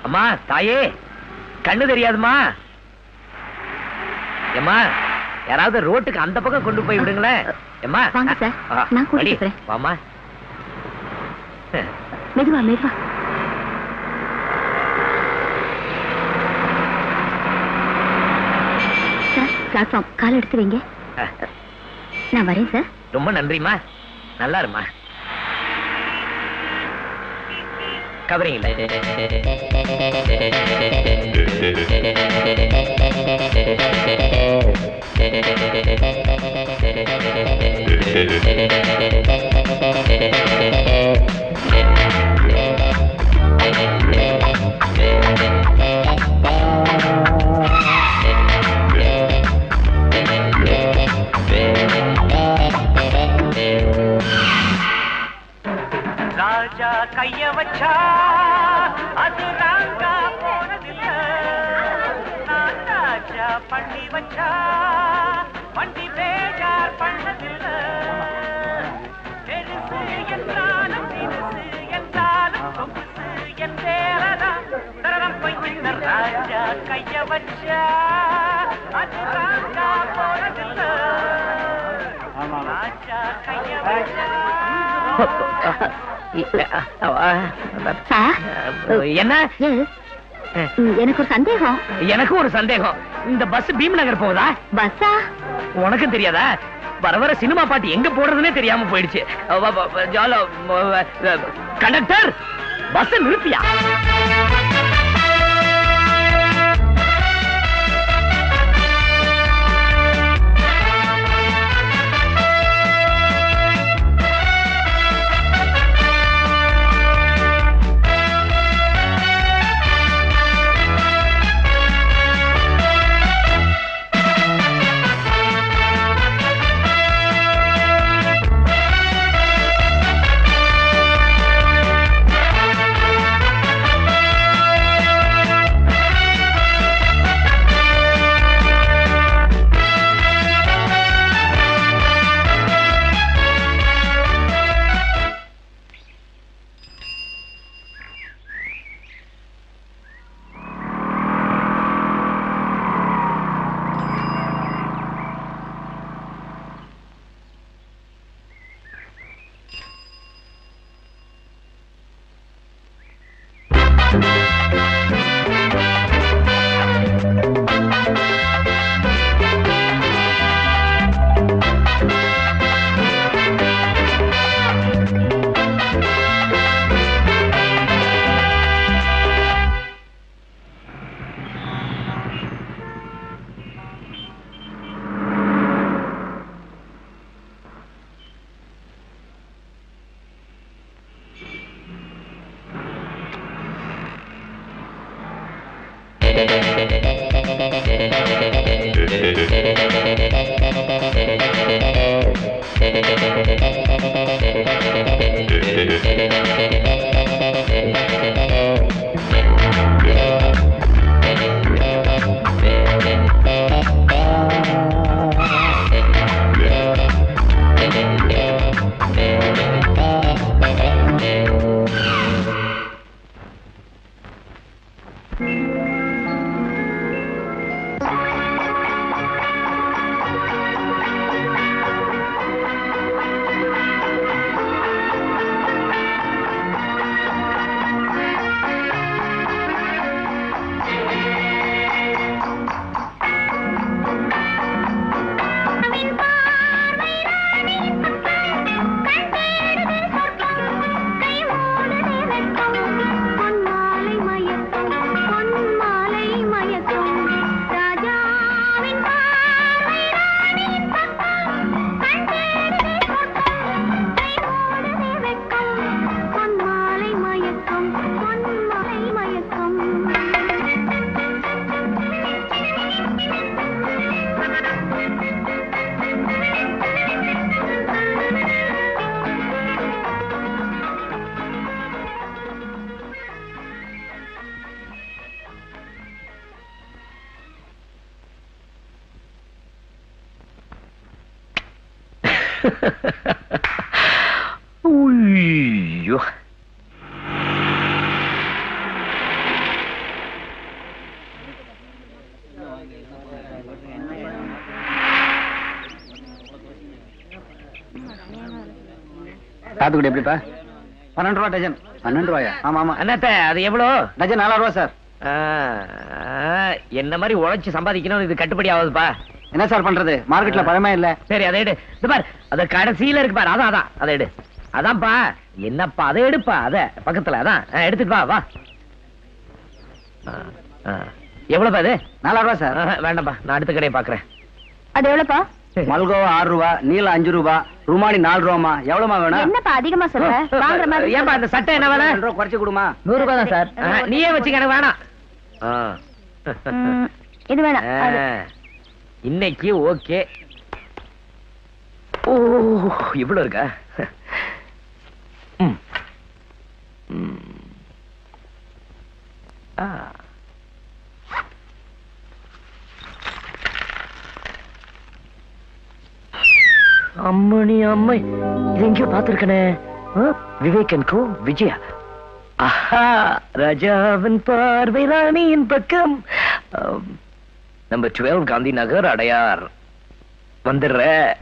அம்மா தாயே, கண்ணு தெரியாதுமா. ஏம்மா, யாராவது ரோட்டுக்கு அந்த பக்கம் கொண்டு போய் விடுங்களேன். ஏம்மா வாங்க சார், நான் கூட்டிட்டு போறேன். வாமா. மெதுவா மெதுவா. சார், பிளாட்ஃபார்ம் கால் எடுத்து வைங்க. நான் வரேன் சார். ரொம்ப நன்றிம்மா. நல்லா இருமா. கவரிங்கள ராஜா கைய வச்சா அது ராங்கா போனதில்ல, நான் ராஜா பண்ணி வச்சா வண்டி பேஜார் பண்ணதில்ல. பெருசு என்றாலும் சிறுசு என்றாலும் சொகுசு என்றேரதா தரம் கொஞ்ச ராஜா கைய வச்சா அது ராங்கா போனதில்ல, ராஜா கைய வச்சா. என்ன? எனக்கு ஒரு சந்தேகம். எனக்கு ஒரு சந்தேகம். இந்த பஸ் பீம் நகர் போகுதா? பஸ்ஸா? உனக்கும் தெரியாதா? வர வர சினிமா பாட்டு எங்க போடுறதுன்னே தெரியாம போயிடுச்சு. கண்டக்டர், பஸ் நிறுத்தியா? சாத்துக்குடி எப்படிப்பா? 12 ரூபா டஜன். 12 ரூபாயா? ஆமா ஆமா. அண்ணாத்த அது எவ்வளோ? டஜன் 4 ரூபா சார். என்ன மாதிரி உழைச்சு சம்பாதிக்கணும், இது கட்டுப்படி ஆகுதுப்பா. என்ன சார் பண்றது, மார்க்கெட்ல பழமே இல்ல. சரி அதை எடு. இது பார், அது கடைசியில இருக்கு பாரு, அதான் அதான் அதை எடு. அதான்ப்பா. என்னப்பா அதை எடுப்பா, அத பக்கத்துல அதான் எடுத்துட்டு வா வா. எவ்வளவுப்பா அது? 4 ரூபா சார். வேண்டாம்ப்பா, நான் அடுத்த கடையை பாக்குறேன். அது எவ்வளவுப்பா? மல்கோவா 6 ரூபா, நீல 5 ரூபா, ருமானி 4 ரூபாமா. எவ்வளவுமா வேணும்? என்னப்பா அதிகமா சொல்ற? வாங்குற மாதிரி. ஏன்பா அந்த சட்டை என்ன வேலை? 2 ரூபா குறைச்சு கொடுமா. 100 ரூபாய் தான் சார். நீயே வச்சுக்க, எனக்கு வேணாம். இது வேணாம். இன்னைக்கு ஓகே. ஓ இவ்வளவு இருக்கா? அம்மணி அம்மை, இது எங்கேயோ பார்த்திருக்கனே. விவேகன் கோ விஜயா. ஆஹா, ராஜாவின் பார்வை ராணியின் பக்கம். நம்பர் 12 காந்தி நகர், அடையார். வந்துடுற.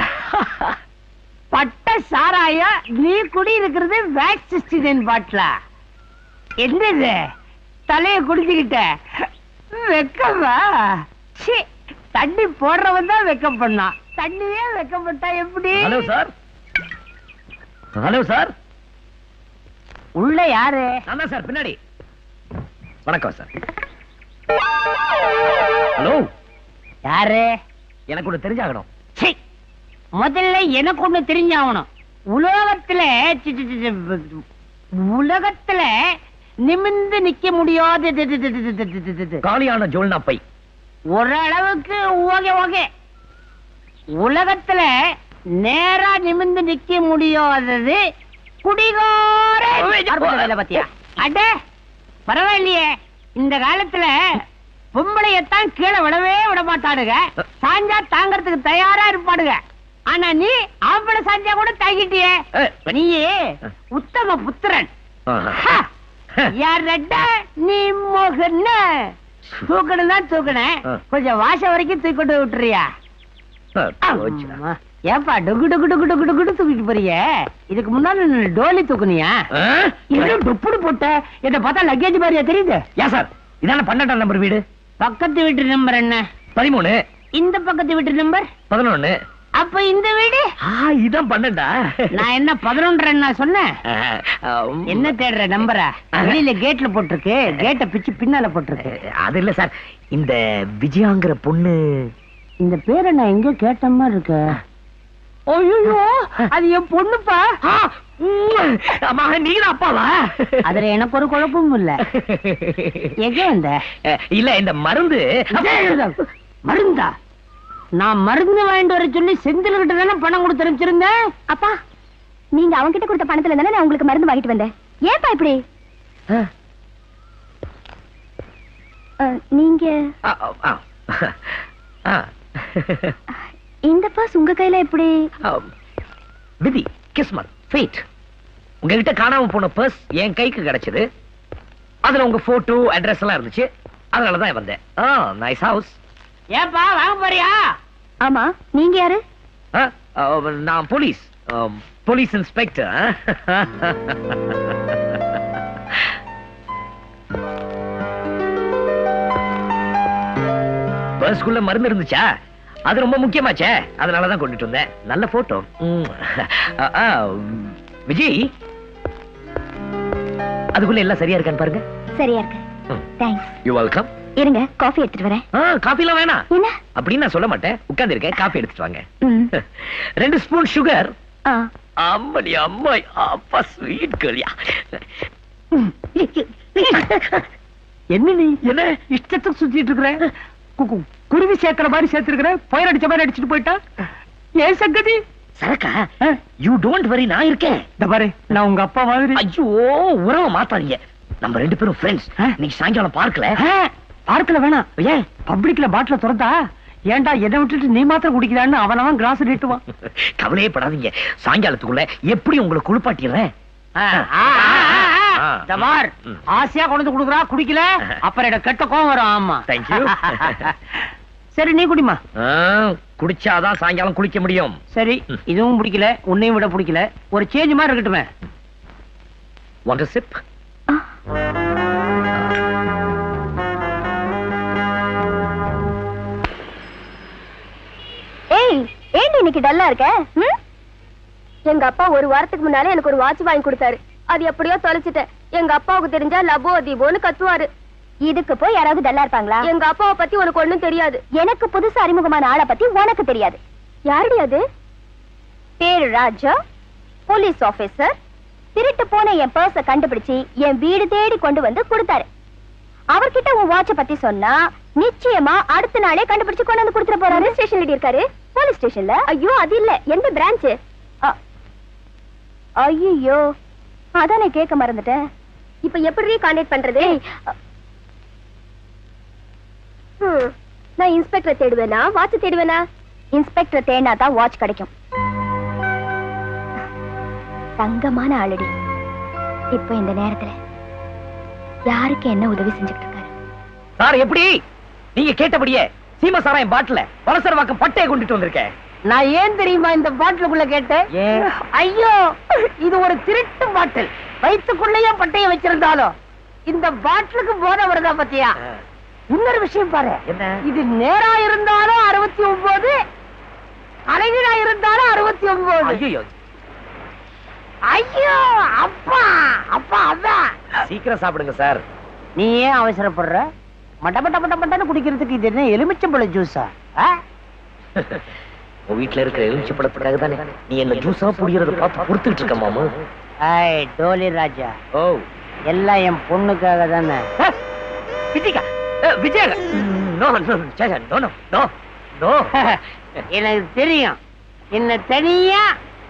பட்ட சாராயா நீ குடி இருக்கிறது வேக்சிஸ்டின் பாட்டில. என்னது தலைய குடிச்சுக்கிட்ட வெக்கமா? தண்ணி போடுறவன் தான் வெக்கம் பண்ணான், தண்ணியே வெக்கப்பட்டா எப்படி? Hello sir. Hello sir. உள்ள யாரு? நான் சார், பின்னாடி. வணக்கம் சார். ஹலோ. யாரு? எனக்கு ஒண்ணு தெரிஞ்சாகணும். முதல்ல எனக்கு ஒண்ணு தெரிஞ்சாகணும். உலகத்துல நிமிர்ந்து நிக்க முடியாது காலியான ஜோல்னா பை. ஓரளவுக்கு ஓகே ஓகே. உலகத்துல நேரா நிமிர்ந்து நிக்க முடியாதது குடிகார பத்தியா? அட பரவாயில்லையே, இந்த காலத்துல பொம்பளையத்தான் கீழே விடவே விட மாட்டாடுங்க, சாஞ்சா தாங்கறதுக்கு தயாரா இருப்பாடுங்க. ஆனா நீ ஆம்பளை சாஞ்சா கூட தாங்கிட்டியே. நீயே உத்தம புத்திரன். நீ மோகன் தூக்கணும் தான் தூக்கணும், கொஞ்சம் வாசம் வரைக்கும் தூக்கிட்டு விட்டுறியா? ஏப்பா டொகு டொகு டொகு டொகு டொகு தூக்கிட்டு போறிய? இதுக்கு முன்னாடி டோலி தூக்குனியா? இன்னும் டொப்புடு போட்ட என்ன பார்த்தா லக்கேஜ் மாதிரியா தெரியுது? ஏன் சார், இதான 12ஆம் நம்பர் வீடு. பக்கத்து வீட்டு நம்பர் என்ன? 13. இந்த பக்கத்து வீட்டு நம்பர் 11. அப்ப இந்த வீடு இதான் 12. நான் என்ன 11 சொன்னேன்? என்ன தேடுற நம்பரா? வெளியில கேட்ல போட்டிருக்கு, கேட்ட பிச்சு பின்னால போட்டிருக்கு. அது இல்ல சார், இந்த விஜயாங்கிற பொண்ணு. இந்த பேரை நான் எங்க கேட்ட மாதிரி இருக்கு. ஐயோ, அது என் பொண்ணுப்பா. நீங்க அப்பாவா? அதுல எனக்கு ஒரு குழப்பமும் இல்ல. எங்க வந்த? இல்ல இந்த மருந்து. மருந்தா? நான் மருந்து வாங்கிட்டு வர சொல்லி செந்தில் கிட்ட தானே பணம் கொடுத்து அனுப்பிச்சிருந்தேன். அப்பா, நீங்க அவங்க கிட்ட கொடுத்த பணத்துல தானே நான் உங்களுக்கு மருந்து வாங்கிட்டு வந்தேன். ஏன்பா இப்படி? நீங்க இந்த பர்ஸ் உங்க கையில எப்படி? விதி, கிஸ்மத், ஃபேட். உங்ககிட்ட காணாம போன பர்ஸ் என் கைக்கு கிடைச்சது. அதுல உங்க போட்டோ, அட்ரஸ் எல்லாம் இருந்துச்சு. அதனாலதான் வந்தேன். Nice house. ஏப்பா வாங்க போறியா? ஆமா, நீங்க யாரு? நான் போலீஸ், போலீஸ் இன்ஸ்பெக்டர். பர்ஸ்குள்ள மருந்து இருந்துச்சா? அது ரொம்ப முக்கியமாச்சே, அதனாலதான் கொண்டுட்டு வந்தேன். நல்ல போட்டோ. விஜய், அதுக்குள்ள எல்லாம் சரியா இருக்கான்னு பாருங்க. சரியா இருக்கு. தேங்க்ஸ். You welcome. இருங்க, காஃபி எடுத்துட்டு வரேன். காஃபி எல்லாம் வேணாம். என்ன அப்படின்னு நான் சொல்ல மாட்டேன். உட்கார்ந்து இருக்கேன், காஃபி எடுத்துட்டு வாங்க. 2 ஸ்பூன் சுகர். அம்மடி அம்மா, அப்பா ஸ்வீட் கலியா. என்ன நீ என்ன இஷ்டத்துக்கு சுத்திட்டு இருக்கிற? குருவி சேர்க்கிற மாதிரி சேர்த்திருக்கிற, பயிர் அடிச்ச மாதிரி அடிச்சுட்டு போயிட்டா. ஏன் சங்கதி? சரக்கா, யூ டோன்ட் வரி, நான் இருக்கேன். இந்த பாரு, நான் உங்க அப்பா மாதிரி. ஐயோ, உறவை மாத்தாதீங்க. நம்ம 2 பேரும் ஃப்ரெண்ட்ஸ். இன்னைக்கு சாயங்காலம் பார்க்கல. பார்க்கல வேணாம். ஏன் பப்ளிக்ல பாட்டில திறந்தா? ஏன்டா என்னை விட்டுட்டு நீ மாத்திரம் குடிக்கிறான்னு அவனவன் கிளாஸ் நீட்டுவான். கவலையே படாதீங்க, சாயங்காலத்துக்குள்ள எப்படி உங்களை குளிப்பாட்டிடுறேன். ஆசையா கொண்டு கொடுக்குறா, குடிக்கல அப்புறம் எனக்கு கெட்ட கோவம் வரும். ஆமா, தேங்க்யூ. சரி நீ குடிமா. குடிச்சாதான் சாயங்காலம் குளிக்க முடியும். சரி இதுவும் பிடிக்கல, உன்னையும் விட பிடிக்கல, ஒரு சேஞ்ச் மாதிரி இருக்கட்டுமே. Want a sip? ஏய் ஏண்டி இன்னைக்கு டல்லா இருக்க? எங்க அப்பா ஒரு வாரத்துக்கு முன்னாலே எனக்கு ஒரு வாட்ச் வாங்கி கொடுத்தாரு. அது எப்படியோ தொலைச்சிட்டேன். எங்க அப்பாவுக்கு தெரிஞ்சா லபோ தீபோன்னு கத்துவாரு. இதுக்கு போய் யாராவது டல்லா இருப்பாங்களா? எங்க அப்பாவை பத்தி உனக்கு ஒண்ணும் தெரியாது. எனக்கு புதுசா அறிமுகமான ஆளை பத்தி உனக்கு தெரியாது. யாருடி அது? பேரு ராஜா, போலீஸ் ஆபீசர். திருட்டு போன என் பர்ஸ கண்டுபிடிச்சு என் வீடு தேடி கொண்டு வந்து கொடுத்தாரு. அவர்கிட்ட உன் வாட்ச பத்தி சொன்னா நிச்சயமா அடுத்த நாளே கண்டுபிடிச்சு கொண்டு வந்து கொடுத்துட போறாரு. ஸ்டேஷன்ல இருக்காரு. போலீஸ் ஸ்டேஷன்ல? ஐயோ அது இல்ல, எந்த பிரான்ச்? ஐயோ அதானே கேட்க மறந்துட்டேன். இப்ப எப்படி கான்டாக்ட் பண்றது? நான் இன்ஸ்பெக்டர் தேடுவேனா வாட்ச் தேடுவேனா? இன்ஸ்பெக்டர் தேடினா தான் வாட்ச் கிடைக்கும். தங்கமான ஆளடி. இப்ப இந்த நேரத்துல யாருக்கு என்ன உதவி செஞ்சுட்டு இருக்காரு? சார் எப்படி? நீங்க கேட்டபடியே சீம சாராயம் பாட்டில வலசரவாக்கம் பட்டையை கொண்டுட்டு வந்திருக்கேன். நான் ஏன் தெரியுமா இந்த பாட்டிலுக்குள்ள கேட்டேன்? ஐயோ இது ஒரு திருட்டு பாட்டில். வயிற்றுக்குள்ளேயே பட்டையை வச்சிருந்தாலும் இந்த பாட்டிலுக்கு போதை வருதா பத்தியா? இன்னொரு விஷயம் பாரு. என்ன? இது நேரா இருந்தாலும் 69, அழகிடா இருந்தாலும் 69. ஐயோ ஐயோ அப்பா அப்பா அதான். சீக்கிரம் சாப்பிடுங்க சார். நீ ஏன் அவசரப்படுற? மட்ட மட்ட மட்ட மட்டன்னு குடிக்கிறதுக்கு இது என்ன எலுமிச்சம்பழ ஜூஸா? உன் வீட்டுல இருக்கிற எலுமிச்சம்பழத்துக்காக தானே நீ என்ன ஜூஸா புடிக்கிறத பார்த்து பொறுத்துட்டு இருக்க மாமா. ஐய் டோலி ராஜா, ஓ எல்லாம் என் பொண்ணுக்காக தானே. விஜயகா விஜயகா நோ நோ நோ நோ நோ நோ. எனக்கு தெரியும். என்ன தனியா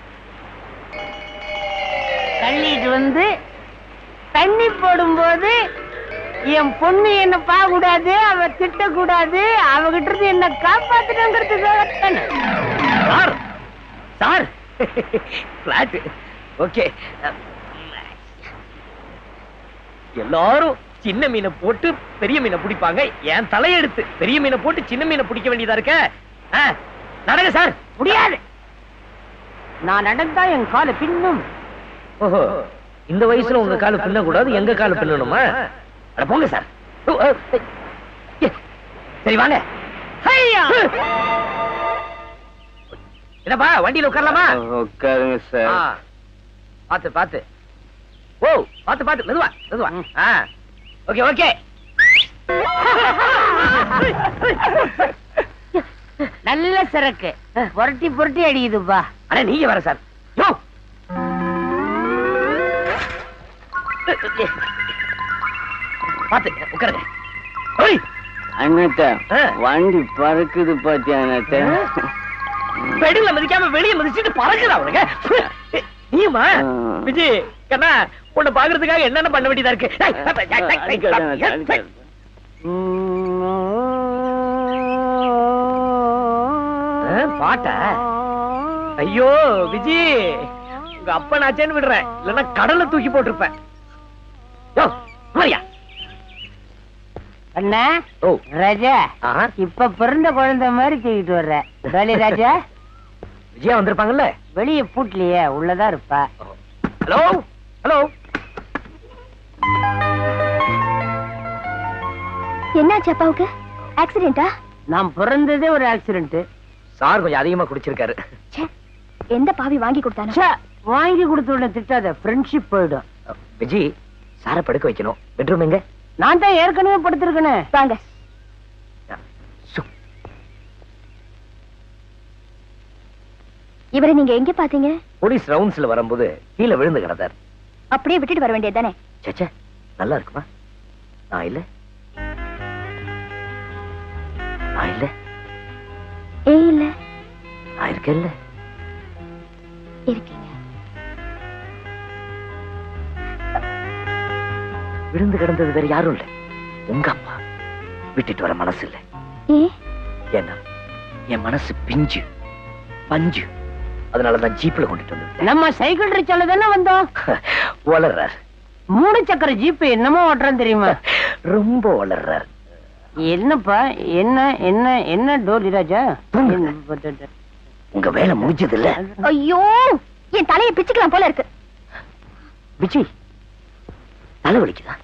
தள்ளிட்டு வந்து தண்ணி போடும்போது என் பொண்ணு என்ன பார்க்க கூடாது, அவ திட்டக்கூடாது, அவகிட்ட இருந்து என்ன காப்பாத்தணுங்கிறதுக்காக சார் சார் பிளாட் ஓகே. எல்லாரும் சின்ன மீனை போட்டு பெரிய மீனை பிடிப்பாங்க. என் தலையெடுத்து பெரிய மீனை போட்டு சின்ன மீனை பிடிக்க வேண்டியதா இருக்க. நடங்க சார். முடியாது. நான் நடந்தா என் காலை பின்னும். ஓஹோ, இந்த வயசுல உங்க கால பின்ன கூடாது, எங்க கால பின்னணுமா? அட போங்க சார். சரி வாங்க. என்னப்பா வண்டியில உட்காரலாமா? உட்காருங்க சார். பாத்து பாத்து. ஓ பாத்து பாத்து மெதுவா மெதுவா. Okay okay. நல்ல சரக்கு புரட்டி புரட்டி அடிக்குதுப்பா. அட நீங்க வர சார். யோ பாத்து உட்காருங்க. ஓய் அண்ணாத்த வண்டி பறக்குது பாத்தியா அண்ணாத்த? பெடல மதிக்காம வெளியே மதிச்சிட்டு பறக்குதா அவனுங்க. நீமா விஜய் கண்ணா உன்னை பாக்குறதுக்காக என்னென்ன பண்ண வேண்டியதா இருக்கு. பாட்ட ஐயோ விஜய் உங்க அப்ப நாச்சேன்னு விடுறேன், இல்லன்னா கடல்ல தூக்கி போட்டிருப்பேன். அண்ணா ஓ ராஜா, இப்ப பிறந்த குழந்தை மாதிரி தூக்கிட்டு வர்ற. டோலி ராஜா விஜயா வந்திருப்பாங்கல்ல? வெளியே பூட்டலையே, உள்ளதான் இருப்பா. Hello hello. என்னாச்சு அப்பாவுக்கு? ஆக்சிடென்டா? நான் பிறந்ததே ஒரு ஆக்சிடென்ட். சார் கொஞ்சம் அதிகமா குடிச்சிருக்காரு. எந்த பாவி வாங்கி கொடுத்தானோ? வாங்கி கொடுத்த உடனே திட்டாத, ஃப்ரெண்ட்ஷிப் போயிடும். விஜய் சார படுக்க வைக்கணும். பெட்ரூம் எங்க? நான் தான் ஏற்கனவே படுத்திருக்கேனே. வாங்க. இவரை நீங்க எங்க பாத்தீங்க? போலீஸ் ரவுண்ட்ஸ்ல வரும்போது கீழே விழுந்து கிடந்தார். அப்படியே விட்டுட்டு வர வேண்டியது தானே? சச்சா நல்லா இருக்குமா? நான் இல்ல நான் இல்ல இல்ல நான் இருக்கேன்ல. இருக்கீங்க. விழுந்து கிடந்தது வேற யாரும் இல்ல, உங்க அப்பா. விட்டுட்டு வர மனசு இல்ல. ஏன்னா என் மனசு பிஞ்சு பஞ்சு. அதனாலதான் ஜீப்ல கொண்டுட்டு வந்து. நம்ம சைக்கிள் ரிச்சால தானே வந்தோம். வளர்றார். 3 சக்கர ஜீப் என்னமோ ஓட்டுறேன் தெரியுமா? ரொம்ப வளர்றார். என்னப்பா என்ன என்ன என்ன டோலி ராஜா? உங்க வேலை முடிஞ்சது இல்ல? ஐயோ, என் தலையை பிச்சுக்கலாம் போல இருக்கு. விஜி, தலை வலிக்குதா?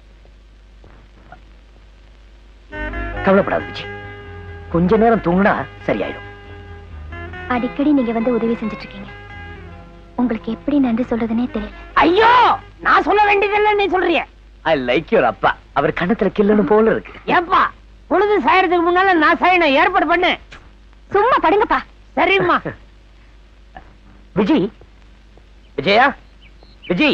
கவலைப்படாது விஜி, கொஞ்ச நேரம் தூங்கினா சரியாயிடும். அடிக்கடி நீங்க வந்து உதவி செஞ்சுட்டு இருக்கீங்க. உங்களுக்கு எப்படி நன்றி சொல்றதுன்னே தெரியல. ஐயோ, நான் சொல்ல வேண்டியதில்லை, நீ சொல்றிய. ஐ லைக் யுவர் அப்பா. அவர் கண்ணத்துல கில்லன்னு போல இருக்கு. ஏப்பா, பொழுது சாயறதுக்கு முன்னால நான் சாயணும் ஏற்பாடு பண்ணு. சும்மா படுங்கப்பா. சரிம்மா. விஜி, விஜயா, விஜி,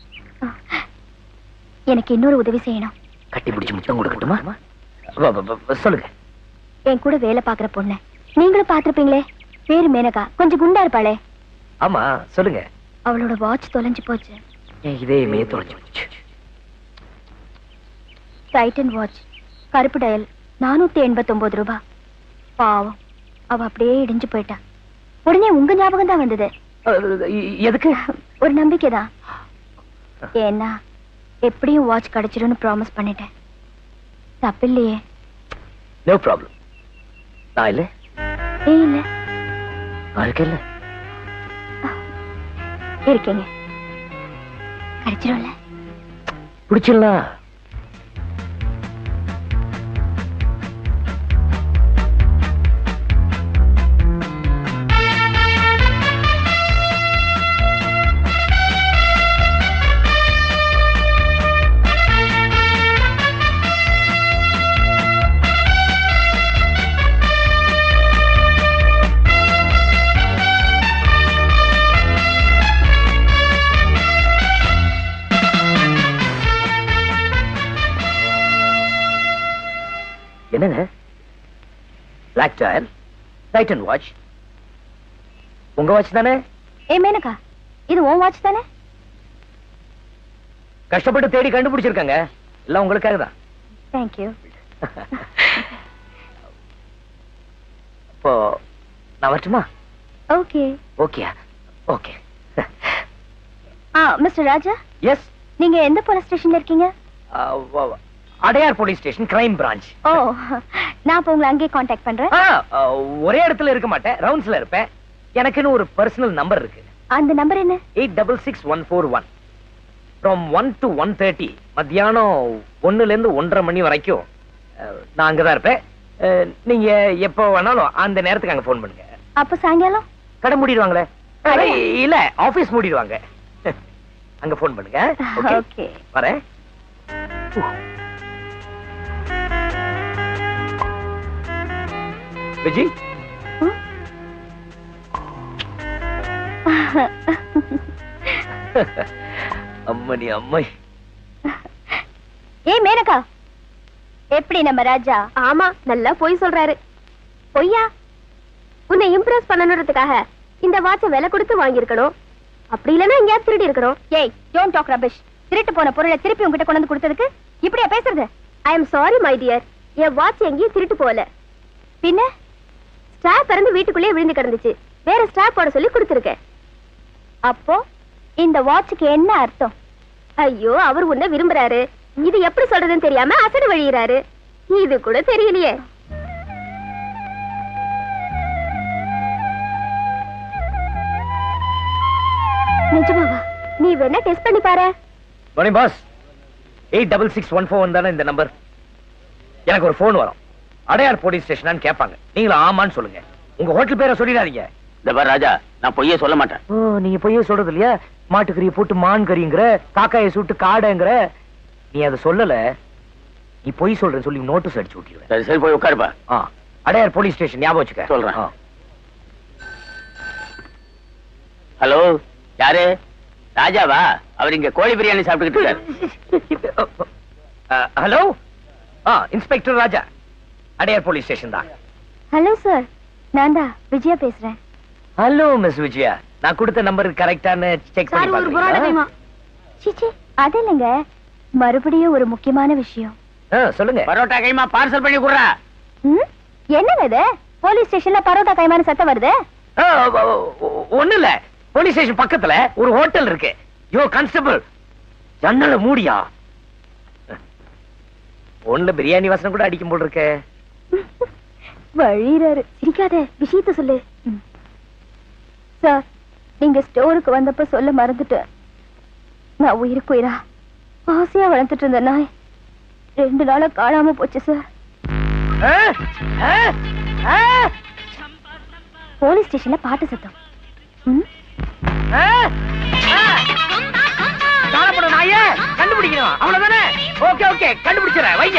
எனக்கு இன்னொரு உதவி செய்யணும். கட்டி பிடிச்சு முத்தம் கொடுக்கட்டுமா? சொல்லுங்க. என் கூட வேலை பாக்குற பொண்ணு நீங்களும் பாத்திருப்பீங்களே, பேரு மேனகா, கொஞ்சம் குண்டா இருப்பாளே. ஆமா, சொல்லுங்க. அவளோட வாட்ச் தொலைஞ்சு போச்சு. இதேமே தொலைஞ்சு போச்சு. டைட்டன் வாட்ச், கருப்பு டயல், 489 ரூபாய். பாவம், அவ அப்படியே இடிஞ்சு போயிட்டா. உடனே உங்க ஞாபகம் தான் வந்தது. எதுக்கு? ஒரு நம்பிக்கைதான். ஏன்னா எப்படியும் வாட்ச் கிடைச்சிடும்னு ப்ராமிஸ் பண்ணிட்டேன். தப்பில்லையே? No problem. நான் இல்ல. இல்ல, இருக்கல இருக்கீங்க. கிடைச்சிடும்ல? பிடிச்சிடலாம். என்னங்க? Black dial, Titan watch. உங்க வாட்ச் தானே? மேனகா, இது உன் வாட்ச் தானே? கஷ்டப்பட்டு தேடி கண்டுபிடிச்சிருக்காங்க. எல்லாம் உங்களுக்காக தான். தேங்க்யூ. அப்போ நான் வரட்டுமா? Okay. Okay okay. Mister Raja, yes. நீங்க எந்த போலீஸ் ஸ்டேஷன்ல இருக்கீங்க? Adyar police station, crime branch. ஓ, நான் இப்ப உங்களை அங்கேயே காண்டாக்ட் பண்றேன். ஒரே இடத்துல இருக்க மாட்டேன், ரவுண்ட்ஸ்ல இருப்பேன். எனக்குன்னு ஒரு பர்சனல் நம்பர் இருக்கு. அந்த நம்பர் என்ன? 866141. From 1 to 1:30 மத்தியானம் 1ல இருந்து 1:30 மணி வரைக்கும் நான் அங்கதான் இருப்பேன். நீங்க எப்போ வேணாலும் அந்த நேரத்துக்கு அங்க போன் பண்ணுங்க. அப்ப சாயங்காலம் கடை மூடிடுவாங்களே? இல்ல, ஆபீஸ் மூடிடுவாங்க. அங்க போன் பண்ணுங்க. ஓகே, வரேன். விஜி, அம்மணி அம்மை. மேனகா, எப்படி நம்ம ராஜா? ஆமா, நல்லா பொய் சொல்றாரு. பொய்யா? உன்னை இம்ப்ரெஸ் பண்ணணும்ன்றதுக்காக இந்த வாட்சை விலை கொடுத்து வாங்கியிருக்கணும். அப்படி இல்லைன்னா எங்கேயாவது திருடி இருக்கணும். ஏய், டோன்ட் டாக் ரபிஷ். திருட்டு போன பொருளை திருப்பி உங்ககிட்ட கொண்டு வந்து கொடுத்ததுக்கு இப்படியா பேசுறது? I am sorry my dear. என் வாட்ச் எங்கேயும் திருட்டு போல. பின்ன ஸ்டாப் திறந்து வீட்டுக்குள்ளேயே விழுந்து கிடந்துச்சு. வேற ஸ்டாப் போட சொல்லி கொடுத்துருக்கேன். அப்போ இந்த வாட்சுக்கு என்ன அர்த்தம்? ஐயோ, அவர் உன்னை விரும்புறாரு. இது எப்படி சொல்றதுன்னு தெரியாம அசடு வழியிறாரு. இது கூட தெரியலையே. நிஜமாவா? நீ வேணா டெஸ்ட் பண்ணி பாரு. Morning boss. 866141 தானே இந்த நம்பர்? எனக்கு ஒரு போன் வரும். அடையார் போலீஸ் ஸ்டேஷனான்னு கேட்பாங்க. நீங்களும் ஆமான்னு சொல்லுங்க. உங்க ஹோட்டல் பேரை சொல்லிடாதீங்க. இந்த பார் ராஜா, நான் பொய்யே சொல்ல மாட்டேன். நீங்க பொய்யே சொல்றது இல்லையா? மாட்டுக்கறியை போட்டு மான் கறிங்கிற, காக்காயை சுட்டு காடைங்கிற. நீ அதை சொல்லல, நீ பொய் சொல்றேன்னு சொல்லி நோட்டீஸ் அடிச்சு விட்டுருவேன். சரி சரி, போய் உட்காருப்பா. அடையார் போலீஸ் ஸ்டேஷன் ஞாபகம் வச்சுக்க. சொல்றேன். ஹலோ, யாரு? ராஜாவா? அவர் இங்க கோழி பிரியாணி சாப்பிட்டுக்கிட்டு இருக்காரு. Hello, inspector Raja, Adyar police station தான். ஹலோ சார், நான் தான் விஜயா பேசுறேன். ஹலோ மிஸ் விஜயா, நான் கொடுத்த நம்பர் கரெக்டான செக் பண்ணி பாருங்க. சீச்சி, அது இல்லைங்க, மறுபடியும் ஒரு முக்கியமான விஷயம். சொல்லுங்க. பரோட்டா கைமா பார்சல் பண்ணி குடுறா. என்னங்க இது? போலீஸ் ஸ்டேஷன்ல பரோட்டா கைமான சத்தம் வருது. ஒண்ணு இல்ல, போலீஸ் ஸ்டேஷன் பக்கத்துல ஒரு ஹோட்டல் இருக்கு. யோ கான்ஸ்டபிள், ஜன்னல மூடியா. போன்ல பிரியாணி வாசனை கூட அடிக்கும் போல் இருக்க. வழிறாரு. சிரிக்காத, விஷயத்த சொல்லு. சார், நீங்க ஸ்டோருக்கு வந்தப்ப சொல்ல மறந்துட்டேன். நான் உயிருக்குயிரா ஆசையா வளர்த்துட்டு இருந்த நாய் 2 நாளா காணாம போச்சு சார். போலீஸ் ஸ்டேஷன்ல பாட்டு சத்தம். நாயே கண்டுபிடிக்கணும், அவ்வளவுதானே? ஓகே ஓகே, கண்டுபிடிச்சிடறேன், வைங்க.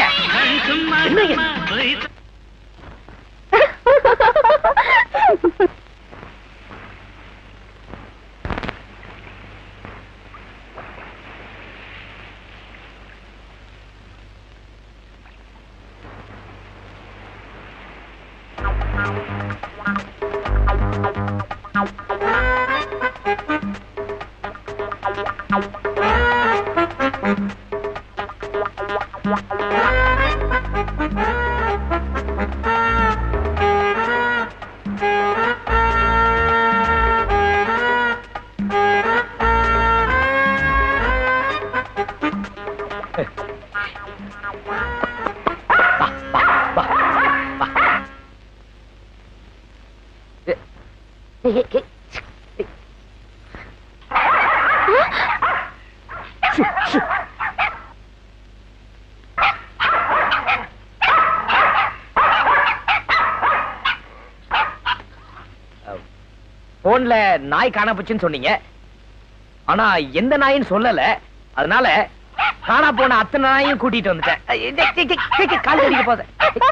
போன்ல நாய் காணா போச்சுன்னு சொன்னீங்க, ஆனா எந்த நாயின்னு சொல்லல. அதனால காணா போன அத்தனை நாயும் கூட்டிட்டு வந்துட்டேன். கால் கடிக்க போத.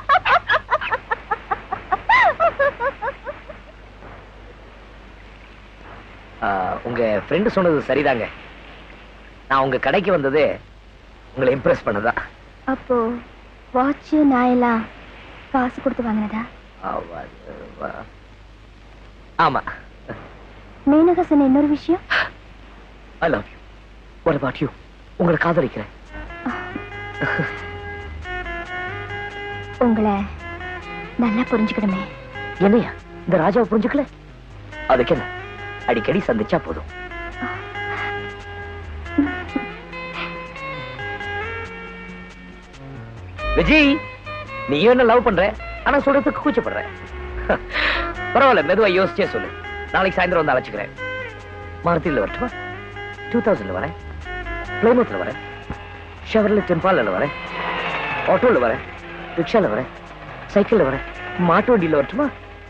உங்க ஃப்ரெண்டு சொன்னது சரிதாங்க. நான் உங்க கடைக்கு வந்தது உங்களை இம்ப்ரெஸ் பண்ணதா. அப்போ வாட்ச் நாயெல்லாம் காசு கொடுத்து வாங்கினதா? ஆமா. மேனகா சொன்ன இன்னொரு விஷயம், I love you. What about you? உங்களை காதலிக்கிறேன். உங்களை நல்லா புரிஞ்சுக்கணுமே. என்னையா இந்த ராஜாவை புரிஞ்சுக்கல? அதுக்கு என்ன, அடிக்கடி சந்திச்சா போதும். விஜய், நீ என்ன லவ் பண்ற, ஆனா சொல்றதுக்கு கூச்சப்படுற. பரவாயில்ல, மெதுவா யோசிச்சே சொல்லு. நாளைக்கு சாயந்தரம் வந்து அழைச்சுக்கிறேன். மாருதியில் வரட்டுமா? 2000 வரேன், பிளைமூத்ல வரேன், ஷெவர்லே டெம்பால வரேன், ஆட்டோல வரேன், ரிக்ஷால வரேன், சைக்கிள்ல வரேன், மாட்டு வண்டியில வரட்டுமா?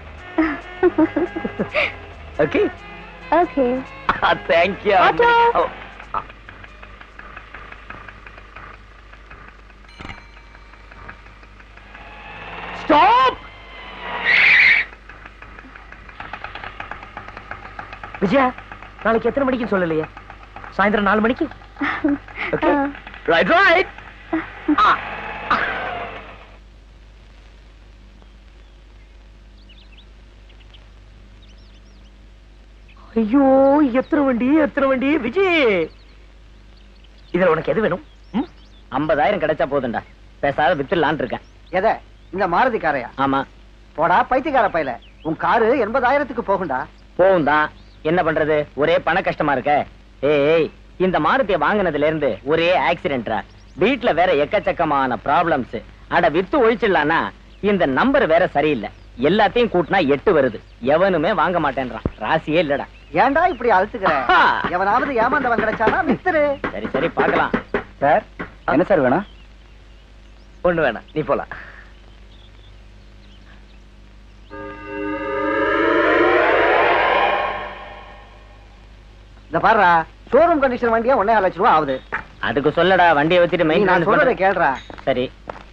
Okay okay. Thank you. Auto. Stop. Vijaya, நாளைக்கு எத்தனை மணிக்கு சொல்லலையே? சாயந்தரம் 4 மணிக்கு. Okay, right right. ஐயோ, எத்தனை வண்டி விஜய். இதுல உனக்கு எது வேணும்? 50,000 கிடைச்சா போதுண்டா, பேசாத வித்துலான்னு இருக்கேன். எதை? இந்த மாருதி காரையா? ஆமா. போடா பைத்தியக்கார பையல, உன் காரு 80,000க்கு போகும்டா. போகும் தான், என்ன பண்றது, ஒரே பண கஷ்டமா இருக்க. ஏய், இந்த மாருதியை வாங்கினதுல இருந்து ஒரே ஆக்சிடென்ட்ரா, வீட்டுல வேற எக்கச்சக்கமான ப்ராப்ளம்ஸ். அட வித்து ஒழிச்சிடலானா இந்த நம்பர் வேற சரியில்லை. எல்லாத்தையும் கூட்டினா 8 வருது. எவனுமே வாங்க மாட்டேன்றான். ராசியே இல்லடா. ஏன்டா இப்படி அழுத்துக்கிற? எவனாவது ஏமாந்தவன் கிடைச்சானா வித்துரு. சரி சரி பார்க்கலாம். சார், என்ன சார் வேணும்? ஒண்ணு வேணாம், நீ போலாம். இந்த பாருடா, ஷோரூம் கண்டிஷன் வண்டியா 1.5 லட்சம் ரூபாய் ஆகுது. அதுக்கு சொல்லடா, வண்டியை வச்சுட்டு நீ நான் சொல்றதை கேளுடா. சரி.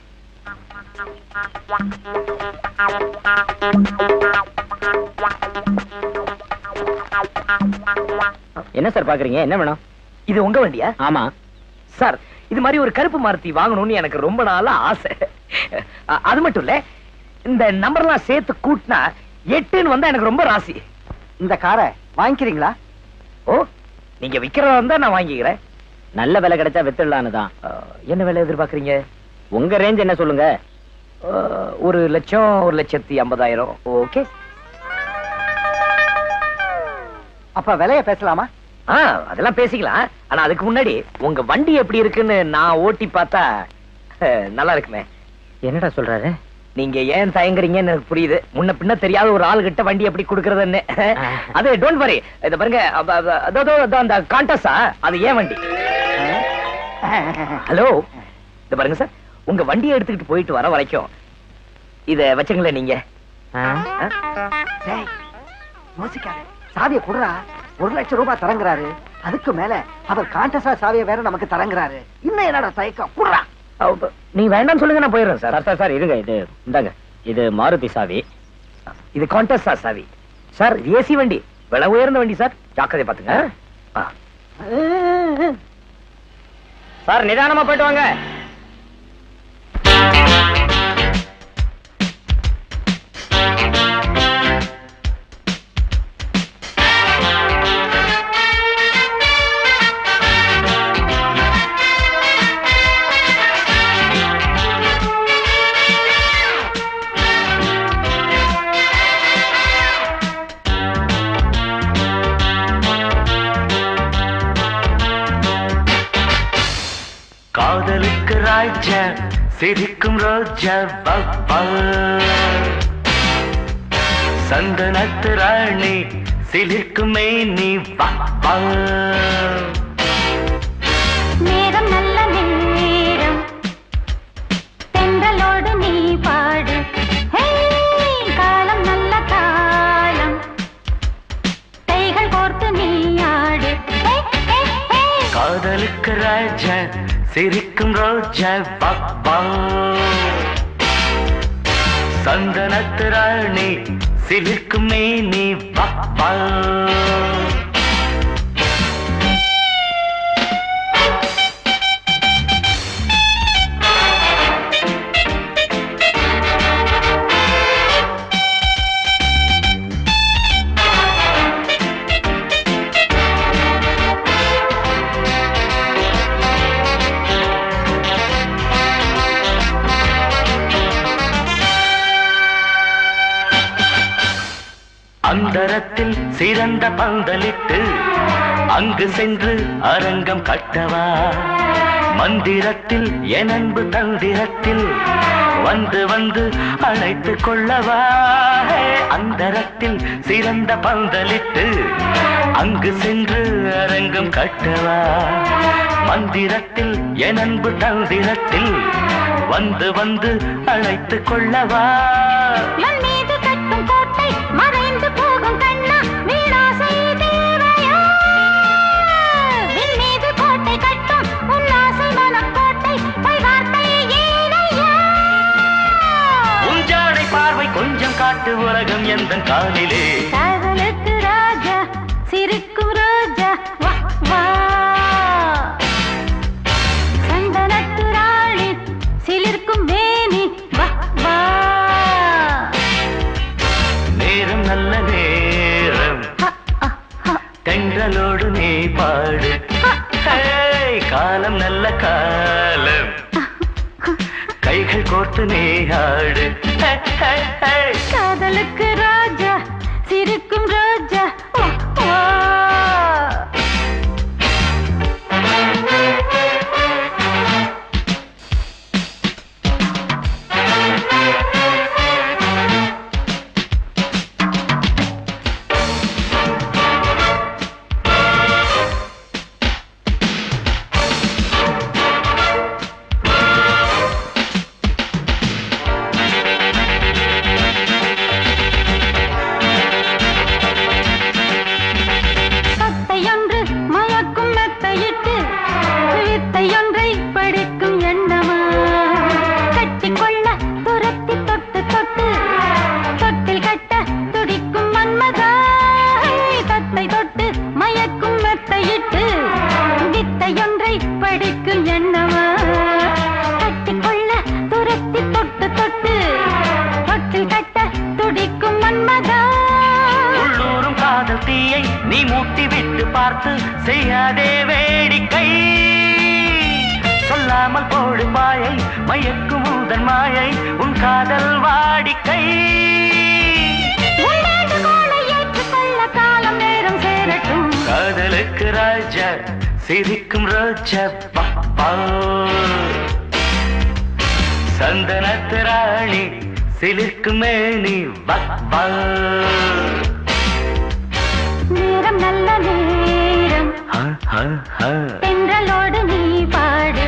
என்ன சார் பாக்குறீங்க, என்ன வேணும்? இது உங்க வண்டியா? ஆமா சார், இது மாதிரி ஒரு கருப்பு மாருதி வாங்கணும்னு எனக்கு ரொம்ப நாளா ஆசை. அது மட்டும் இல்ல, இந்த நம்பர்லாம் சேர்த்து கூட்டினா 8ன்னு வந்தா எனக்கு ரொம்ப ராசி. இந்த காரை வாங்கிக்கிறீங்களா? ஓ, நீங்க விக்கிறதா இருந்தா நான் வாங்கிக்கிறேன். நல்ல விலை கிடைச்சா வித்துடலான்னு தான். என்ன விலை எதிர்பார்க்கறீங்க? உங்க ரேஞ்ச் என்ன சொல்லுங்க. 1 லட்சம், 1,50,000. ஓகே. அப்ப விலைய பேசலாமா? அதெல்லாம் பேசிக்கலாம். ஆனா அதுக்கு முன்னாடி உங்க வண்டி எப்படி இருக்குன்னு நான் ஓட்டி பார்த்தா நல்லா இருக்குமே. என்னடா சொல்றாரு? நீங்க ஏன் தயங்குறீங்கன்னு எனக்கு புரியுது. முன்ன பின்ன தெரியாத ஒரு ஆள் கிட்ட வண்டி எப்படி கொடுக்கறதுன்னு. அது டோன்ட் வரி. இத பாருங்க, அந்த கான்டஸா அது ஏன் வண்டி. ஹலோ, இத பாருங்க சார், உங்க வண்டியை எடுத்துக்கிட்டு போயிட்டு வர வரைக்கும் இத வச்சுங்களேன். நீங்க யோசிக்காத, சாவியை குடுறா. 1 லட்சம் ரூபாய் தரங்குறாரு. அதுக்கு மேல அவர் கான்டஸா சாவியை வேற நமக்கு தரங்குறாரு. இன்னும் என்னடா தயக்கம்? குடுறா. நீங்க வேண்டாம்னு சொல்லுங்க, நான் போயிடுறேன் சார். சார் சார் இருங்க, இது இந்தாங்க, இது மாருதி சாவி, இது கான்டஸா சாவி சார். ஏசி வண்டி, விலை உயர்ந்த வண்டி சார். ஜாக்கிரதை பாத்துங்க சார். நிதானமா போயிட்டு வாங்க. காதலுக்கு ராஜா சிரிக்கும் ரோஜா பாப்பா, சந்தனத்து ராணி சிலிர்க்கும் மேனி பாப்பா. நேரம் நல்ல நேரம், தென்றலோடு நீ பாடு. காலம் நல்ல காலம், கைகள் கோர்த்து நீ ஆடு. காதலுக்கு ராஜா சிரிக்கும் ரோஜா பாப்பா, சந்தனத்து ராணி சிலிர்க்கும் மேனி பாப்பா. அந்தரத்தில் சிறந்த பந்தலிட்டு அங்கு சென்று அரங்கம் கட்டவா, மந்திரத்தில் என் அன்பு தந்திரத்தில் வந்து வந்து அழைத்து கொள்ளவா. அந்தரத்தில் சிறந்த பந்தலிட்டு அங்கு சென்று அரங்கம் கட்டவா, மந்திரத்தில் என் அன்பு தந்திரத்தில் வந்து வந்து அழைத்து கொள்ளவா. மறைந்து போகும் கண்ணா, வீணாசை தேவையா? விண்மீது கோட்டை கட்டும் உன்னாசை மனக்கோட்டை, வார்த்தை ஏனையா? உஞ்சாடை பார்வை கொஞ்சம் காட்டு, உலகம் எந்தன் காலிலே. காதலுக்கு ராஜா சிரிக்கும் ரோஜா வா வா, சந்தனத்து ராணி சிலிர்க்கும் மேனி வா வா. நேரம் நல்ல நேரம், தென்றலோடு நீ பாடு. காலம் நல்ல காலம், கைகள் கோர்த்து நீ ஆடு. காதலுக்கு ராஜா சிரிக்கும் ரோஜா வா வா. பார்த்து செய்யாதே வேடிக்கை, சொல்லாமல் போடு பாயை, மயக்கும் உந்தன் மாயை, உன் காதல் வாடிக்கை. காலம் நேரம் சேரட்டும், காதலுக்கு ராஜா சிரிக்கும் ரோஜா பாப்பா, சந்தனத்து ராணி சிலிர்க்கும் மேனி நேரம் நல்ல நேரம் தென்றலோடு நீ பாடு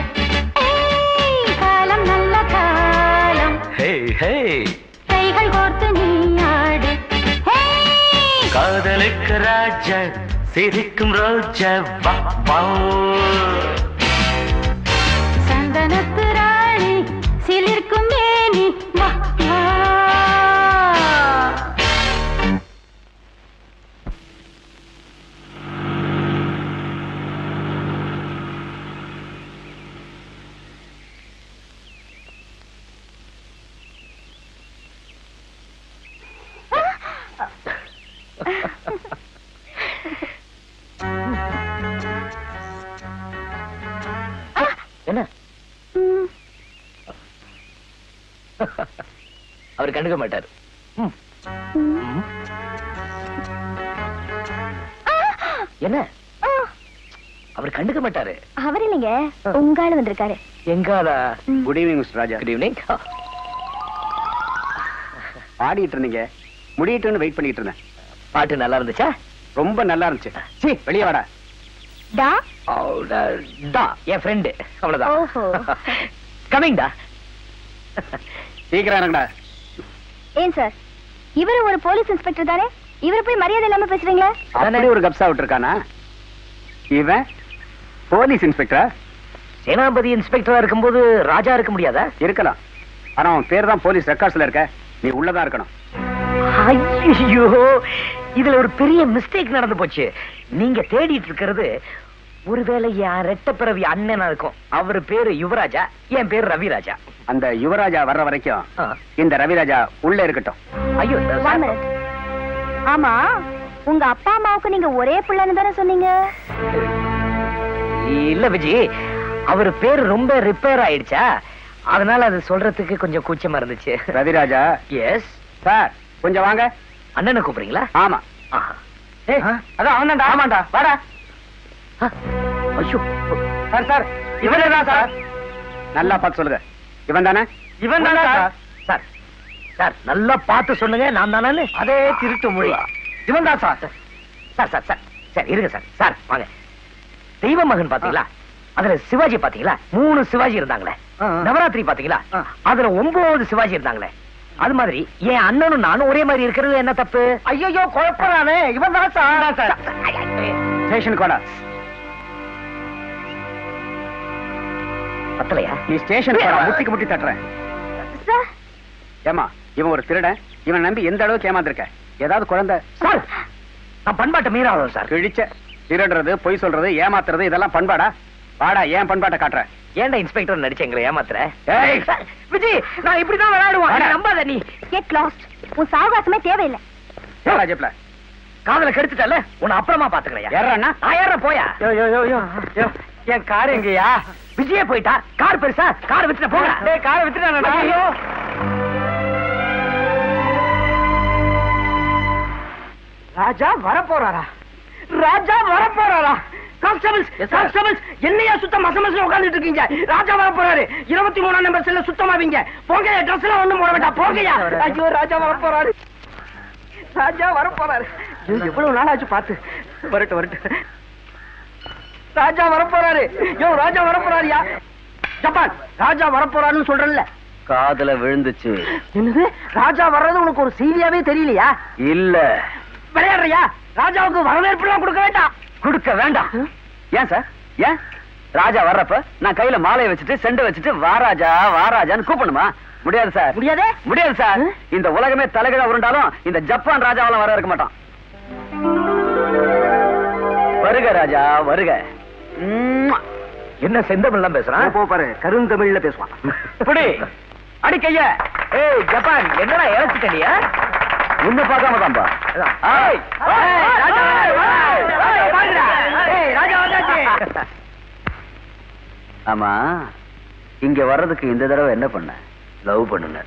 காலம் நல்ல காலம் கைகள் கோர்த்து நீ ஆடு காதலுக்கு ராஜா சிரிக்கும் ரோஜா சந்தனத்து ராணி சிலிர்க்கும் மேனி என்ன அவர் கண்டுக்க மாட்டார். என்ன அவர் கண்டுக்க மாட்டாரு. அவர் இல்லைங்க, உங்க ஆளு வந்திருக்காரு. எங்காலா? Good evening mister Raja. Good evening. பாடிட்டு இருந்தீங்க, முடியிட்டுன்னு வெயிட் பண்ணிட்டு இருந்தேன். பாட்டு நல்லா இருந்துச்சா? ரொம்ப நல்லா இருந்துச்சு. சீ, வெளியே வாடா. டா டா என் ஃப்ரெண்ட், அவ்வளவுதான். ஓஹோ. கமிங் டா. சீக்கிரம் இறங்கடா. ஏன் சார், இவரு ஒரு போலீஸ் இன்ஸ்பெக்டர் தானே, இவரு போய் மரியாதை இல்லாம பேசுறீங்களா? அப்படி ஒரு கப்சா விட்டுருக்கானா? இவன் போலீஸ் இன்ஸ்பெக்டரா? சேனாபதி இன்ஸ்பெக்டரா இருக்கும்போது ராஜா இருக்க முடியாதா? இருக்கலாம், ஆனா அவன் பேர் தான் போலீஸ் ரெக்கார்ட்ஸ்ல இருக்க. நீ உள்ளதான் இருக்கணும். ஐயோ, இதுல ஒரு பெரிய மிஸ்டேக் நடந்து போச்சு. நீங்க தேடிட்டு இருக்கிறது ஒருவேளை என் ரெட்டப்பிறவி அண்ணனா இருக்கும். அவரு பேரு யுவராஜா, என் பேரு ரவிராஜா. அந்த யுவராஜா வர்ற வரைக்கும் இந்த ரவிராஜா உள்ள இருக்கட்டும். ஐயோ, ஆமா, உங்க அப்பா அம்மாவுக்கு நீங்க ஒரே பிள்ளைன்னு தானே சொன்னீங்க? இல்ல விஜி, அவரு பேரு ரொம்ப ரிப்பேர் ஆயிடுச்சா, அதனால அது சொல்றதுக்கு கொஞ்சம் கூச்சமா இருந்துச்சு. ரவிராஜா. எஸ் சார், கொஞ்சம் வாங்க. அண்ணனை கூப்பிடுறீங்களா? ஆமா. அதான் அவன்டா. ஆமாண்டா, வாடா. ஐயோ சார், சார் இவன் தான் சார். நல்லா பார்த்து சொல்லுங்க. இவன் தானே? இவன் தானே சார். சார் சார் நல்லா பார்த்து சொல்லுங்க. நான் தானே? அதே திருட்டு மொழி. இவன் தான் sir. Sir sir sir sir இருங்க சார். சார் வாங்க. தெய்வ மகன் பாத்தீங்களா? அதுல சிவாஜி பாத்தீங்களா? 3 சிவாஜி இருந்தாங்களே. நவராத்திரி பாத்தீங்களா? அதுல 9 சிவாஜி இருந்தாங்களே. அது மாதிரி என் அண்ணனும் நானும் ஒரே மாதிரி இருக்கிறது என்ன தப்பு? ஐயோ, குழப்பறானே. இவன் தான் சார். ஸ்டேஷனுக்கு வாடா. பத்தலையா? நீ ஸ்டேஷனுக்கு வாடா. முட்டிக்கு முட்டி தட்டுறேன். ஏமா, இவன் ஒரு திருடன். இவன் நம்பி எந்த அளவுக்கு ஏமாந்திருக்க? ஏதாவது குழந்தை? சார், நான் பண்பாட்டை மீறாதவன் சார். கிழிச்ச திருடுறது, பொய் சொல்றது, ஏமாத்துறது, இதெல்லாம் பண்பாடா? வாடா, ஏன் பண்பாட்டை காட்டுற? ஏன்டா இன்ஸ்பெக்டர் நடிச்சு எங்களை ஏமாத்துற? விஜய், நான் இப்படிதான் விளையாடுவேன். நம்பாத நீ. Get lost. உன் சாவாசமே தேவையில்லை. ஏடா ஜெப்ல காதல கெடுத்துட்டல, உன்னை அப்புறமா பாத்துக்கலையா? ஏறா நான் ஏற போயா? என் கார் எங்கயா? விஜயே போயிட்டா. கார் பெருசா? கார் வித்துட்டு போங்க. காரை வித்துட்டானடா. ஐயோ, ராஜா வரப்போறாரா? ராஜா வரப்போறாரா? கான்ஸ்டபிள்ஸ், என்னையா சுத்த மசமசல உட்கார்ந்துட்டு இருக்கீங்க? ராஜா வரப்போறாரு. 23ஆம் நம்பர் செல்ல சுத்தமாவீங்க. போங்க, ட்ரெஸ் எல்லாம் ஒண்ணும் போட வேண்டாம். போங்கயா. ஐயோ, ராஜா வரப்போறாரு. ராஜா வரப்போறாரு. எவ்வளவு நாள் ஆச்சு பார்த்து. வரட்டு. ராஜா வரப்போறாரு. ராஜா வரப்போறாருயா. ஜப்பான், ராஜா வரப்போறாருன்னு சொல்றேன்ல. காதுல விழுந்துச்சு. என்னது? ராஜா வர்றது உனக்கு ஒரு செய்தியாவே தெரியலையா? இல்ல. விளையாடுறியா? ராஜாவுக்கு வரவேற்பு எல்லாம் கொடுக்க வேண்டாம். கொடுக்க வேண்டாம். ஏன் சார்? ஏன்? ராஜா வர்றப்ப நான் கையில மாலையை வச்சுட்டு செண்டை வச்சுட்டு வாராஜான்னு கூப்பிடணுமா? முடியாது சார். முடியாது சார். இந்த உலகமே தலைகீழா உருண்டாலும் இந்த ஜப்பான் ராஜாவெல்லாம் வர இருக்க மாட்டான். வருக ராஜா, வருக. என்ன செந்தமிழ்லாம் பேசுறான்? பாரு, கருந்தமிழ்ல பேசுவான். இப்படி அடிக்கைய. ஏய் ஜப்பான், என்னடா இறச்சிட்டனியா? உன்னை பார்க்காம தான்பா. ஆமா, இங்க வர்றதுக்கு இந்த தடவை என்ன பண்ண? லவ் பண்ணுன.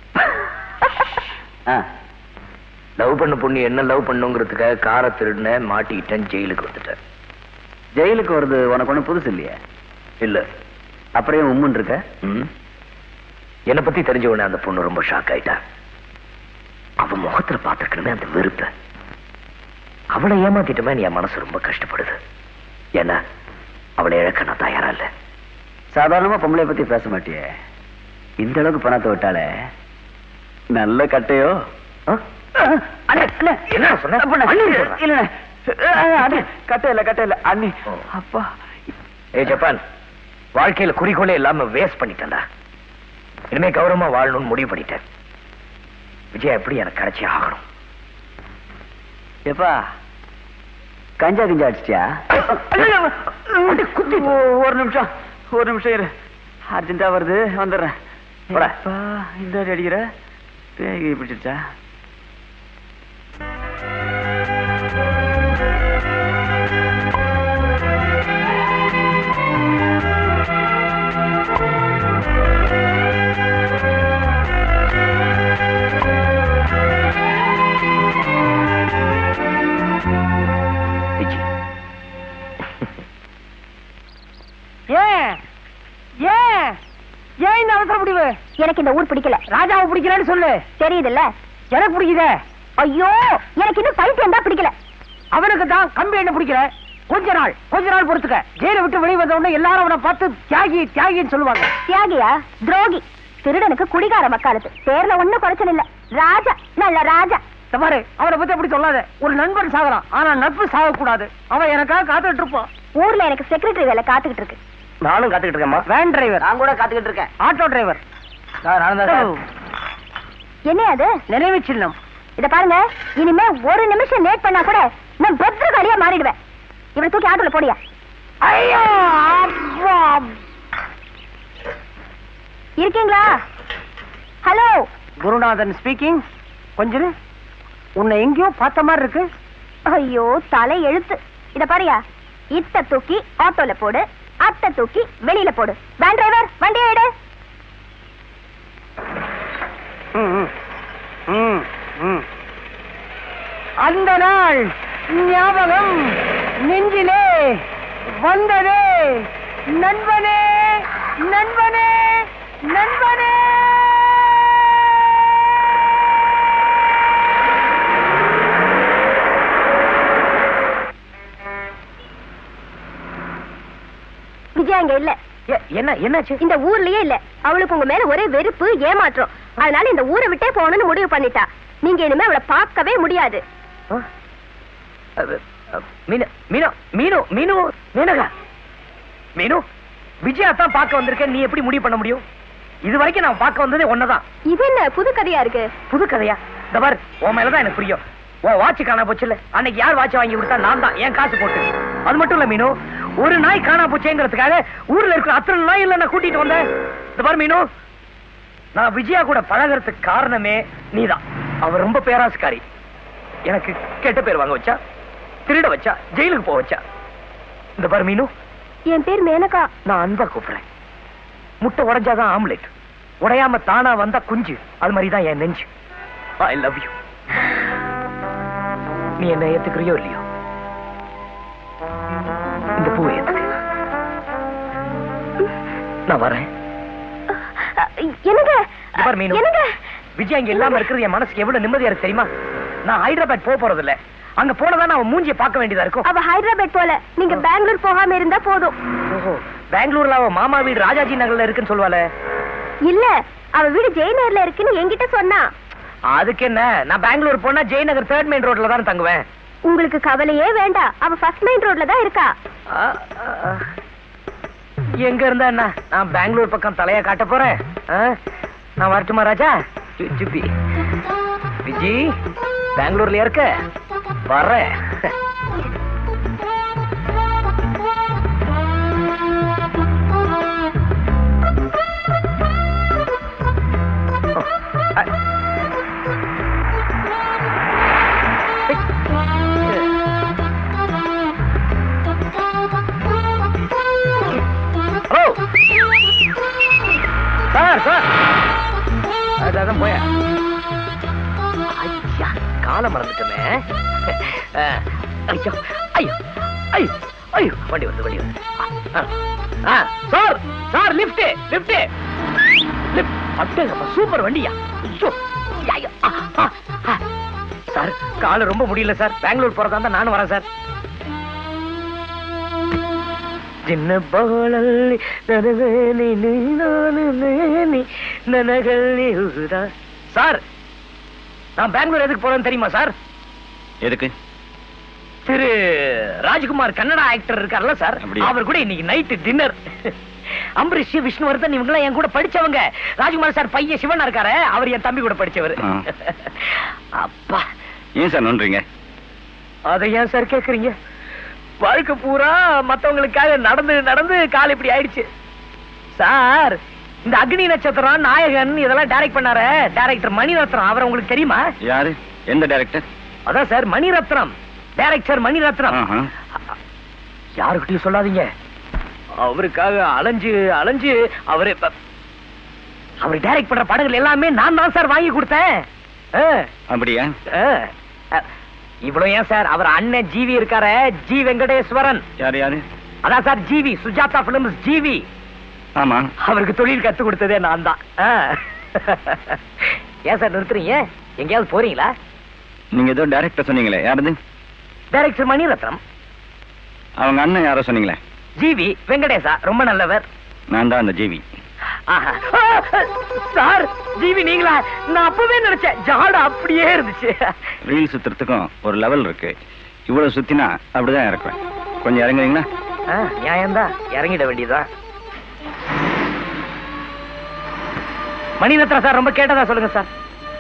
லவ் பண்ண பொண்ணு என்ன லவ் பண்ணுங்கிறதுக்காக காரை திருடுன, மாட்டிக்கிட்டேன், ஜெயிலுக்கு வந்துட்டேன். ஜெயிலுக்கு வருது உனக்கு ஒண்ணு புதுசு இல்லையா? இல்ல. அப்புறம் உம்முன்னு இருக்க? என்னை பத்தி தெரிஞ்ச உடனே அந்த பொண்ணு ரொம்ப ஷாக் ஆயிட்டா. அவ முகத்துல பாத்துக்கணுமே அந்த வெறுப்ப. அவளை ஏமாத்திட்டுமே என் மனசு ரொம்ப கஷ்டப்படுது. ஏன்னா அவளை இழக்க நான் தயாரா இல்ல. சாதாரணமா பொம்பளை பத்தி பேச மாட்டியே, இந்த அளவுக்கு பணத்தை விட்டாலே நல்ல கட்டையோ. என்ன சொன்ன? கட்டை இல்ல அண்ணி. அப்பா ஏ ஜப்பான், வாழ்க்கையில குறிக்கோளே இல்லாம வேஸ்ட் பண்ணிட்டேன்டா. இனிமே கௌரவமா வாழணும்னு முடிவு பண்ணிட்டேன். விஜயா எப்படி எனக்கு கிடைச்சி ஆகணும். எப்பா கஞ்சா கிஞ்சா அடிச்சிட்டியா? ஒரு நிமிஷம் இரு, அர்ஜென்டா வருது, வந்துடுறேன். இந்த அடிக்கிற பேய் பிடிச்சிருச்சா? ஏன் இந்த அவசர முடிவு? எனக்கு இந்த ஊர் பிடிக்கல. ராஜாவை பிடிக்கலன்னு சொல்லு. தெரியுதுல்ல? எனக்கு பிடிக்குதே. ஐயோ, எனக்கு இன்னும் பைத்தியம் தான் பிடிக்கல. அவனுக்கு தான் கம்பி என்ன பிடிக்கல. கொஞ்ச நாள் பொறுத்துக்க. ஜெயிலை விட்டு வெளியே வந்த உடனே எல்லாரும் அவனை பார்த்து தியாகின்னு சொல்லுவாங்க. தியாகியா? துரோகி. திருடனுக்கு குடிகார மக்காலத்து. பேர்ல ஒண்ணும் குறைச்சல் இல்ல. ராஜா, நல்ல ராஜா. பாரு, அவனை பத்தி அப்படி சொல்லாத. ஒரு நண்பன் சாகலாம், ஆனா நட்பு சாக கூடாது. அவன் எனக்காக காத்துட்டு இருப்பான். ஊர்ல எனக்கு செக்ரட்டரி வேலை காத்துக்கிட்டு இருக்கு. நானும் காத்துக்கிட்டு இருக்கேம்மா. Van driver. நான் கூட காத்துக்கிட்டு இருக்கேன். Auto driver. என்ன அது? நினைவு சின்னம். இத பாருங்க, இனிமே ஒரு நிமிஷம் லேட் பண்ணா கூட நான் பத்திரகாளியா மாறிடுவேன். இவனை தூக்கி ஆட்டோல போடியா. ஐயோ, இருக்கீங்களா? Hello, Gurunathan speaking. கொஞ்சம் உன்னை எங்கேயோ பார்த்த மாதிரி இருக்கு. ஐயோ, தலை எழுத்து. இத பாரியா, இத்த தூக்கி ஆட்டோல போடு, அத்தை தூக்கி வெளியில போடு. வேன் டிரைவர், வண்டியை எடு. அந்த நாள் ஞாபகம் நெஞ்சிலே வந்ததே. நண்பனே நண்பனே நண்பனே. விஜயா இங்க இல்ல. என்னாச்சு? இந்த ஊர்லயே இல்ல. அவளுக்கு உங்க மேல ஒரே வெறுப்பு, ஏமாற்றம். அதனால இந்த ஊரை விட்டே போகணும்னு முடிவு பண்ணிட்டா. நீங்க இனிமே அவளை பார்க்கவே முடியாது. மீனு, விஜயா தான் பார்க்க வந்திருக்கேன். நீ எப்படி முடிவு பண்ண முடியும்? இது வரைக்கும் நான் பார்க்க வந்ததே ஒன்னதான். இது என்ன புது கதையா இருக்கு? புது கதையா? இந்த பாரு, உன் மேலதான் எனக்கு புரியும். உன் வாட்ச் காணா போச்சுல்ல, அன்னைக்கு யார் வாட்ச் வாங்கி கொடுத்தா? நான் தான், என் காசு போட்டு. அது மட்டும் இல்ல மீனு, ஒரு நாய் காணா போச்சேங்கிறதுக்காக ஊர்ல இருக்கிற அத்தனை நாய் இல்ல நான் கூட்டிட்டு வந்தேன். இந்த பாரு மீனு, நான் விஜயா கூட பழகிறதுக்கு காரணமே நீதான். அவ ரொம்ப பேராசுக்காரி. எனக்கு கெட்ட பேர் வாங்க வச்சா, திருட வச்சா, ஜெயிலுக்கு போக வச்சா. இந்த பாரு மீனு, என் பேர் மேனகா. நான் அன்பா கூப்பிடுறேன். முட்டை உடைஞ்சாதான் ஆம்லெட், உடையாம தானா வந்தா குஞ்சு. அது மாதிரிதான் என் நெஞ்சு. I love you. நீ என்ன ஏத்துக்கிறியோ இல்லையோ, இந்த பூவை ஏத்துக்கு. நான் வரேன். என்னங்க? விஜயா இங்க இல்லாம இருக்கிறது என் மனசுக்கு எவ்வளவு நிம்மதியா இருக்கு தெரியுமா? நான் ஹைதராபாத் போறது இல்ல. அங்க போனதான் அவன் மூஞ்சியை பார்க்க வேண்டியதா இருக்கும். அவ ஹைதராபாத் போல, நீங்க பெங்களூர் போகாம இருந்தா போதும். ஓஹோ, பெங்களூர்ல அவ மாமா வீடு ராஜாஜி நகர்ல இருக்குன்னு சொல்லுவாளே. இல்ல, அவ வீடு ஜெயநகர்ல இருக்குன்னு என்கிட்ட சொன்னா. அதுக்கு என்ன, நான் பெங்களூர் போனா ஜெயநகர் 3rd மெயின் ரோட்ல தான் தங்குவேன். உங்களுக்கு கவலையே வேண்டாம், அவ 1st மெயின் ரோட்ல தான் இருக்கா. எங்க இருந்தா என்ன, நான் பெங்களூர் பக்கம் தலையா காட்ட போறேன். நான் வரட்டுமா ராஜா? ஜிபி விஜி, பெங்களூர்ல இருக்க வர்றேன். அதான் போய காலம் மறந்துட்டமே. ஐயோ ஐயோ ஐயோ ஐயோ, வண்டி வருது வண்டி வருது. Sir sir, lift lift lift super வண்டியா. சார் கால ரொம்ப முடியல சார். பெங்களூர் போறதா இருந்தா நானும் வரேன் சார். சின்ன பாலல்லி நனவேனி நானே நனகல்லி உதா. சார் நான் பெங்களூர் எதுக்கு போறேன்னு தெரியுமா சார்? எதுக்கு? திரு ராஜ்குமார் கன்னடா ஆக்டர் இருக்கார்ல சார், அவர் கூட இன்னைக்கு நைட் டின்னர். அம்பரீஷ், விஷ்ணுவர்தன் இவங்க என் கூட படிச்சவங்க. ராஜ்குமார் சார் பையன் சிவனா இருக்காரு, அவர் என் தம்பி கூட படிச்சவர். அப்பா ஏன் சார் நன்றீங்க? அதை ஏன் சார் கேக்குறீங்க? வாழ்க்கை பூரா மத்தவங்களுக்காக நடந்து நடந்து கால் இப்படி ஆயிடுச்சு சார். இந்த அக்னி நட்சத்திரம், நாயகன் இதெல்லாம் டைரக்ட் பண்ணாரு டைரக்டர் மணிரத்னம். அவர் உங்களுக்கு தெரியுமா? யாரு? எந்த டைரக்டர்? அதான் சார் மணிரத்னம், டைரக்டர் மணிரத்னம். யாருக்கிட்டையும் சொல்லாதீங்க. அவருக்காக அலைஞ்சு அலைஞ்சு அவர் டைரக்ட் பண்ற படங்கள் எல்லாமே நான் தான் சார் வாங்கி கொடுத்தேன். அப்படியா? இவ்வளவு ஏன் சார், அவர் அண்ணன் ஜிவி இருக்காரு, ஜி வெங்கடேஸ்வரன். யாரு யாரு? அதான் sir GV, Sujatha films GV. ஆமா, அவருக்கு தொழில் கத்து கொடுத்ததே நான் தான். ஏன் சார் நிறுத்துறீங்க? எங்கேயாவது போறீங்களா? நீங்க ஏதோ டைரக்டர் சொன்னீங்களே, யாரது? டைரக்டர் மணிரத்னம். அவங்க அண்ணன் யாரோ சொன்னீங்களே? ஜிவி வெங்கடேசா, ரொம்ப நல்லவர். நான் தான் அந்த ஜிவி. சார் ஜிவி நீங்களா? நான் அப்பவே நினைச்சேன், ஜாட அப்படியே இருந்துச்சு. ரீல் சுத்துறதுக்கும் ஒரு லெவல் இருக்கு. இவ்வளவு சுத்தினா அப்படிதான் இறக்குவேன். கொஞ்சம் இறங்குறீங்களா? நியாயம்தான், இறங்கிட வேண்டியதுதான். மணிரத்னம் சார் ரொம்ப கேட்டதா சொல்லுங்க சார்.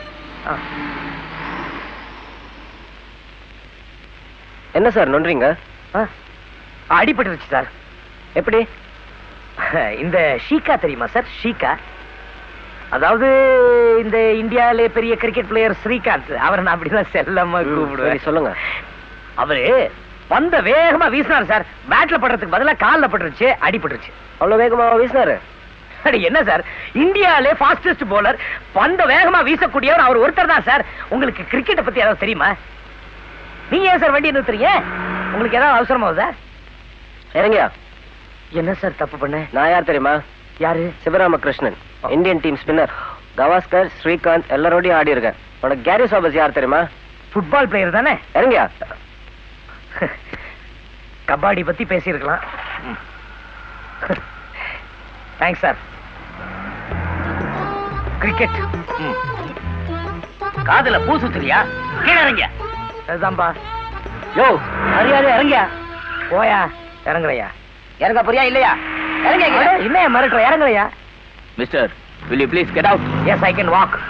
என்ன சார் நன்றீங்க? அடிபட்டுருச்சு சார். எப்படி? இந்த ஷீகா தெரியுமா சார்? ஷீகா அதாவது இந்த இந்தியாவிலே பெரிய கிரிக்கெட் பிளேயர் ஸ்ரீகாந்த். அவரை நான் அப்படிதான் செல்லமா கூப்பிடுவேன். சொல்லுங்க. அவரு பந்த வேகமா வீசினார் சார். பேட்ல படுறதுக்கு பதிலா கால்ல பட்டுருச்சு, அடிபட்டுருச்சு. அவ்வளவு வேகமா வீசினாரு? என்ன சார், இந்தியாவிலே ஃபாஸ்டஸ்ட் போலர், பந்த வேகமா வீசக்கூடியவர் அவர் ஒருத்தர் தான் சார். உங்களுக்கு கிரிக்கெட்டை பத்தி ஏதாவது தெரியுமா? நீங்க ஏன் சார் வண்டியை நிறுத்துறீங்க? உங்களுக்கு ஏதாவது அவசரமா சார்? இறங்கியா? என்ன சார் தப்பு பண்ண? நான் யார் தெரியுமா? யாரு? Sivaramakrishnan, Indian team spinner. Gavaskar, Srikanth எல்லாரோடையும் ஆடி இருக்கேன். உனக்கு கேரி சோபஸ் யார் தெரியுமா? ஃபுட்பால் பிளேயர் தானே? இறங்கியா? கபாடி பத்தி பேசியிருக்கலாம். Thanks sir. கிரிக்கெட் காதுல பூ சுத்துறியா? கீழே இறங்க. அதுதான்பா. யோ மரியாதை இறங்கியா? போயா. இறங்குறையா? இறங்க போறியா இல்லையா? இறங்க. என்ன மிரட்டுற? இறங்குறையா? Mister, will you please get out? Yes, I can walk.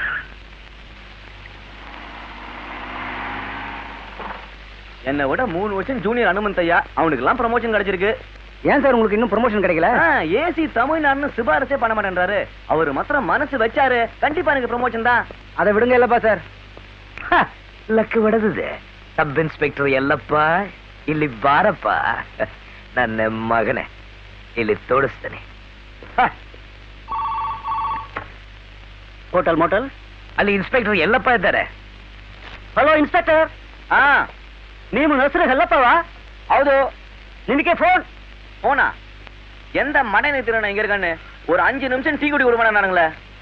என்னை விட 3 வருஷம் ஜூனியர் அனுமந்த் ஐயா, அவனுக்கு எல்லாம் ப்ரமோஷன் கிடைச்சிருக்கு. ஏன் சார் உங்களுக்கு இன்னும் ப்ரமோஷன் கிடைக்கல? ஏசி தமிழ்நாடுன்னு சிபாரசே பண்ண மாட்டேன்றாரு. அவரு மாத்திரம் மனசு வச்சாரு, கண்டிப்பா எனக்கு ப்ரமோஷன் தான். அதை விடுங்க இல்லப்பா சார். ಲಕ್ಕ ಹೊಡೆದಿದೆ. ಸಬ್ ಇನ್ಸ್ಪೆಕ್ಟರ್ ಎಲ್ಲಪ್ಪ ಇಲ್ಲಿ ಬಾರಪ್ಪ. ನನ್ನ ಮಗನೇ ಇಲ್ಲಿ ತೋಡಿಸ್ತೇನೆ. ಹೋಟೆಲ್ ಮೋಟಲ್ ಅಲ್ಲಿ ಇನ್ಸ್ಪೆಕ್ಟರ್ ಎಲ್ಲಪ್ಪ ಇದ್ದಾರೆ. Hello inspector. ನೀವು ಹೆಸರು ಎಲ್ಲಪ್ಪವಾ? ಹೌದು. ನಿನಗೆ போனா எந்த மடை நிறுத்தின இங்க இருக்கான்னு ஒரு 5 நிமிஷம் டீ குடி விட மாட்டானுங்களே.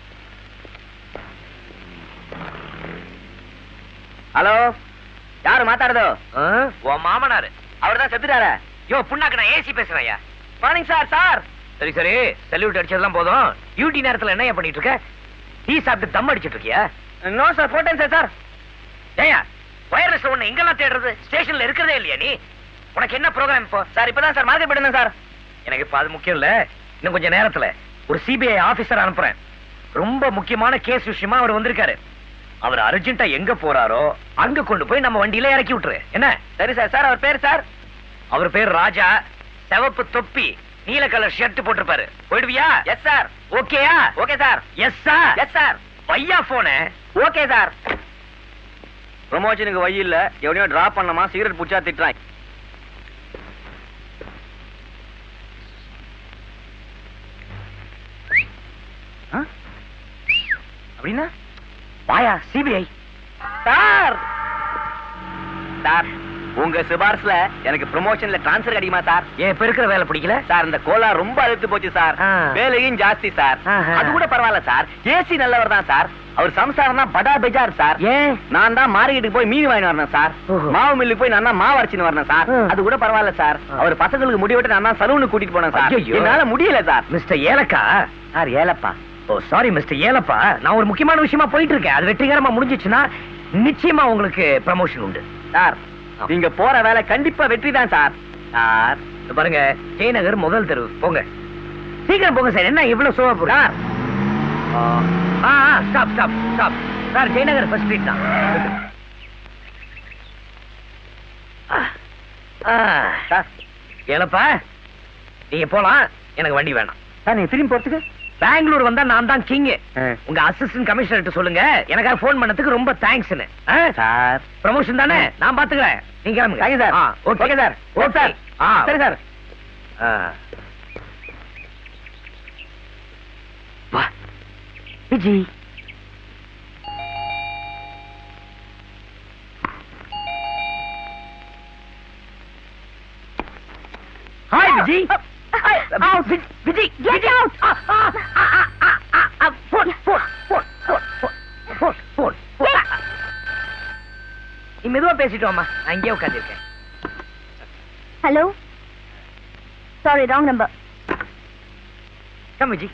ஹலோ, யாரு மாத்தாடுதோ? உன் மாமனாரு. அவர் தான் செத்துட்டாரு. யோ புண்ணாக்கு, நான் ஏசி பேசுறேன். Morning sir. சார் சரி சரி, சல்யூட் அடிச்சதெல்லாம் போதும். டியூட்டி நேரத்துல என்ன பண்ணிட்டு இருக்க? டீ சாப்பிட்டு தம் அடிச்சிட்டு இருக்கியா? நோ சார், போட்டேன் சார். சார் ஏயா வயர்லெஸ்ல ஒண்ணு எங்கெல்லாம் தேடுறது? ஸ்டேஷன்ல இருக்கிறதே இல்லையா நீ? உனக்கு என்ன ப்ரோக்ராம் இப்போ? சார் இப்பதான் சார் மார்க்கெட் போயிட்டு சார். எனக்கு இப்ப அது முக்கியம் இல்ல. இன்னும் கொஞ்சம் நேரத்துல ஒரு சிபிஐ ஆபீசர் அனுப்புறேன். ரொம்ப முக்கியமான கேஸ் விஷயமா அவர் வந்திருக்காரு. அவர் அர்ஜென்ட்டா எங்க போறாரோ அங்க கொண்டு போய் நம்ம வண்டியில இறக்கி விட்டுரு. என்ன? சரி சார். சார் அவர் பேர்? சார் அவர் பேர் ராஜா. சிவப்பு தொப்பி, நீல கலர் ஷர்ட் போட்டிருப்பாரு. போயிடுவியா? Yes sir. ஓகேயா? Okay sir. Yes sir. Yes sir. பையா போன. Okay sir. ப்ரமோஷனுக்கு வழி இல்ல, எவனையோ டிராப் பண்ணமா சிகரெட் புடிச்சா திட்டுறான். அப்படின்னா வாயா சிபிஐ. சார் சார் உங்க சிபாரிசுல எனக்கு ப்ரமோஷன்ல டிரான்ஸ்ஃபர் கிடைக்குமா சார்? ஏன் இப்ப இருக்கிற வேலை பிடிக்கல சார் இந்த கோலா ரொம்ப அழுத்து போச்சு சார். வேலையும் ஜாஸ்தி சார். அது கூட பரவாயில்ல சார். ஏசி நல்லவர் தான் சார். அவர் சம்சாரம் தான் படா பெஜார் சார். ஏன் நான் தான் மார்க்கெட்டுக்கு போய் மீன் வாங்கி வரணும் சார். மாவு மில்லுக்கு போய் நான் தான் மாவு அரைச்சின்னு வரணும் சார். அது கூட பரவாயில்ல சார். அவர் பசங்களுக்கு முடி வெட்ட நான் தான் சலூனுக்கு கூட்டிட்டு போனேன் சார். என்னால முடியல சார். மிஸ்டர் ஏலக்கா sir Elappa. Oh sorry mister Elappa, நான் ஒரு முக்கியமான விஷயமா போயிட்டு இருக்கேன். அது வெற்றிகரமா முடிஞ்சிச்சுன்னா நிச்சயமா உங்களுக்கு ப்ரமோஷன் உண்டு சார். நீங்க போற வேலை கண்டிப்பா வெற்றி தான் சார். சார் பாருங்க, ஜெயநகர் முதல் தெரு போங்க, சீக்கிரம் போங்க சார். என்ன இவ்வளவு சோவா போற? Stop stop stop sir. Jayanagar first street தான். சார் ஏலப்பா நீங்க போலாம், எனக்கு வண்டி வேணாம் சார். நீங்க திரும்பி போறதுக்கு பெங்களூர் வந்தா நான் தான் கிங். உங்க அசிஸ்டன்ட் கமிஷனர் சொல்லுங்க எனக்காக போன் பண்ணதுக்கு ரொம்ப தேங்க்ஸ்னு. சார் ப்ரமோஷன் தானே, நான் பாத்துக்கிறேன். நீங்க கிளம்புங்க. Thank you sir. Okay sir. Okay sir. சரி சார். வா Viji. Hi Viji. Viji Get out! நீ மெதுவா பேசிட்டோமா, நான் இங்கே உட்காந்துருக்கேன். Hello, sorry wrong number. Come Viji.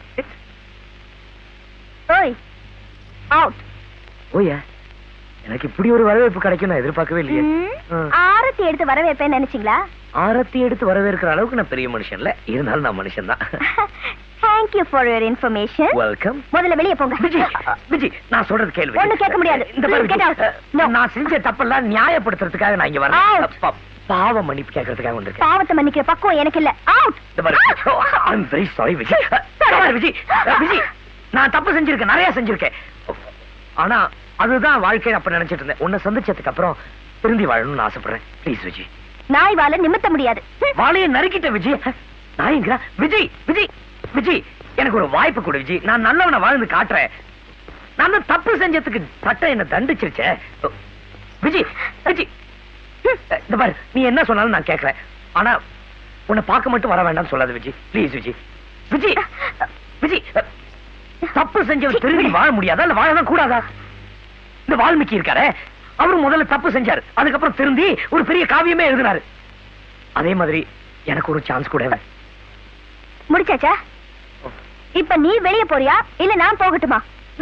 ஓய் அவுட். ஓயா, எனக்கு இப்படி ஒரு வரவேற்பு கிடைக்கும் நான் எதிர்பார்க்கவே இல்லையே. ஆரத்தி எடுத்து வரவேற்பேன்னு நினைச்சீங்களா? ஆரத்தி எடுத்து வரவேற்கிற அளவுக்கு நான் பெரிய மனுஷன் இல்ல, இருந்தாலும் நான் மனுஷன் தான். Thank you for your information. Welcome. முதல்ல வெளிய போங்க. விஜி விஜி, நான் சொல்றது கேளு. ஒண்ணு கேட்க முடியாது. இந்த Please get out. No. நான் செஞ்ச தப்பெல்லாம் நியாயப்படுத்துறதுக்காக நான் இங்க வரேன். பாவ மன்னிப்பு கேட்கறதுக்காக வந்திருக்கேன். பாவத்தை மன்னிக்கிற பக்குவம் எனக்கு இல்ல. அவுட். இந்த பாரு, I am very sorry Viji. Viji Viji, நான் தப்பு செஞ்சிருக்கேன், நிறைய செஞ்சிருக்கேன். ஆனா அதுதான் வாழ்க்கை அப்ப நினைச்சிட்டு இருந்தேன். உன்னை சந்திச்சதுக்கு அப்புறம் திருந்தி வாழணும்னு ஆசைப்படுறேன். ப்ளீஸ் விஜி. நாய் வாழ நிமித்த முடியாது. வாழையை நறுக்கிட்ட விஜி. நாய்ங்களா? விஜி விஜி விஜி, எனக்கு ஒரு வாய்ப்பு கொடு விஜி. நான் நல்லவனை வாழ்ந்து காட்டுறேன். நான் தப்பு செஞ்சதுக்கு சட்டம் என்ன தண்டிச்சிருச்சே. விஜி விஜி, இந்த பாரு, நீ என்ன சொன்னாலும் நான் கேட்கறேன். ஆனா உன்னை பார்க்க மட்டும் வர வேண்டாம்னு சொல்லாது விஜி. ப்ளீஸ் விஜி. விஜி விஜி, தப்பு செஞ்சவன் திரும்பி வாழ முடியாதா இல்ல வாழதான் கூடாதா? இந்த வால்மீகி இருக்காரு, அவரும் முதல்ல தப்பு செஞ்சாரு, அதுக்கப்புறம் திருந்தி ஒரு பெரிய காவியமே எழுதினாரு. அதே மாதிரி எனக்கு ஒரு சான்ஸ் கூட. முடிச்சாச்சா? இப்ப நீ வெளிய போறியா இல்ல நான் போகட்டுமா?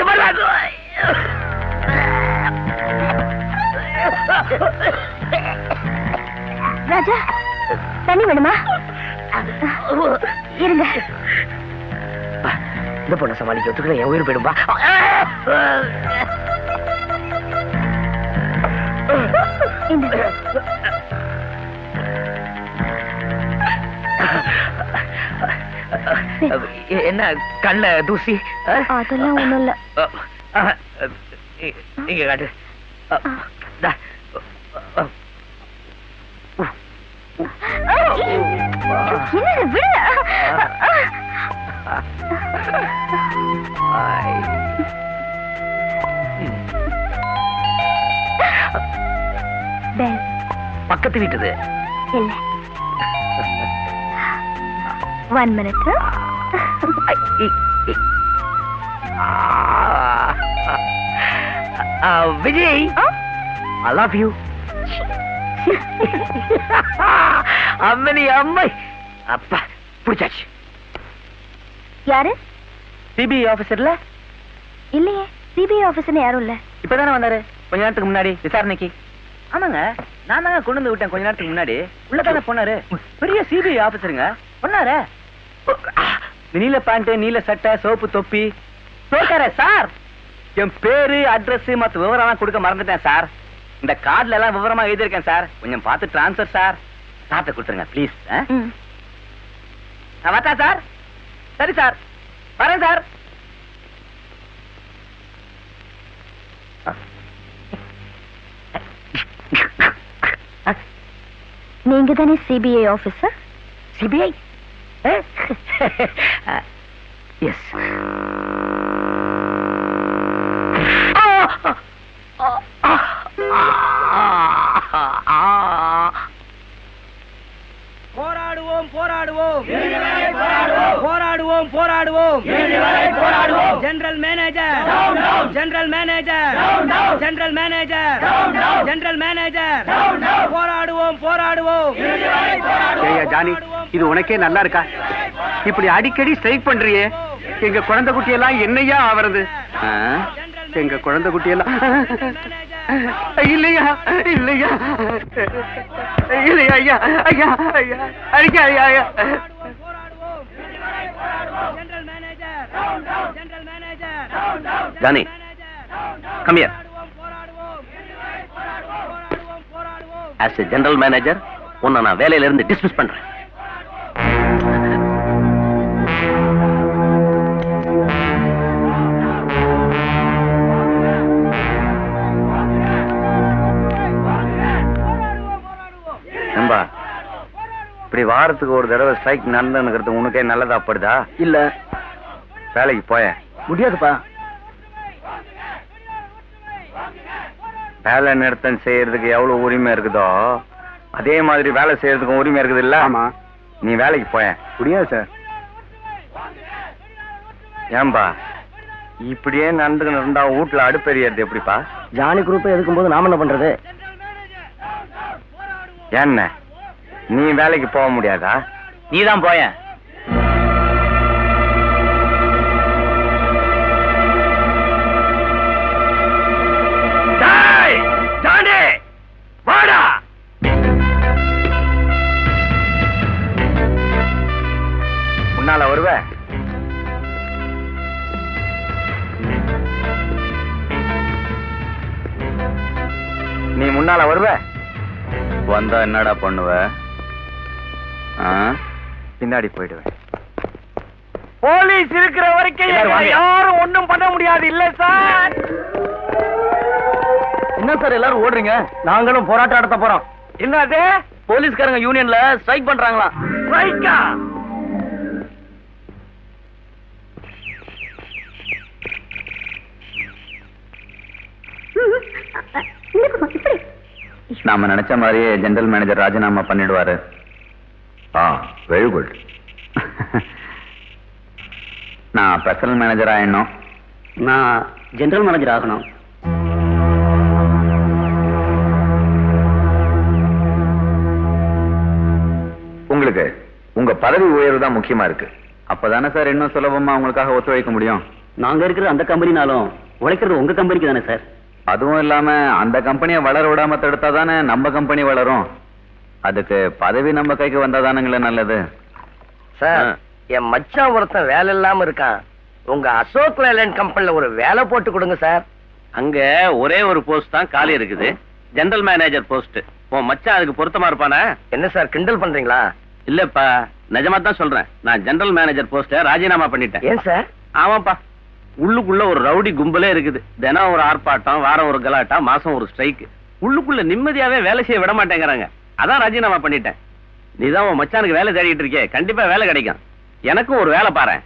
ராஜா, தண்ணி வேணுமா? இருங்க. இந்த பொண்ணை சமாளிக்க ஒத்துக்கல, என் உயிர் போயிடும்பா. என்ன கண்ண தூசி? அதெல்லாம் ஒண்ணும் இல்ல. நீங்க காட்டு. என்ன விடு. பக்கத்து வீட்டுது இல்ல. 1 minute. Vijay, I love you. அம்மனி அம்மை. அப்பா புடிச்சாச்சு. யாரு? சிபிஐ ஆபீசர்ல? இல்லையே, சிபிஐ ஆபீசர்னு யாரும் இல்ல. இப்பதானே வந்தாரு கொஞ்ச நேரத்துக்கு முன்னாடி விசாரணைக்கு. ஆமாங்க, நான் தாங்க கொண்டு வந்து விட்டேன் கொஞ்ச நேரத்துக்கு முன்னாடி. உள்ளதானே போனாரு, பெரிய சிபிஐ ஆபீசருங்க. சொன்னாரு நீல பேண்ட், நீல சட்டை, சோப்பு தொப்பி போட்டாரே சார். என் பேரு, அட்ரஸ், மத்த விவரம் கொடுக்க மறந்துட்டேன் சார். இந்த கார்டுல எல்லாம் விவரமா எழுதியிருக்கேன் சார். கொஞ்சம் பார்த்து டிரான்ஸ்பர் சார். சார்ட்ட கொடுத்துருங்க ப்ளீஸ். நான் வரட்டா சார்? சரி சார், வரேன் சார். நீங்க தானே சிபிஐ ஆபீசர்? சிபிஐ? எஸ். போராடுவோம் போராடுவோம் general manager general manager general manager general manager போராடுவோம் போராடுவோம். ஜானி, இது உனக்கே நல்லா இருக்கா? இப்படி அடிக்கடி ஸ்ட்ரைக் பண்றியே, எங்க குழந்தை குட்டி எல்லாம் என்னையா ஆவறது? எங்க குழந்தை குட்டி எல்லாம் இல்லையா இல்லையா இல்லையா ஐயா ஐயா ஐயா அடிக்க ஐயா ஐயா. Johnny, come here. As a general manager, உன்னை நான் வேலையில இருந்து டிஸ்மிஸ் பண்றேன். இப்படி வாரத்துக்கு ஒரு தடவை ஸ்ட்ரைக் நடந்துக்கிறது உனக்கே நல்லதா படுதா? இல்ல, வேலைக்கு போய முடியாதுப்பா. வேலை நிறுத்தம் செய்யறதுக்கு எவ்வளவு உரிமை இருக்குதோ அதே மாதிரி வேலை செய்யறதுக்கும் உரிமை இருக்குது இல்ல? ஆமா. நீ வேலைக்கு போய முடியாது சார். ஏன்பா இப்படியே நடந்துக்கிட்டு இருந்தா வீட்டுல அடுப்பெரியறது எப்படிப்பா? ஜானி குரூப் எதுக்கும் போது நாம என்ன பண்றது? என்ன நீ வேலைக்கு போக முடியாதா? நீதான் போய. வாடா. முன்னால வருவ? நீ முன்னால வருவ? வந்தா என்னடா பண்ணுவ? பின்னாடி போயிடுவேன். போலீஸ் இருக்கிற வரைக்கும் யாரும் ஒண்ணும் பண்ண முடியாது இல்ல சார்? என்ன சார் எல்லாரும் ஓடுறீங்க? நாங்களும் போராட்டம் நடத்த போறோம். என்னது? போலீஸ்காரங்க யூனியன்ல ஸ்ட்ரைக் பண்றாங்களா? ஸ்ட்ரைக்கா? நாம நினைச்ச மாதிரியே ஜெனரல் மேனேஜர் ராஜினாமா பண்ணிடுவாரு. Very good. நான் பர்சனல் மேனேஜர் ஆயிடணும். நான் ஜெனரல் மேனேஜர் ஆகணும். உங்களுக்கு உங்க பதவி உயர்வு தான் முக்கியமா இருக்கு. அப்பதானே சார் இன்னும் சுலபமா உங்களுக்காக ஒத்துழைக்க முடியும். நாங்க இருக்கிற அந்த கம்பெனினாலும் உழைக்கிறது உங்க கம்பெனிக்கு தானே சார்? அதுவும் இல்லாம அந்த கம்பெனியை வளர விடாம தடுத்தா தானே நம்ம கம்பெனி வளரும். அதுக்கு பதவி நம்ம கைக்கு வந்தாதானுங்களே நல்லது. சார், என் மச்சான் ஒருத்தன் வேலை இல்லாம இருக்கான். உங்க அசோக் லேலண்ட் கம்பெனில ஒரு வேலை போட்டு கொடுங்க சார். அங்க ஒரே ஒரு போஸ்ட் தான் காலி இருக்குது, ஜெனரல் மேனேஜர் போஸ்ட். உன் மச்சான் அதுக்கு பொருத்தமா இருப்பானே? என்ன சார் கிண்டல் பண்றீங்களா? இல்லப்பா, நிஜமா தான் சொல்றேன். நான் ஜெனரல் மேனேஜர் போஸ்ட ராஜினாமா பண்ணிட்டேன். ஏன் சார்? ஆமாப்பா, உள்ளுக்குள்ள ஒரு ரவுடி கும்பலே இருக்குது. தினம் ஒரு ஆர்ப்பாட்டம், வாரம் ஒரு கலாட்டா, மாசம் ஒரு ஸ்ட்ரைக். உள்ளுக்குள்ள நிம்மதியாவே வேலை செய்ய விட மாட்டேங்கிறாங்க. அதான் ராஜினாமா பண்ணிட்டேன். நீதான் உன் மச்சானுக்கு வேலை தேடிட்டு இருக்கே, கண்டிப்பா வேலை கிடைக்கும். எனக்கும் ஒரு வேலை பாரு.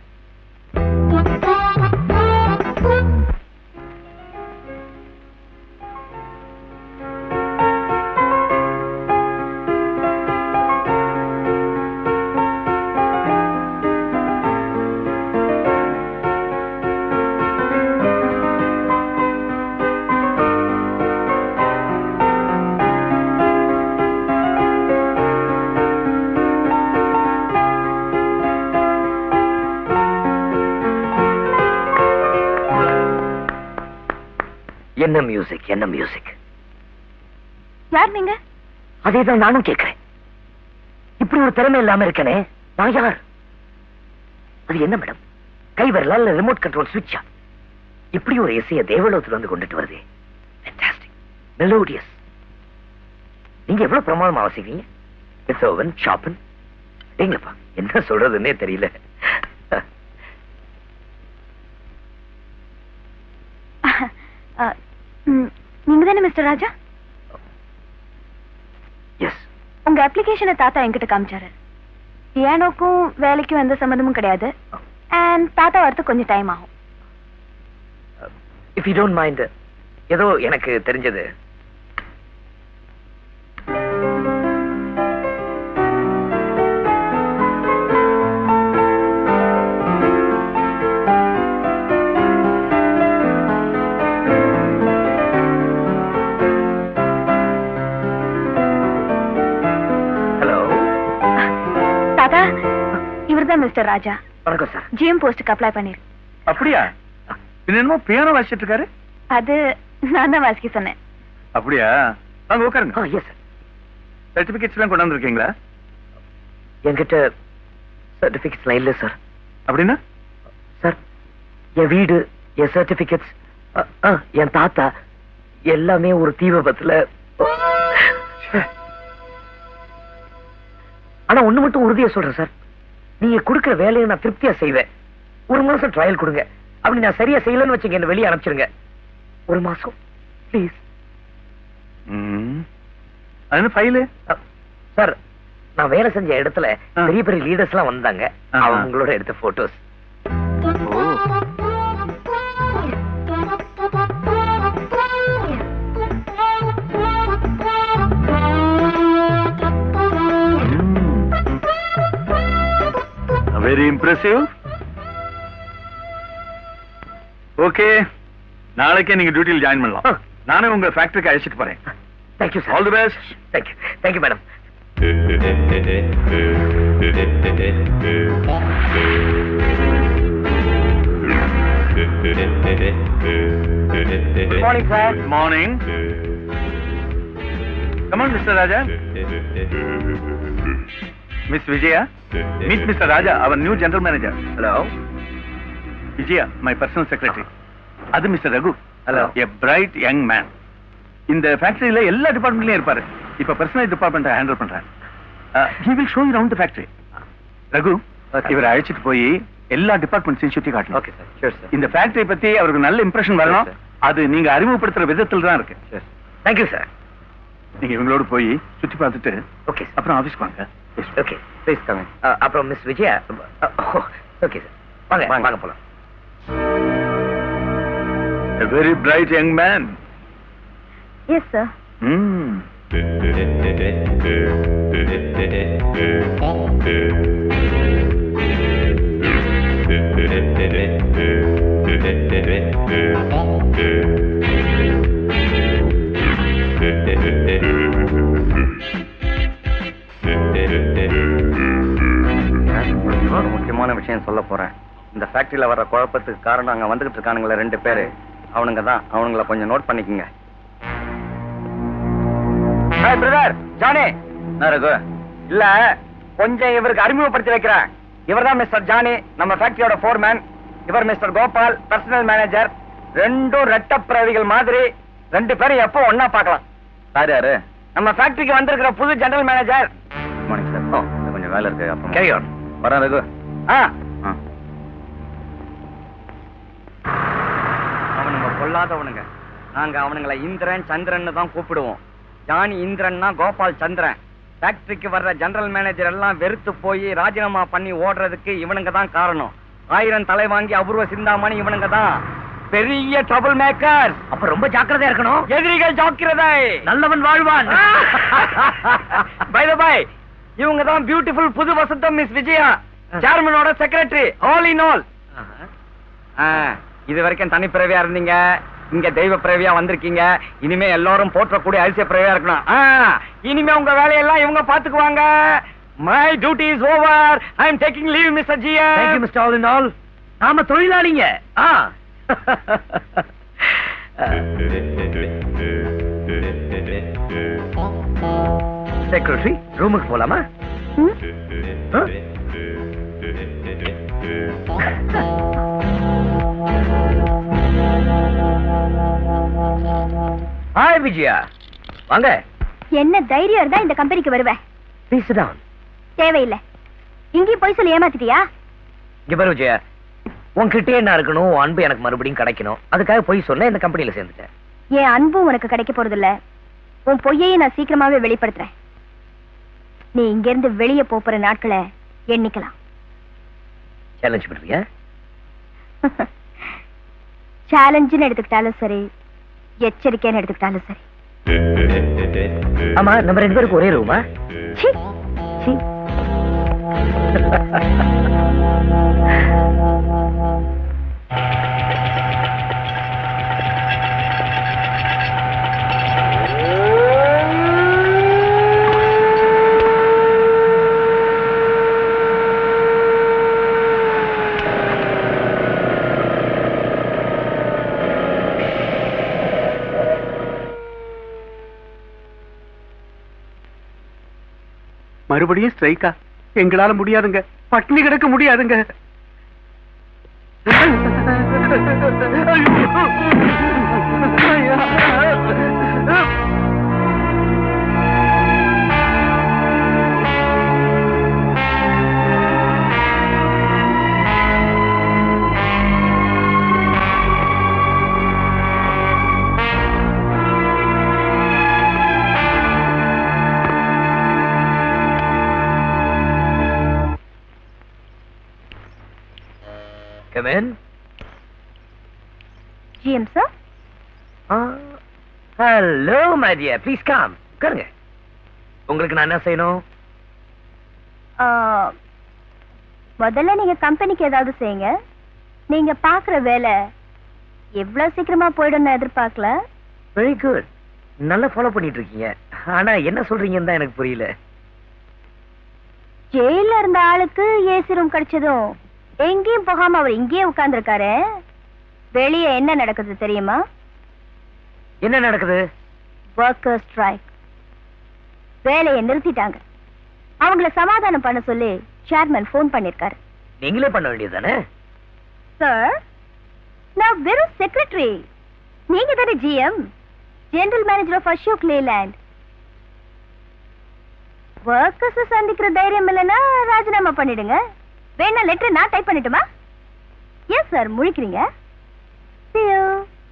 என்ன மியூசிக், என்ன மியூசிக்? யார் நீங்க? அதேதான் நானும் கேட்கிறேன். இப்படி ஒரு திறமை இல்லாம இருக்கனே, நான் யார்? அது என்ன மேடம், கை வரலால ரிமோட் கண்ட்ரோல் சுவிட்சா? இப்படி ஒரு இசைய தேவலோகத்துல வந்து கொண்டுட்டு வருது. Fantastic, melodious. நீங்க எவ்வளவு பிரமாதமா வாசிக்கிறீங்க. பெத்தோவன், ஷாப்பன். எங்கப்பா என்ன சொல்றதுன்னே தெரியல. நீங்க தானே மிஸ்டர் ராஜா? எஸ். உங்க அப்ளிகேஷனை தாத்தா என்கிட்ட காமிச்சாரு. பியானோக்கும் வேலைக்கும் எந்த சம்பந்தமும் கிடையாது. அண்ட் தாத்தா வரது கொஞ்சம் டைம் ஆகும். இஃப் யூ டோன்ட் மைண்ட், ஏதோ எனக்கு தெரிஞ்சது. மிஸ்டர் ராஜா. வணக்கம் சார். ஜிஎம் போஸ்டுக்கு அப்ளை பண்ணிரு. அப்படியா? என்னமோ பியானோ வாசிச்சிட்டு இருக்காரு. அது நான் தான் வாசிக்க சொன்னேன். அப்படியா? வாங்க உட்காருங்க. Yes sir. சர்டிபிகேட்ஸ் எல்லாம் கொண்டு வந்திருக்கீங்களா? என்கிட்ட சர்டிபிகேட்ஸ்லாம் இல்ல சார். அப்படின்னா? சார், என் வீடு, என் சர்டிபிகேட்ஸ், என் தாத்தா எல்லாமே ஒரு தீ விபத்துல. ஆனா ஒண்ணு மட்டும் உறுதியா சொல்றேன் சார், நீங்க கொடுக்கிற வேலையை நான் திருப்தியா செய்வேன். ஒரு மாசம் ட்ரையல் கொடுங்க. அப்படி நான் சரியா செய்யலன்னு வச்சுங்க, என்ன வெளியே அனுப்பிச்சிருங்க. ஒரு மாசம் ப்ளீஸ். அது ஃபைலு சார், நான் வேலை செஞ்ச இடத்துல பெரிய பெரிய லீடர்ஸ் எல்லாம் வந்தாங்க. அவங்களோட எடுத்த போட்டோஸ். Very impressive. ஓகே, நாளைக்கே நீங்க டியூட்டியில் ஜாயின் பண்ணலாம். நானே உங்க ஃபேக்டரிக்கு அழைச்சிட்டு போறேன். Thank you sir. All the best. Thank you. Thank you madam. Good morning, sir. Good morning. Come on, Mr. Raja. Miss Vijaya, meet Mr. Raja, our new general manager. Hello. Vijaya, my personal secretary. அது Mr. Raghu. Hello. A bright young man. இந்த ஃபேக்டரியில எல்லா டிபார்ட்மெண்ட்லயும் இருப்பாரு. இப்ப personal department handle பண்றாரு. He will show you around the factory. Raghu, இவரை அழைச்சிட்டு போய் எல்லா டிபார்ட்மெண்ட்ஸையும் சுத்தி காட்டணும். Okay, sir. Sure, sir. இந்த ஃபேக்டரி பத்தி அவருக்கு நல்ல இம்ப்ரெஷன் வரணும். அது நீங்க அறிமுகப்படுத்துற விதத்துல தான் இருக்கு. Sure. Thank you sir. நீங்க இவங்களோட போய் சுத்தி பார்த்துட்டு ஓகே. அப்புறம் ஆபீஸ்க்கு வாங்க. ஓகே. Please come in. அப்புறம் மிஸ் விஜயா. Okay sir. வாங்க வாங்க போலாம். A very bright young man. Yes, sir. ஒரு முக்கியமான விஷயம் சொல்ல போறேன். இந்த ஃபேக்டரியில வர்ற குழப்பத்துக்கு காரணம் அங்க வந்துகிட்டு இருக்கானுங்களே 2 பேரு, அவனுங்க தான். அவனுங்களை கொஞ்சம் நோட் பண்ணிக்கங்க. Hi brother Johnny. ரகு, இல்ல கொஞ்சம் இவருக்கு அறிமுகப்படுத்தி வைக்கிறேன். இவர் தான் மிஸ்டர் ஜானி, நம்ம ஃபேக்டரியோட ஃபோர்மேன். இவர் மிஸ்டர் கோபால், பர்சனல் மேனேஜர். ரெண்டும் ரெட்டப்பிரவிகள் மாதிரி 2 பேரும் எப்போ ஒன்னா பார்க்கலாம். சார் யாரு? நம்ம ஃபேக்டரிக்கு வந்திருக்கிற புது ஜெனரல் மேனேஜர். Morning sir. கொஞ்சம் வேலை இருக்கு, அப்புறம் கேரி ஆன். வரேன் ரகு. அவனுங்க கொள்ளாதவனுங்க. நாங்க அவனுங்களை இந்திரன் சந்திரன் தான் கூப்பிடுவோம். ஜானி இந்திரன்னா கோபால் சந்திரன். ஃபேக்டரிக்கு வர்ற ஜெனரல் மேனேஜர் எல்லாம் வெறுத்து போய் ராஜினாமா பண்ணி ஓடுறதுக்கு இவனுங்க தான் காரணம். 1000 தலை வாங்கி அபூர்வ சிந்தாமணி இவனுங்க தான். பெரிய ட்ரபிள் மேக்கர். அப்ப ரொம்ப ஜாக்கிரதையா இருக்கணும். எதிரிகள் ஜாக்கிரதை, நல்லவன் வாழ்வான். பை தி பை, இவங்க தான் பியூட்டிஃபுல் புது வசந்தம் மிஸ் விஜயா, சேர்மனோட செக்ரட்டரி. All in all. இது வரைக்கும் தனி பிறவியா இருந்தீங்க, இங்க தெய்வ பிறவியா வந்திருக்கீங்க. இனிமே எல்லாரும் போற்றக்கூடிய அதிசய பிறவியா இருக்கணும். இனிமே உங்க வேலையெல்லாம் இவங்க பாத்துக்குவாங்க. My duty is over. I am taking leave mister ஜியா. Thank you mister all in all. நாம தொழிலாளிங்க. செக்ரட்டரி, ரூமுக்கு போலாமா? ஹாய் விஜயா, வாங்க. என்ன தைரியம் இருந்தா இந்த கம்பெனிக்கு வருவேன்? Please sit down. தேவையில்லை. இங்கேயும் போய் சொல்லி ஏமாத்திட்டியா? இங்க பாரு விஜயா, உன்கிட்டே என்ன இருக்கணும், உன் அன்பு எனக்கு மறுபடியும் கிடைக்கணும். அதுக்காக போய் சொன்ன இந்த கம்பெனியில சேர்ந்துட்டேன். என் அன்பும் உனக்கு கிடைக்க போறது இல்ல. உன் பொய்யையும் நான் சீக்கிரமாவே வெளிப்படுத்துறேன். நீ இங்க இருந்து வெளியே போற நாட்களை எண்ணிக்கலாம். சேலஞ்ச் பண்றியா? சேலஞ்சுன்னு எடுத்துக்கிட்டாலும் சரி, எச்சரிக்கைன்னு எடுத்துக்கிட்டாலும் சரி. ஆமா, நம்ம 2 பேருக்கு ஒரே ரூமா? சீ சீ. மறுபடியும் ஸ்ட்ரைக்கா? எங்களால முடியாதுங்க, பட்டினி கிடக்க முடியாதுங்க. Come in. GM sir. Hello my dear, please come. உட்காருங்க. உங்களுக்கு நான் என்ன செய்யணும்? முதல்ல நீங்க கம்பெனிக்கு ஏதாவது செய்யுங்க. நீங்க பாக்குற வேலை எவ்வளவு சீக்கிரமா போயிடும் எதிர்பார்க்கல. வெரி குட், நல்லா ஃபாலோ பண்ணிட்டு இருக்கீங்க. ஆனா என்ன சொல்றீங்கன்னு தான் எனக்கு புரியல. ஜெயில இருந்த ஆளுக்கு ஏசி ரூம் கிடைச்சதும் எங்கேயும் போகாம அவர் இங்கேயே உட்கார்ந்து இருக்காரு. வெளியே என்ன நடக்குது தெரியுமா? என்ன நடக்குது? Worker strike. வேலையை நிறுத்திட்டாங்க. அவங்கள சமாதானம் பண்ண சொல்லி சேர்மன் போன் பண்ணிருக்காரு. நீங்களே பண்ண வேண்டியதானே? சார், நான் வெறும் செக்ரட்டரி. நீங்க தானே GM, general manager of Ashok Leyland. Workers சந்திக்கிற தைரியம் இல்லைன்னா ராஜினாமா பண்ணிடுங்க. வேணா லெட்டர் நான் டைப் பண்ணிட்டுமா? எஸ் சார், முழிக்கிறீங்க. See you.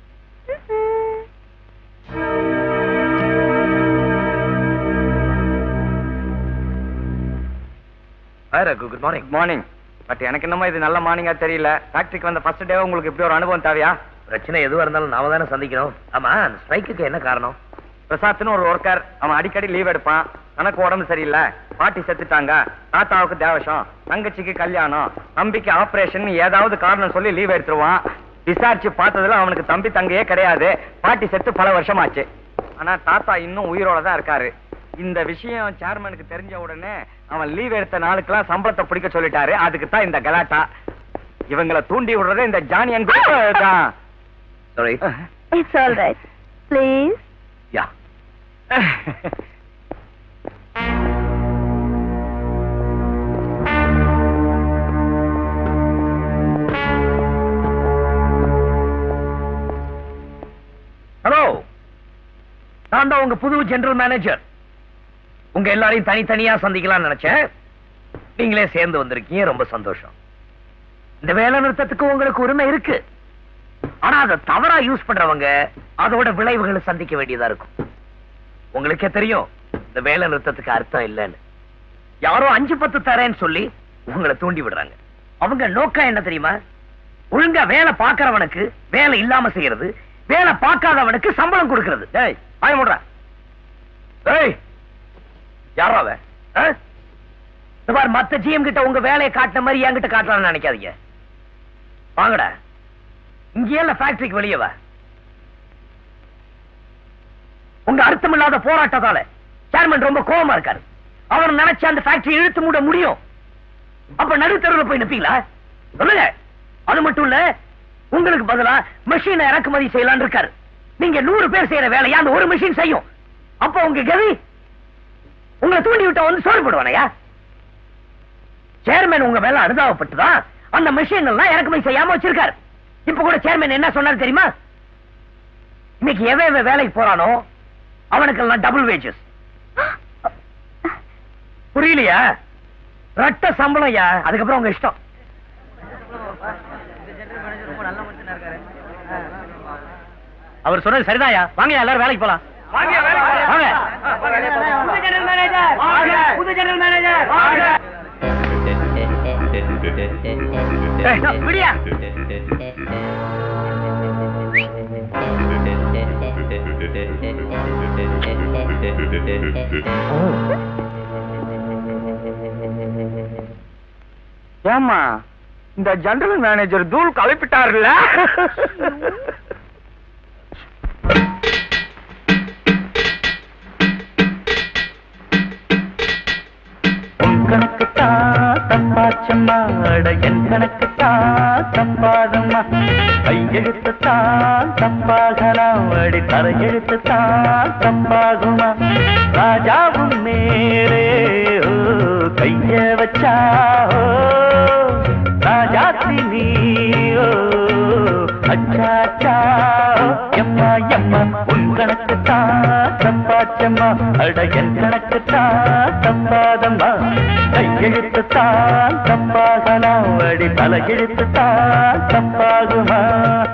Hi Raghu, good morning. Morning. But எனக்கு என்னமோ இது நல்ல மார்னிங்கா தெரியல. ஃபேக்டரிக்கு வந்த ஃபர்ஸ்ட் டே உங்களுக்கு இப்படி ஒரு அனுபவம் தேவையா? பிரச்சனை எதுவா இருந்தாலும் நாம தானே சந்திக்கணும். ஆமா, அந்த ஸ்ட்ரைக்குக்கு என்ன காரணம்? பிரசாத்னு ஒரு ஒர்க்கர், அவன் அடிக்கடி லீவ் எடுப்பான். எனக்கு உடம்பு சரியில்லை, பாட்டி செத்துட்டாங்க, தாத்தாவுக்கு தேவசம், தங்கச்சிக்கு கல்யாணம், தம்பிக்கு ஆபரேஷன், ஏதாவது காரணம் சொல்லி லீவ் எடுத்துருவான். விசாரிச்சு பார்த்ததுல அவனுக்கு தம்பி தங்கையே கிடையாது. பாட்டி செத்து பல வருஷமாச்சு. ஆனா தாத்தா இன்னும் உயிரோட தான் இருக்காரு. இந்த விஷயம் சேர்மனுக்கு தெரிஞ்ச உடனே அவன் லீவ் எடுத்த நாளுக்கெல்லாம் சம்பளத்தை பிடிக்க சொல்லிட்டாரு. அதுக்கு தான் இந்த கலாட்டா. இவங்களை தூண்டி விடுறது இந்த ஜானியன் தான். Sorry. It's all right. Please. Yeah. Hello, நான் தான் உங்க புது ஜெனரல் மேனேஜர். உங்க எல்லாரையும் தனித்தனியா சந்திக்கலாம்னு நினைச்சேன். நீங்களே சேர்ந்து வந்திருக்கீங்க, ரொம்ப சந்தோஷம். இந்த வேலை நிறுத்தத்துக்கு உங்களுக்கு உரிமை இருக்கு. ஆனா அதை தவறா யூஸ் பண்றவங்க அதோட விளைவுகளை சந்திக்க வேண்டியதா இருக்கும். உங்களுக்கே தெரியும் இந்த வேலை நிறுத்தத்துக்கு அர்த்தம் இல்லைன்னு. யாரோ 5-10 தரேன்னு சொல்லி உங்களை தூண்டி விடுறாங்க. அவங்க நோக்கம் என்ன தெரியுமா? ஒழுங்கா வேலை பார்க்கறவனுக்கு வேலை இல்லாம செய்யறது, வேலை பார்க்காதவனுக்கு சம்பளம் கொடுக்கிறது. ஏய், வாய மூடுற. ஏய், யாரோ அவ? மத்த GM கிட்ட உங்க வேலையை காட்டின மாதிரி என்கிட்ட காட்டலாம்னு நினைக்காதீங்க. வாங்கடா, இங்கே ஃபேக்டரிக்கு வெளியே வா. உங்க அர்த்தமில்லாத போராட்டத்தால சேர்மன் ரொம்ப கோபமா இருக்காரு. அவர் நினைச்ச அந்த ஃபேக்டரி இழுத்து மூட முடியும். அப்ப நடுத்தருவில் போய் நிப்பீங்களா? சொல்லுங்க. அது மட்டும் இல்ல, உங்களுக்கு பதிலா மெஷினை இறக்குமதி செய்யலான்னு இருக்காரு. நீங்க 100 பேர் செய்யற வேலையா அந்த ஒரு மெஷின் செய்யும். அப்ப உங்க கதி உங்களை தூண்டி விட்ட வந்து சோறு போடுவானையா? சேர்மன் உங்க மேல அனுதாபப்பட்டுதான் அந்த மெஷின் எல்லாம் இறக்குமதி செய்யாம வச்சிருக்காரு. இப்ப கூட சேர்மன் என்ன சொன்னாரு தெரியுமா? இன்னைக்கு எவன் வேலைக்கு போறானோ அவனுக்கெல்லாம் டபுள் வேஜஸ். புரியலையா? ரட்ட சம்பளம் யா. அதுக்கப்புறம் உங்க இஷ்டம். அவர் சொன்னது சரிதான்யா. வாங்க எல்லாரும் வேலைக்கு போலாம். விடியா ஏமா இந்த ஜெனரல் மேனேஜர் தூள் கலப்பிட்டாருல்ல? கணக்கு தப்பாச்சம்மா, என் கணக்கு தப்பாதம்மா. கையெழுத்து தப்பாகலாம், அடி தரையெழுத்து தப்பாகுமா? ராஜாவும் மேலே கைய வச்சா ராஜாத்தி நீயோ அச்சாச்சா எம்மா எம்மா உன் கணக்கு தான் தப்பாச்சம்மா அட என் கணக்கு தான் தப்பாதம்மா கையெழுத்து தான் தப்பாகலாம் அடி தலையெழுத்து தான் தப்பாகுமா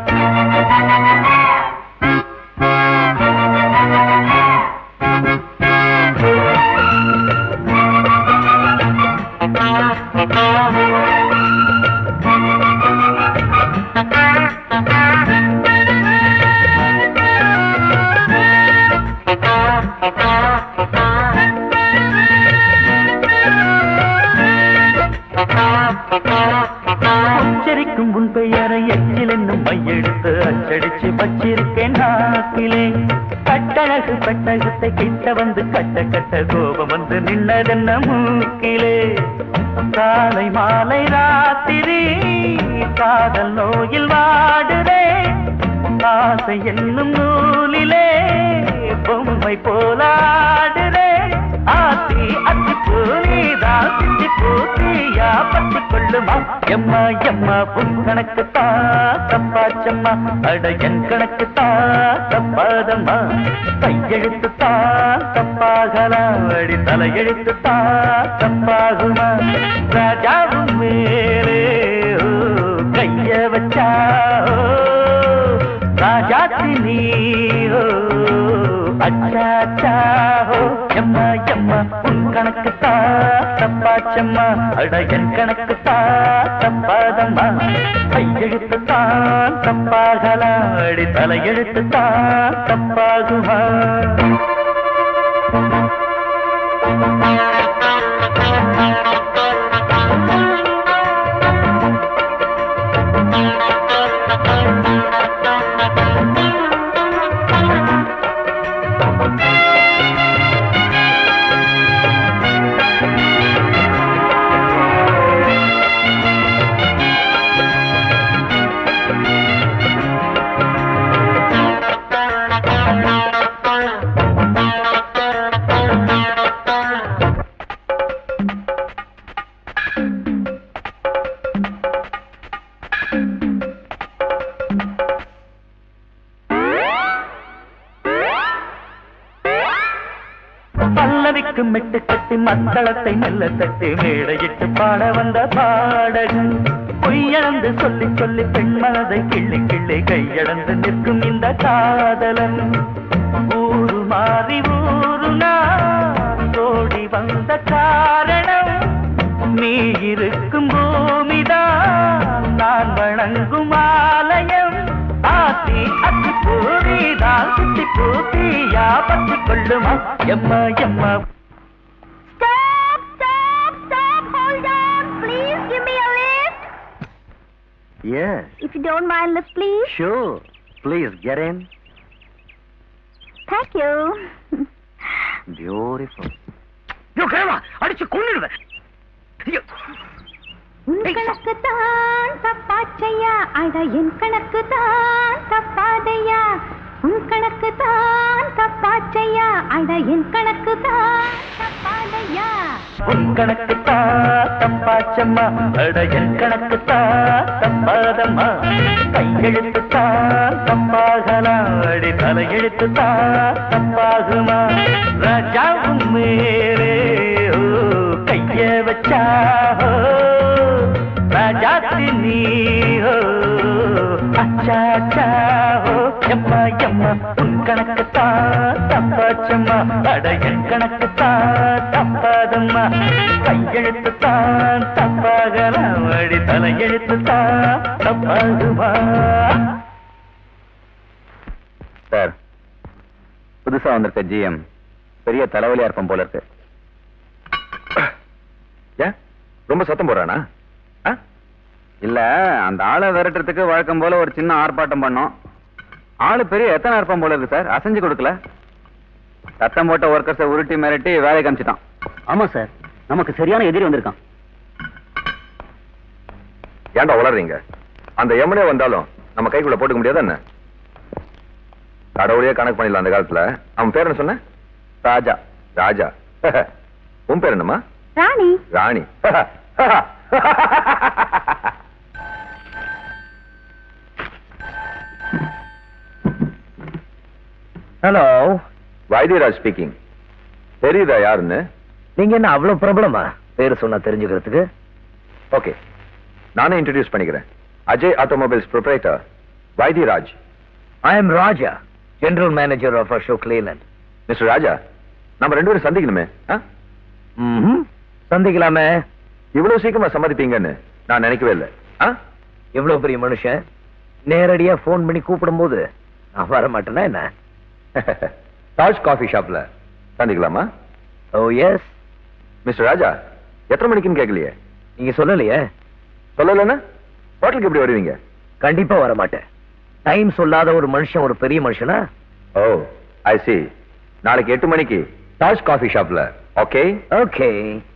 உச்சரிக்கும் உன் பெயரை எச்சில் என்னும் மையெடுத்து அச்சடிச்சு வச்சிருக்கேன் நாக்கிலே கட்டழகு பெட்டகத்தை கிட்ட வந்து கட்ட கட்ட கோபம் வந்து நின்னதென்ன மூக்கிலே காலை மாலை ராத்திரி காதல் நோயில் வாடுறே ஆசை என்னும் நூலிலே பொம்மை போலாடுறே ஆத்தி அத்தி பூனிதான் சித்தி பூத்தியா பத்தி கொள்ளுமா எம்மா எம்மா உன் கணக்கு தான் தப்பாச்சம்மா அட என் கணக்கு தான் தப்பாதம்மா கையெழுத்து தான் தப்பாகலாம் அடி தலையெழுத்து தான் தப்பாகுமா ராஜாவும் மேலே கைய வச்சா ராஜாத்தி நீயோ அச்சாச்சா எம்மா எம்மா உன் கணக்கு தான் தப்பாச்சம்மா அட என் கணக்கு தான் தப்பாதம்மா கையெழுத்து தான் தப்பாகலாம் அடி தலையெழுத்து தான் தப்பாகுமா பல்லவிக்கு மெட்டு கட்டி மத்தளத்தை மெல்ல தட்டி மேடையிட்டு பாட வந்த பாடகன் பொய்யளந்து சொல்லி சொல்லி பெண் மனதை கிள்ளி கிள்ளி கையளந்து நிற்கும் இந்த காதலன் ஊரு மாறி ஊரு நான் ஓடி வந்த காரணம் நீ இருக்கும் பூமிதான் நான் வணங்கும் ஆலயம் ஆத்தி அத்தி பூரிதான் சுத்தி பூத்தியா பத்தி கொள்ளுமா எம்மா எம்மா Stop, stop, stop, hold on. Please give me a lift. Yes, If you don't mind, lift, please. sure. Please get in. Thank you. Beautiful. யோ கேவா அடிச்சு கொன்னுடுவேன். ஐயோ. உன் கணக்கு தான் தப்பாச்சையா அட என் கணக்கு தான் தப்பாதையா உன் கணக்கு தான் தப்பாச்சையா அட என் கணக்கு தான் தப்பாதையா உன் கணக்கு தான் தப்பாச்சம்மா அட என் கணக்கு தான் தப்பாதம்மா கையெழுத்து தான் தப்பாகலாம் அடி தலையெழுத்து தான் தப்பாகுமா ராஜாவும் மேலே கைய வச்சா ராஜாத்தி நீயோ அச்சாச்சா எம்மா எம்மா உன் கணக்கு தான் தப்பாச்சம்மா அட என் கணக்கு தான் தப்பாதம்மா கையெழுத்து தான் தப்பாகலாம் அடி தலையெழுத்து தான் தப்பாகுமா சார் புதுசா வந்திருக்க ஜிஎம் பெரிய தலைவலியா இருப்போம் போல இருக்கு. ஏன் ரொம்ப சத்தம் போறானா? இல்ல அந்த ஆளை விரட்டுறதுக்கு வழக்கம் போல ஒரு சின்ன ஆர்ப்பாட்டம் பண்ணோம். ஆளு பெரிய எத்தனை இருப்பான் போல இருக்கு சார், அசைஞ்சு கொடுக்கல. சத்தம் போட்ட ஒர்க்கர்ஸை உருட்டி மிரட்டி வேலை காமிச்சிட்டான். ஆமா சார், நமக்கு சரியான எதிரி வந்திருக்கான். ஏன்டா உளறீங்க? அந்த எம்எல்ஏ வந்தாலும் நம்ம கைக்குள்ள போட்டுக்க முடியாதா என்ன? கடவுளையே கணக்கு பண்ணிடலாம் அந்த காலத்துல. அவன் பேர் என்ன சொன்ன? ராஜா. ராஜா. உன் பேர் என்னம்மா? ராணி. ராணி. Hello, Vaidyaraj speaking. தெரியுதா யாருன்னு? நீங்க என்ன அவ்வளவு பிரபலமா? பேரு சொன்னா தெரிஞ்சுக்கிறதுக்கு. ஓகே, நானே இன்ட்ரோடியூஸ் பண்ணிக்கிறேன். Ajay automobiles proprietor Vaidyaraj. I am Raja, general manager of Ashok Leyland. Mister Raja, நம்ம 2 பேரும் சந்திக்கணுமே? சந்திக்கலாமே. இவ்வளவு சீக்கிரமா சம்மதிப்பீங்கன்னு நான் நினைக்கவே இல்லை. எவ்வளவு பெரிய மனுஷன், நேரடியா போன் பண்ணி கூப்பிடும் போது நான் வர மாட்டேன்னா என்ன? தாஜ் காஃபி ஷாப்ல சந்திக்கலாமா? ஓ எஸ். மிஸ்டர் ராஜா, எத்தனை மணிக்குன்னு கேட்கலையே? நீங்க சொல்லலையே. சொல்லலன்னா ஹோட்டலுக்கு எப்படி வருவீங்க? கண்டிப்பா வர மாட்டேன். டைம் சொல்லாத ஒரு மனுஷன் ஒரு பெரிய மனுஷனா? Oh I see. நாளைக்கு 8 மணிக்கு தாஜ் காஃபி ஷாப்ல. Okay okay.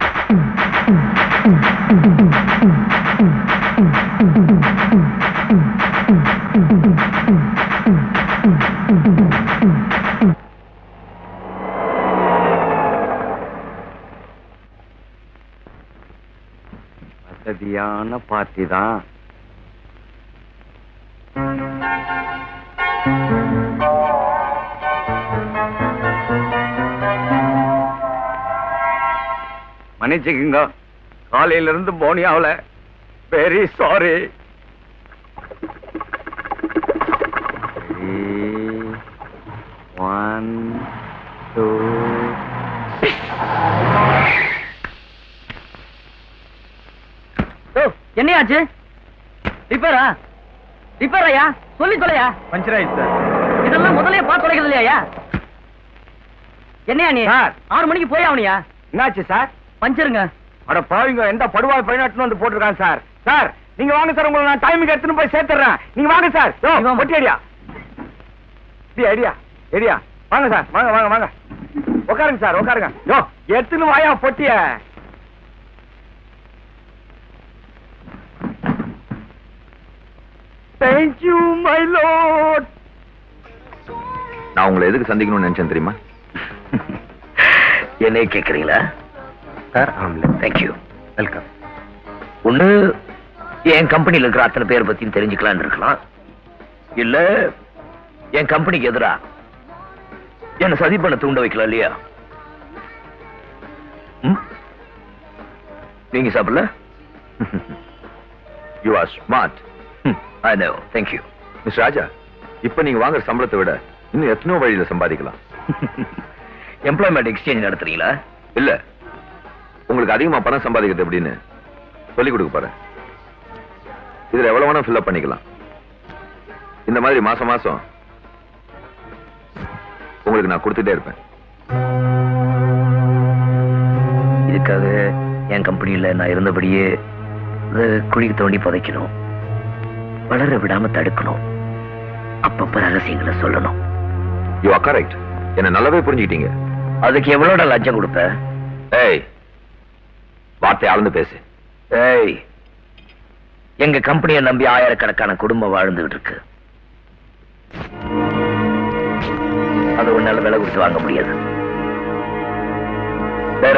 வசதியான பார்ட்டி தான். மன்னிச்சுக்குங்க, காலையில இருந்து போனியாவல. Very sorry. 1 2 என்னையாச்சு? ரிப்பேரா? ரிப்பேராயா? சொல்லி தொலையா. பஞ்சர் ஆயிடுச்சு சார். இதெல்லாம் முதல்லயே பார்த்து தொலைக்கிறது இல்லையா? என்னையா நீ? 6 மணிக்கு போய் ஆவணியா? என்னாச்சு சார்? பஞ்சருங்க. அட பாவிங்க, எந்த படுவாய் பயனாட்டுன்னு வந்து போட்டிருக்கான் சார். சார் நீங்க வாங்க சார், உங்களை நான் டைமுக்கு எடுத்துன்னு போய் சேர்த்துறேன். நீங்க வாங்க சார். ஒட்டி ஐடியா ஐடியா ஐடியா. வாங்க சார், வாங்க வாங்க வாங்க. உட்காருங்க சார், உட்காருங்க. யோ எடுத்துன்னு வாயா பொட்டிய. Thank you my Lord. நான் உங்களை எதுக்கு சந்திக்கணும்னு நினைச்சேன் தெரியுமா? என்னைய கேக்குறீங்களா? Thank you, welcome. ஒண்ணு, என் கம்பெனியில் இருக்கிற அத்தனை பேர் பத்தியும் தெரிஞ்சுக்கலான்னு இருக்கலாம். இல்ல என் கம்பெனிக்கு எதிரா என்ன சதி பண்ண தூண்ட வைக்கலாம் இல்லையா? நீங்க சாப்பிடல? You are smart. I know, thank you. Mister Raja, இப்ப நீங்க வாங்குற சம்பளத்தை விட இன்னும் எத்தனோ வழியில சம்பாதிக்கலாம். எம்ப்ளாய்மெண்ட் எக்ஸ்சேஞ்ச் நடத்துறீங்களா? இல்ல, உங்களுக்கு அதிகமா பணம் சம்பாதிக்கிறது எப்படின்னு சொல்லிக் கொடுக்க போறேன். இதுல எவ்வளவு வேணா ஃபில் அப் பண்ணிக்கலாம். இந்த மாதிரி மாசம் மாசம் உங்களுக்கு நான் கொடுத்துட்டே இருப்பேன். இதுக்காக என் கம்பெனியில நான் இருந்தபடியே குழிக்கு தோண்டி புதைக்கணும், வளர விடாம தடுக்கணும், அப்பப்ப ரகசியங்களை சொல்லணும். You are correct. என்ன நல்லாவே புரிஞ்சுக்கிட்டீங்க. அதுக்கு எவ்வளவு லஞ்சம் கொடுப்ப? ஏய், வார்த்தை ஆழ்ந்து பேசு. ஏய், எங்க கம்பெனியை நம்பி ஆயிரக்கணக்கான குடும்பம் வாழ்ந்துகிட்டு இருக்கு. அது உன்னால விலை கொடுத்து வாங்க முடியாது. வேற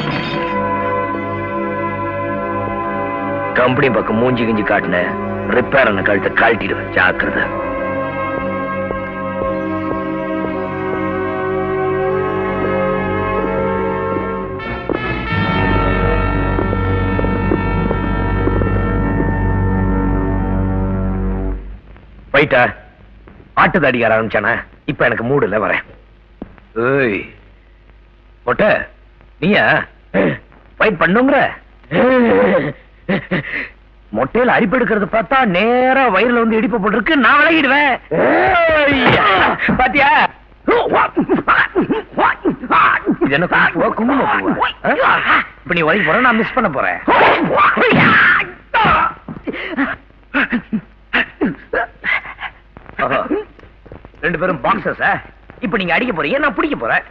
கம்பெனி பக்கம் மூஞ்சி கிஞ்சி காட்டின ரிப்பேர் கழுத்தை கழட்டிடுவேன். ஜாக்கிரதை. போயிட்டா ஆட்டுது அடிக்க ஆரம்பிச்சானா? இப்ப எனக்கு மூடு இல்ல, வரேன். ஏய் மொட்டை, நீயா ஃபைட் பண்ணுங்கிற? மொட்டையில அரிப்பு எடுக்கிறது பார்த்தா நேரா வயிறுல வந்து இடிப்பு போட்டுருக்கு. நான் விலகிடுவேன். பாத்தியா? இது என்ன குங்குமம்? இப்ப நீ உதைக்க போற, நான் மிஸ் பண்ண போறேன். ரெண்டு பேரும் பாக்ஸர்ஸ். இப்ப நீங்க அடிக்க போறீங்க, நான் பிடிக்க போறேன்.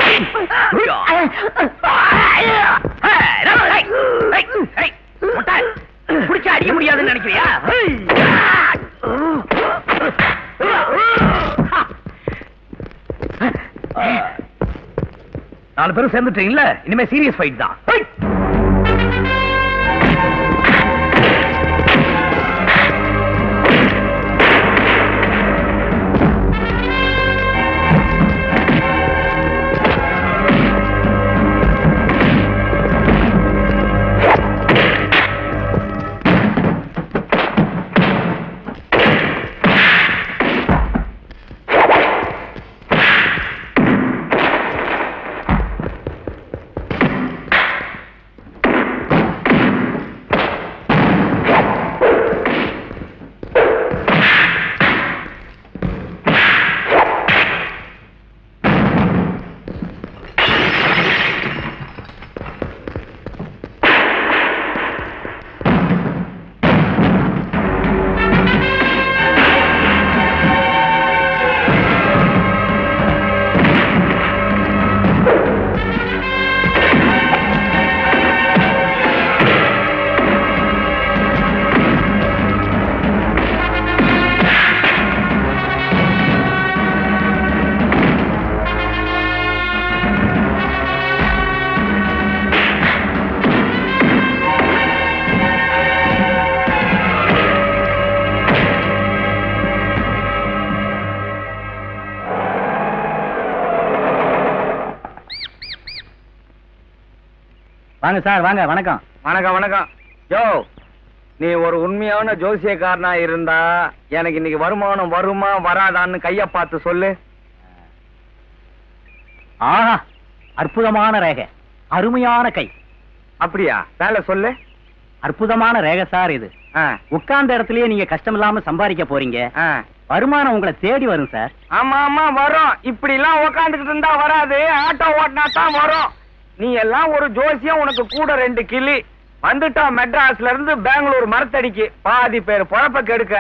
பிடிச்சா அடிக்க முடியாதுன்னு நினைக்கிறியா? நாலு பேரும் சேர்ந்துட்டீங்கல்ல, இனிமே சீரியஸ் ஃபைட் தான். வாங்க சார் வாங்க. வணக்கம். வணக்கம் வணக்கம். யோ, நீ ஒரு உண்மையான ஜோசியக்காரனா இருந்தா எனக்கு இன்னைக்கு வருமானம் வருமா வராதான்னு கைய பார்த்து சொல்லு. ஆஹா, அற்புதமான ரேகை, அருமையான கை. அப்படியா? வேலை சொல்லு. அற்புதமான ரேகை சார் இது. உட்கார்ந்த இடத்துலயே நீங்க கஷ்டம் இல்லாம சம்பாதிக்க போறீங்க. வருமானம் உங்களை தேடி வரும் சார். ஆமா ஆமா வரும். இப்படி எல்லாம் உட்காந்துக்கிட்டு இருந்தா வராது, ஆட்டோ ஓட்டினா தான் வரும். நீ எல்லாம் ஒரு ஜோசியம், உனக்கு கூட 2 கிளி வந்துட்டா மெட்ராஸ்ல இருந்து பெங்களூர் மரத்தடிக்கு பாதி பேர் பொழப்ப கெடுக்க.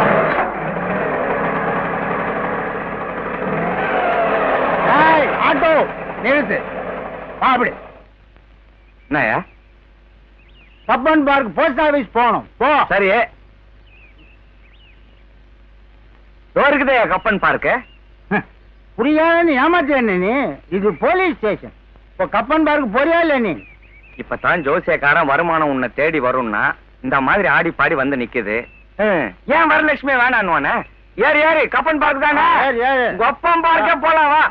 ஆட்டோ நிறுத்து. அப்படி என்னயா? கப்பன் பார்க் போஸ்ட் ஆபீஸ் போகணும். போ. சரி, இருக்குதே கப்பன் பார்க்கு. புரியாதுன்னு ஏமாத்தேன் நீ. இது போலீஸ் ஸ்டேஷன். இப்போ கப்பன் பார்க் போறியா இல்ல நீ? இப்பதான் ஜோசியக்காரன் வருமானம் உன்னை தேடி வரும்னா இந்த மாதிரி ஆடி பாடி வந்து நிக்குது. ஏன் வரலட்சுமி வேணான்னு ஏறு ஏறு. கப்பன் பார்க் தானே, கொப்பம் பார்க்க போலாம் வா.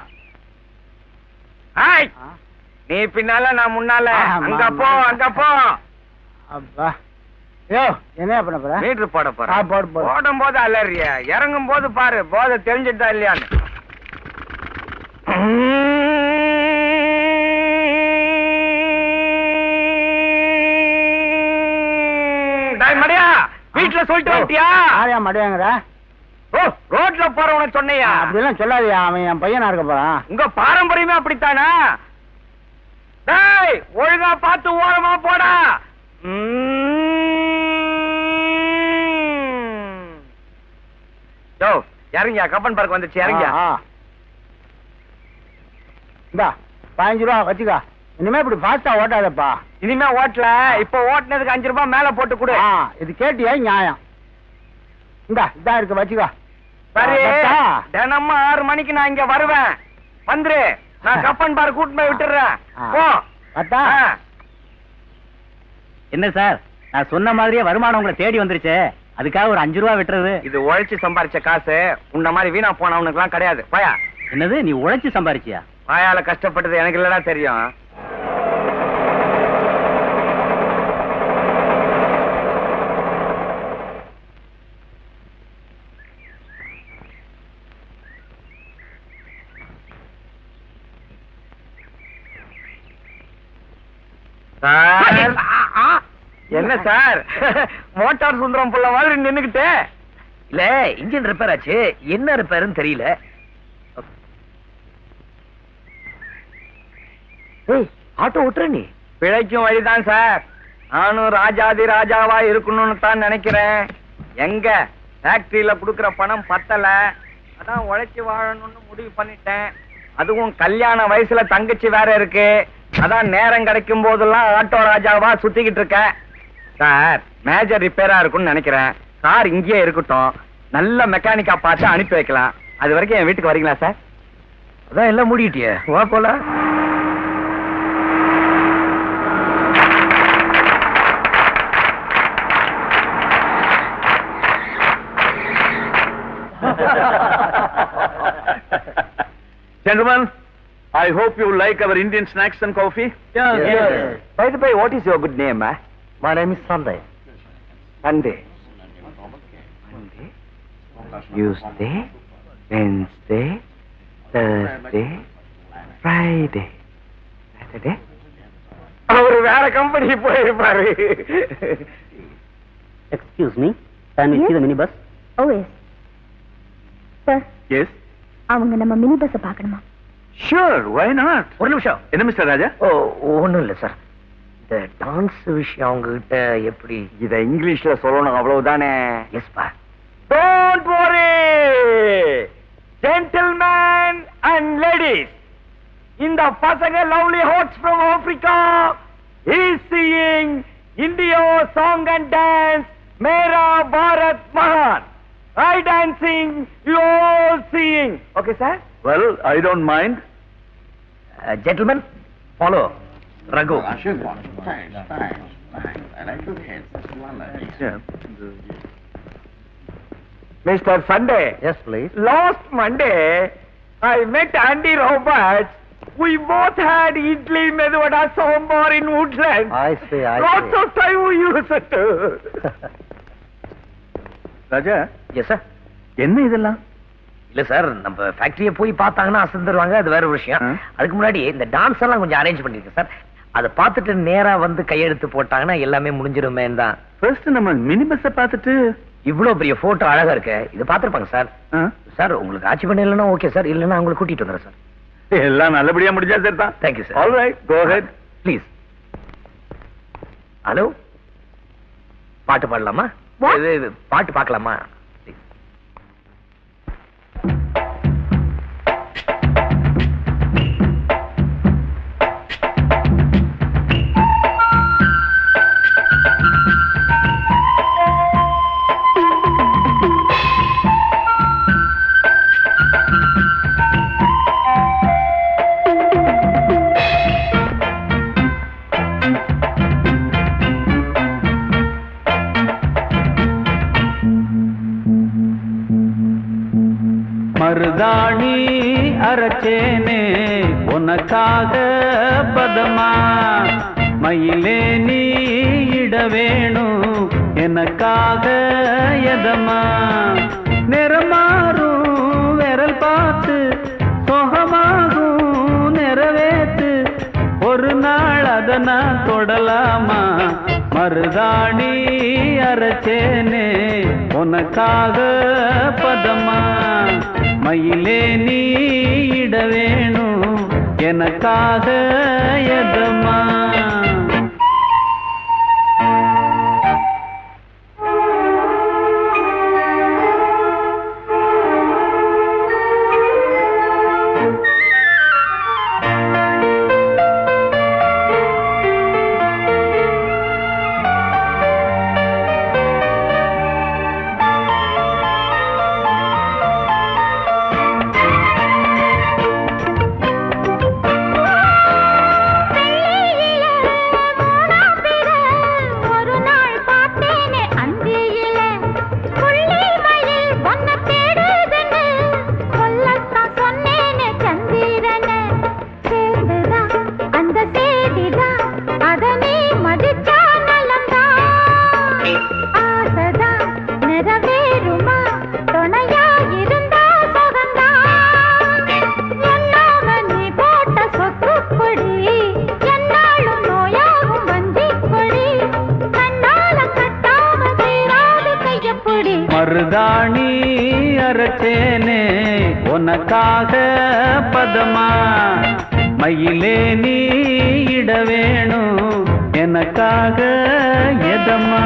நீ பின்னால நான் முன்னால. அங்க போ அங்க போ. அப்பா யோ, என்ன பண்ண போற? மீட்டர் போட போறேன். போடும் போது அலறிய, இறங்கும் போது பாரு போதை தெரிஞ்சுட்டா இல்லையான்னு. மடியா, வீட்டுல சொல்லிட்டு வந்துட்டியா? யாரையா மடியாங்கிற? ஓ, ரோட்ல போறவன சொன்னையா? அப்படிலாம் சொல்லாதியா, அவன் என் பையனா இருக்க போறான். உங்க பாரம்பரியமே அப்படித்தானா? டேய், ஒழுங்கா பார்த்து ஓரமா போடா. யோ, இறங்கியா? கப்பன் பார்க் வந்துச்சு, இறங்கியா? இந்தா 15 ரூபா வச்சுக்கா. இனிமே இப்படி பாஸ்டா ஓட்டாதப்பா. இனிமே ஓட்டல, இப்ப ஓட்டுனதுக்கு 5 ரூபாய் மேல போட்டு கொடு. இது கேட்டியா நியாயம்? இந்தா இதா இருக்கு வச்சுக்கா. சரி, தினமும் 6 மணிக்கு நான் இங்க வருவேன். வந்துரு, நான் கப்பன் பார்க் கூட்டு போய் விட்டுறேன். போ. என்ன சார், நான் சொன்ன மாதிரியே வருமானம் உங்களை தேடி வந்துருச்சு. அதுக்காக ஒரு 5 ரூபா விட்டுறது. இது உழைச்சு சம்பாரிச்ச காசு. உன்ன மாதிரி வீணா போனவனுக்கு எல்லாம் கிடையாது. போயா. என்னது, நீ உழைச்சு சம்பாரிச்சியா? வாயால கஷ்டப்பட்டது எனக்கு இல்லடா தெரியும். என்ன சார், மோட்டார் சுந்தரம் புள்ள மாதிரி நின்னுகிட்டே? இல்ல, இன்ஜின் ரிப்பேர் ஆச்சு. என்ன ரிப்பேர்னு தெரியல. ஆட்டோ ஓட்டுற நீ? பிழைக்கும் வழிதான் சார். நானும் ராஜாதி ராஜாவா இருக்கணும்னு தான் நினைக்கிறேன். எங்க ஃபேக்டரியில குடுக்கற பணம் பத்தல, அதான் உழைச்சு வாழணும்னு முடிவு பண்ணிட்டேன். அதுவும் கல்யாண வயசுல தங்கச்சி வேற இருக்கு. அதான் நேரம் கிடைக்கும் போதெல்லாம் ஆட்டோ ராஜாவா சுத்திக்கிட்டு இருக்கேன். சார், மேஜர் ரிப்பேரா இருக்கும்னு நினைக்கிறேன். கார் இங்கேயே இருக்கட்டும், நல்ல மெக்கானிக்கா பார்த்து அனுப்பி வைக்கலாம். அது வரைக்கும் என் வீட்டுக்கு வரீங்களா சார்? அதான் எல்லாம் மூடிட்டியே, வா போல. Gentlemen, I hope you like our Indian snacks and coffee. Yes. By the way, what is your good name? My name is Sunday. Sunday. Monday, Tuesday, Wednesday, Thursday, Friday, Saturday. அவரு வேற company போயிருப்பாரு. Excuse me, can we see the minibus? Oh yes. Sir. Yes. அவங்க நம்ம mini bus பார்க்கணுமா? Sure, why not? ஒரு நிமிஷம். என்ன mister ராஜா? ஒண்ணும் இல்ல சார். இந்த டான்ஸ் விஷயம் அவங்க கிட்ட எப்படி? இத இங்கிலீஷ்ல சொல்லணும், அவ்வளவுதானே? எஸ் பா. Don't worry, gentlemen and ladies. இந்த பசங்க lovely hearts from Africa is singing India song and dance Mera Bharat Mahan. I dancing, you all singing. Okay, sir? Well, I don't mind. Gentlemen, follow Raghu. Thanks. I like your head. Yeah. Mr. Sunday. Yes, please. Last Monday, I met Andy Roberts We both had idli, medvada, sambar in Woodland. I see. Lots of time we used it. Raja, yes sir. என்ன இதெல்லாம்? இல்ல sir, நம்ம ஃபேக்டரியை போய் பார்த்தாங்கன்னா அசந்துருவாங்க, அது வேற விஷயம். அதுக்கு முன்னாடி இந்த டான்ஸ் எல்லாம் கொஞ்சம் அரேஞ்ச் பண்ணிருக்கேன் சார். அதை பார்த்துட்டு நேரா வந்து கையெழுத்து போட்டாங்கன்னா எல்லாமே முடிஞ்சிருமே தான். ஃபர்ஸ்ட் நம்ம மினி பஸ்ஸை பார்த்துட்டு இவ்வளவு பெரிய போட்டோ அழகா இருக்கு, இது பார்த்திருப்பாங்க சார். சார் உங்களுக்கு ஆட்சி பண்ண இல்லைன்னா ஓகே சார், இல்லைன்னா அவங்களை கூட்டிட்டு வந்துடுறேன் சார். எல்லாம் நல்லபடியா முடிஞ்சா சார் தான். Thank you sir. All right, go ahead please. Hello, பாட்டு பாடலாமா? பாட்டு பார்க்கலாமா? மருதாணி அரச்சேனே உனக்காக பதமா, மயிலே நீ இட வேணும் எனக்காக எதமா, நிறமாறும் விரல் பார்த்து சொகமாகும் நிறைவேத்து, ஒரு நாள் அத நான் தொடலாமா, மருதாணி அரச்சேனே உனக்காக பதமா, மயிலே நீ இட வேணும் எனக்காக எதமா. மருதாணி அரச்சேனே உனக்காக பதமா, மயிலே நீ இட வேணும் எனக்காக எதமா,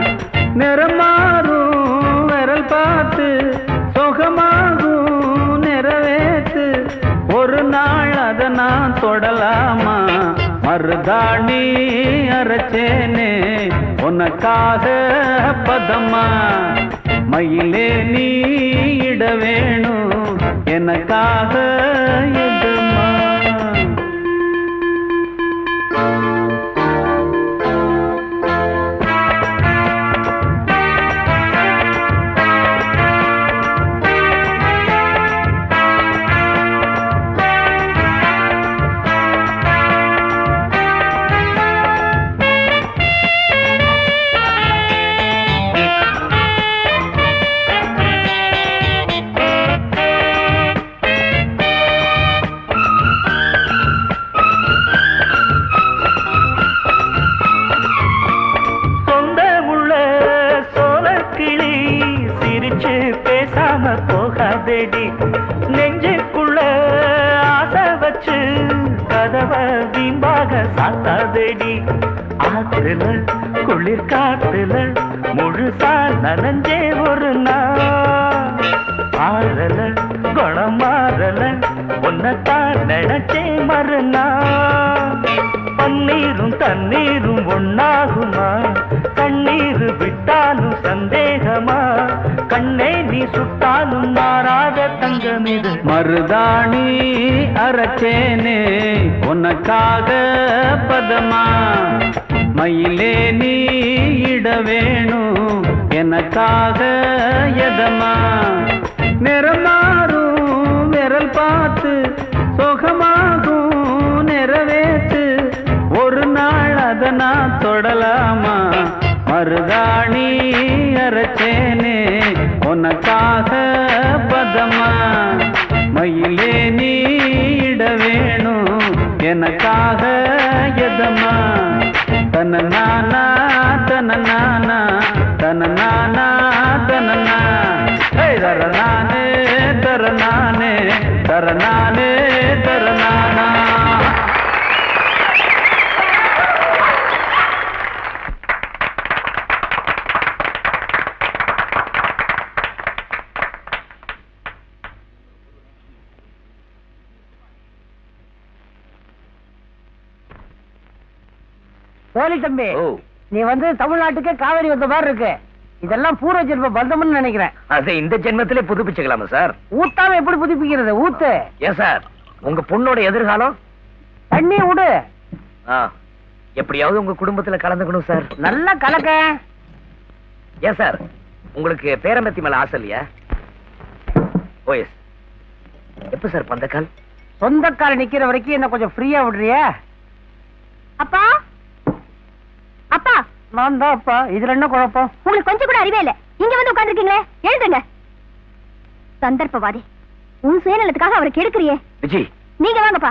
நிறமாறும் விரல் பார்த்து சொகமாகும் நிறைவேத்து, ஒரு நாள் அத நான் தொடலாமா, மருதாணி அரச்சேனே உனக்காக பதமா, மயிலே நீ இட வேணும் எனக்காக எதமா. நெஞ்சுக்குள்ள ஆசை வச்சு கதவ வீம்பாக சாத்தாதேடி, ஆத்துல குளிர் காத்துல முழுசா நனைஞ்சே ஒரு நாள், ஆறல குணம் மாறல உன்னைத்தான் நினைச்சே மறுநாள், பன்னீரும் தண்ணீரும் ஒன்னாகுமா, கண்ணீர் விட்டாலும் சந்தேகமா, கண்ணே நீ சுட்டாலும் மாறாத தங்கமிது, மருதாணி அரச்சேனே உனக்காக பதமா, மயிலே நீ இட வேணும் எனக்காக எதமா, நிறமாறும் விரல் பார்த்து சொகமாகும் படைச்சேனே உனக்காக பதமா மயிலே நீட வேணும் எனக்காக எதமா தனநானா தனநானா தனநானா தனனா தரநானே தரநானே தரநானே தரநானா. போலி தம்பி, நீ வந்து தமிழ்நாட்டுக்கே காவேரி வந்த மாதிரி இருக்கு. இதெல்லாம் பூர்வ ஜென்ம பந்தம்னு நினைக்கிறேன். அதை இந்த ஜென்மத்திலே புதுப்பிச்சுக்கலாமா சார்? ஊத்தாம எப்படி புதுப்பிக்கிறது? ஊத்து. ஏன் சார், உங்க பொண்ணோட எதிர்காலம்? தண்ணி விடு. எப்படியாவது உங்க குடும்பத்துல கலந்துக்கணும் சார். நல்லா கலக்க. ஏன் சார், உங்களுக்கு பேரம்பத்தி மேல ஆசை இல்லையா? ஓஎஸ், எப்ப சார் பந்தக்கால்? சொந்தக்கார நிக்கிற வரைக்கும் என்ன கொஞ்சம் ஃப்ரீயா விடுறியா? அப்பா அப்பா, நான் தான் அப்பா. இதுல என்ன குழப்பம்? உங்களுக்கு கொஞ்சம் கூட அறிவே இல்ல. இங்க வந்து உட்கார்ந்துருக்கீங்களே, எழுதுங்க. சந்தர்ப்பவாதி, உன் சுயநலத்துக்காக அவரை கெடுக்கிறியே. விஜய், நீங்க வாங்கப்பா.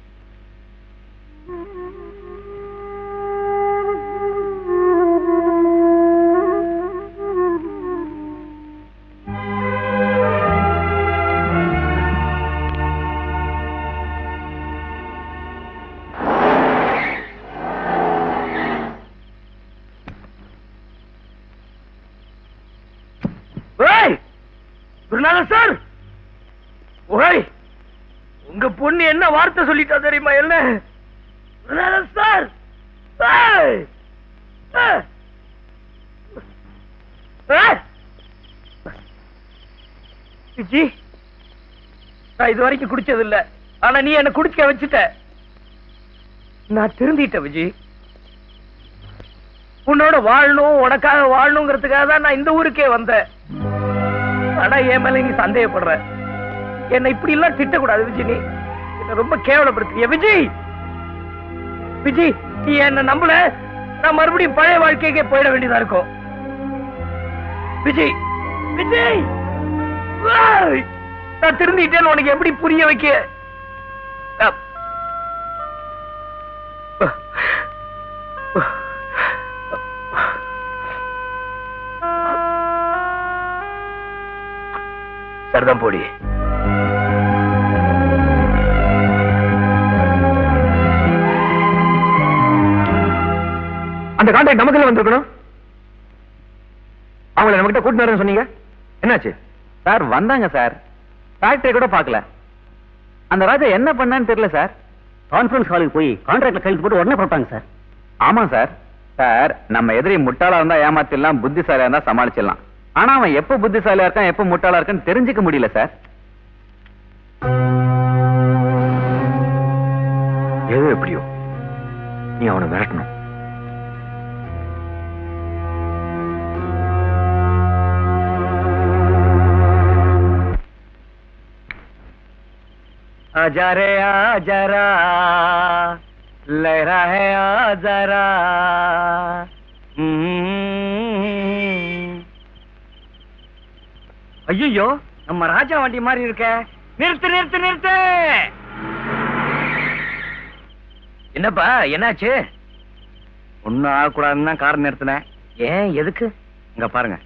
சார், உங்க பொண்ணு என்ன வார்த்தை சொல்லிட்டா தெரியுமா? என்ன சார்? விஜி, நான் இது வரைக்கும் குடிச்சது இல்ல, ஆனா நீ என்ன குடிக்க வச்சுட்ட. நான் திருந்திட்ட விஜி. உன்னோட வாழணும், உனக்காக வாழணுங்கிறதுக்காக தான் நான் இந்த ஊருக்கே வந்தேன். ஆனா என் மேல நீ சந்தேகப்படுற. என்ன இப்படி எல்லாம் திட்டக்கூடாது விஜய். நீ என்ன ரொம்ப கேவலப்படுத்திய விஜய். விஜய், நீ என்ன நம்பல, நான் மறுபடியும் பழைய வாழ்க்கைக்கே போயிட வேண்டியதா இருக்கும். விஜய் விஜய், நான் திருந்திட்டேன்னு உனக்கு எப்படி புரிய வைக்க? சரிதான் போடி. அந்த கான்ட்ராக்ட் நமக்கு வந்திருக்கணும். அவங்களை நம்மகிட்ட கூட்டிட்டு வரேன்னு சொன்னீங்க, என்னாச்சு? சார் வந்தாங்க சார், ஃபேக்டரி கூட பார்க்கல. அந்த ராஜா என்ன பண்ணான்னு தெரியல சார். கான்ஃபரன்ஸ் ஹாலுக்கு போய் கான்ட்ராக்ட்ல கையெழுத்து போட்டு உடனே போட்டாங்க சார். ஆமா சார். சார், நம்ம எதிரி முட்டாளா இருந்தா ஏமாத்திடலாம், புத்திசாலியா இருந்தா சமாளிச்சிடலாம். ஆனா அவன் எப்ப புத்திசாலியா இருக்கான், எப்ப முட்டாளா இருக்கான்னு தெரிஞ்சுக்க முடியல சார். எது எப்படியோ நீ அவனை மிரட்டணும். आजा रे आजा रा, लहरा है आजा रा. ஐயோ, நம்ம ராஜா வண்டி மாதிரி இருக்க. நிறுத்து நிறுத்து நிறுத்து. என்னப்பா, என்னாச்சு? ஒன்னும் ஆகக்கூடாதுன்னு தான் கார் நிறுத்தினேன். ஏன், எதுக்கு? இங்க பாருங்க.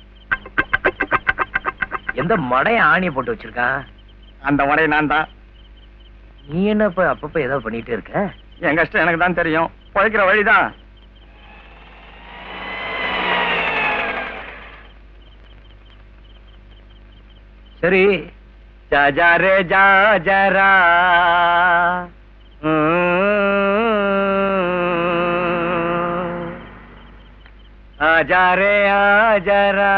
எந்த மடைய ஆணியை போட்டு வச்சிருக்கான்? அந்த மடைய நான் தான். நீ என்னப்பா அப்பப்ப ஏதாவது பண்ணிட்டு இருக்க? என் கஷ்டம் எனக்கு தான் தெரியும். பழைக்கிற வழிதான். சரி, जा जा रे जा जरा, आजा रे आ जरा.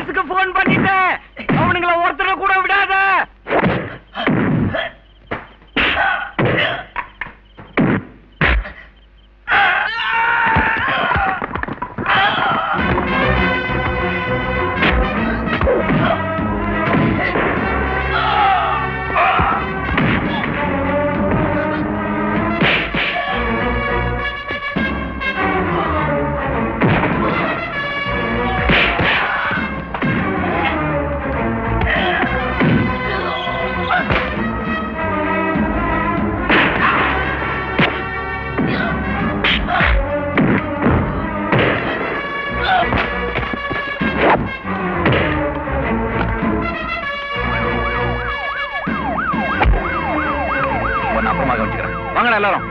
போலீஸுக்கு போன் பண்ணிட்டேன். அவனுங்களை ஒருத்தர கூட விடாத. வாங்கடா எல்லாரும்.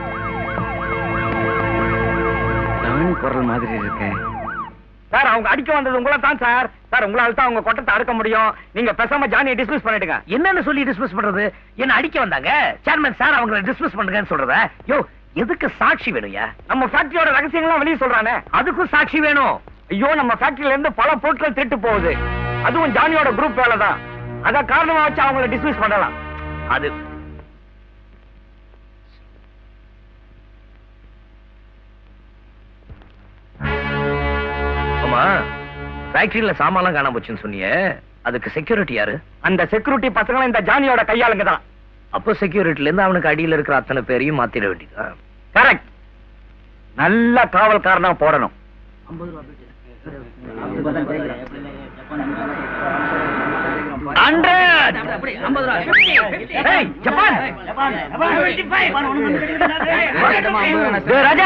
நானும் குரல் மாதிரி இருக்கேன் சார். அவங்க அடிக்க வந்தது உங்களை தான் சார். சார் உங்களால தான் அவங்க கொட்டத்தை அடக்க முடியும். நீங்க பேசாம ஜானியை டிஸ்மிஸ் பண்ணிடுங்க. என்னன்னு சொல்லி டிஸ்மிஸ் பண்றது? என்ன அடிக்க வந்தாங்க சேர்மன் சார், அவங்களை டிஸ்மிஸ் பண்ணுங்கன்னு சொல்றத? யோ, எதுக்கு சாட்சி வேணும்யா? நம்ம ஃபேக்டரியோட ரகசியங்கள்லாம் வெளியே சொல்றானே, அதுக்கும் சாட்சி வேணும். ஐயோ நம்ம ஃபேக்டரியில இருந்து பல பொருட்கள் திருட்டு போகுது. அதுவும் ஜானியோட குரூப் வேலை தான். அத காரணமா வச்சு அவங்கள டிஸ்மிஸ் பண்ணலாம். அது ஃபேக்டரியில சாமான்லாம் காணாம போச்சுன்னு சொன்னீங்க. அதுக்கு செக்யூரிட்டி யாரு? அந்த செக்யூரிட்டி பசங்களும் இந்த ஜானியோட கையாளுங்க தான். அப்போ செக்யூரிட்டில இருந்து அவனுக்கு அடியில இருக்கிற அத்தனை பேரையும் மாத்திட வேண்டியதா? கரெக்ட். நல்ல காவல்காரனா போடணும். ராஜா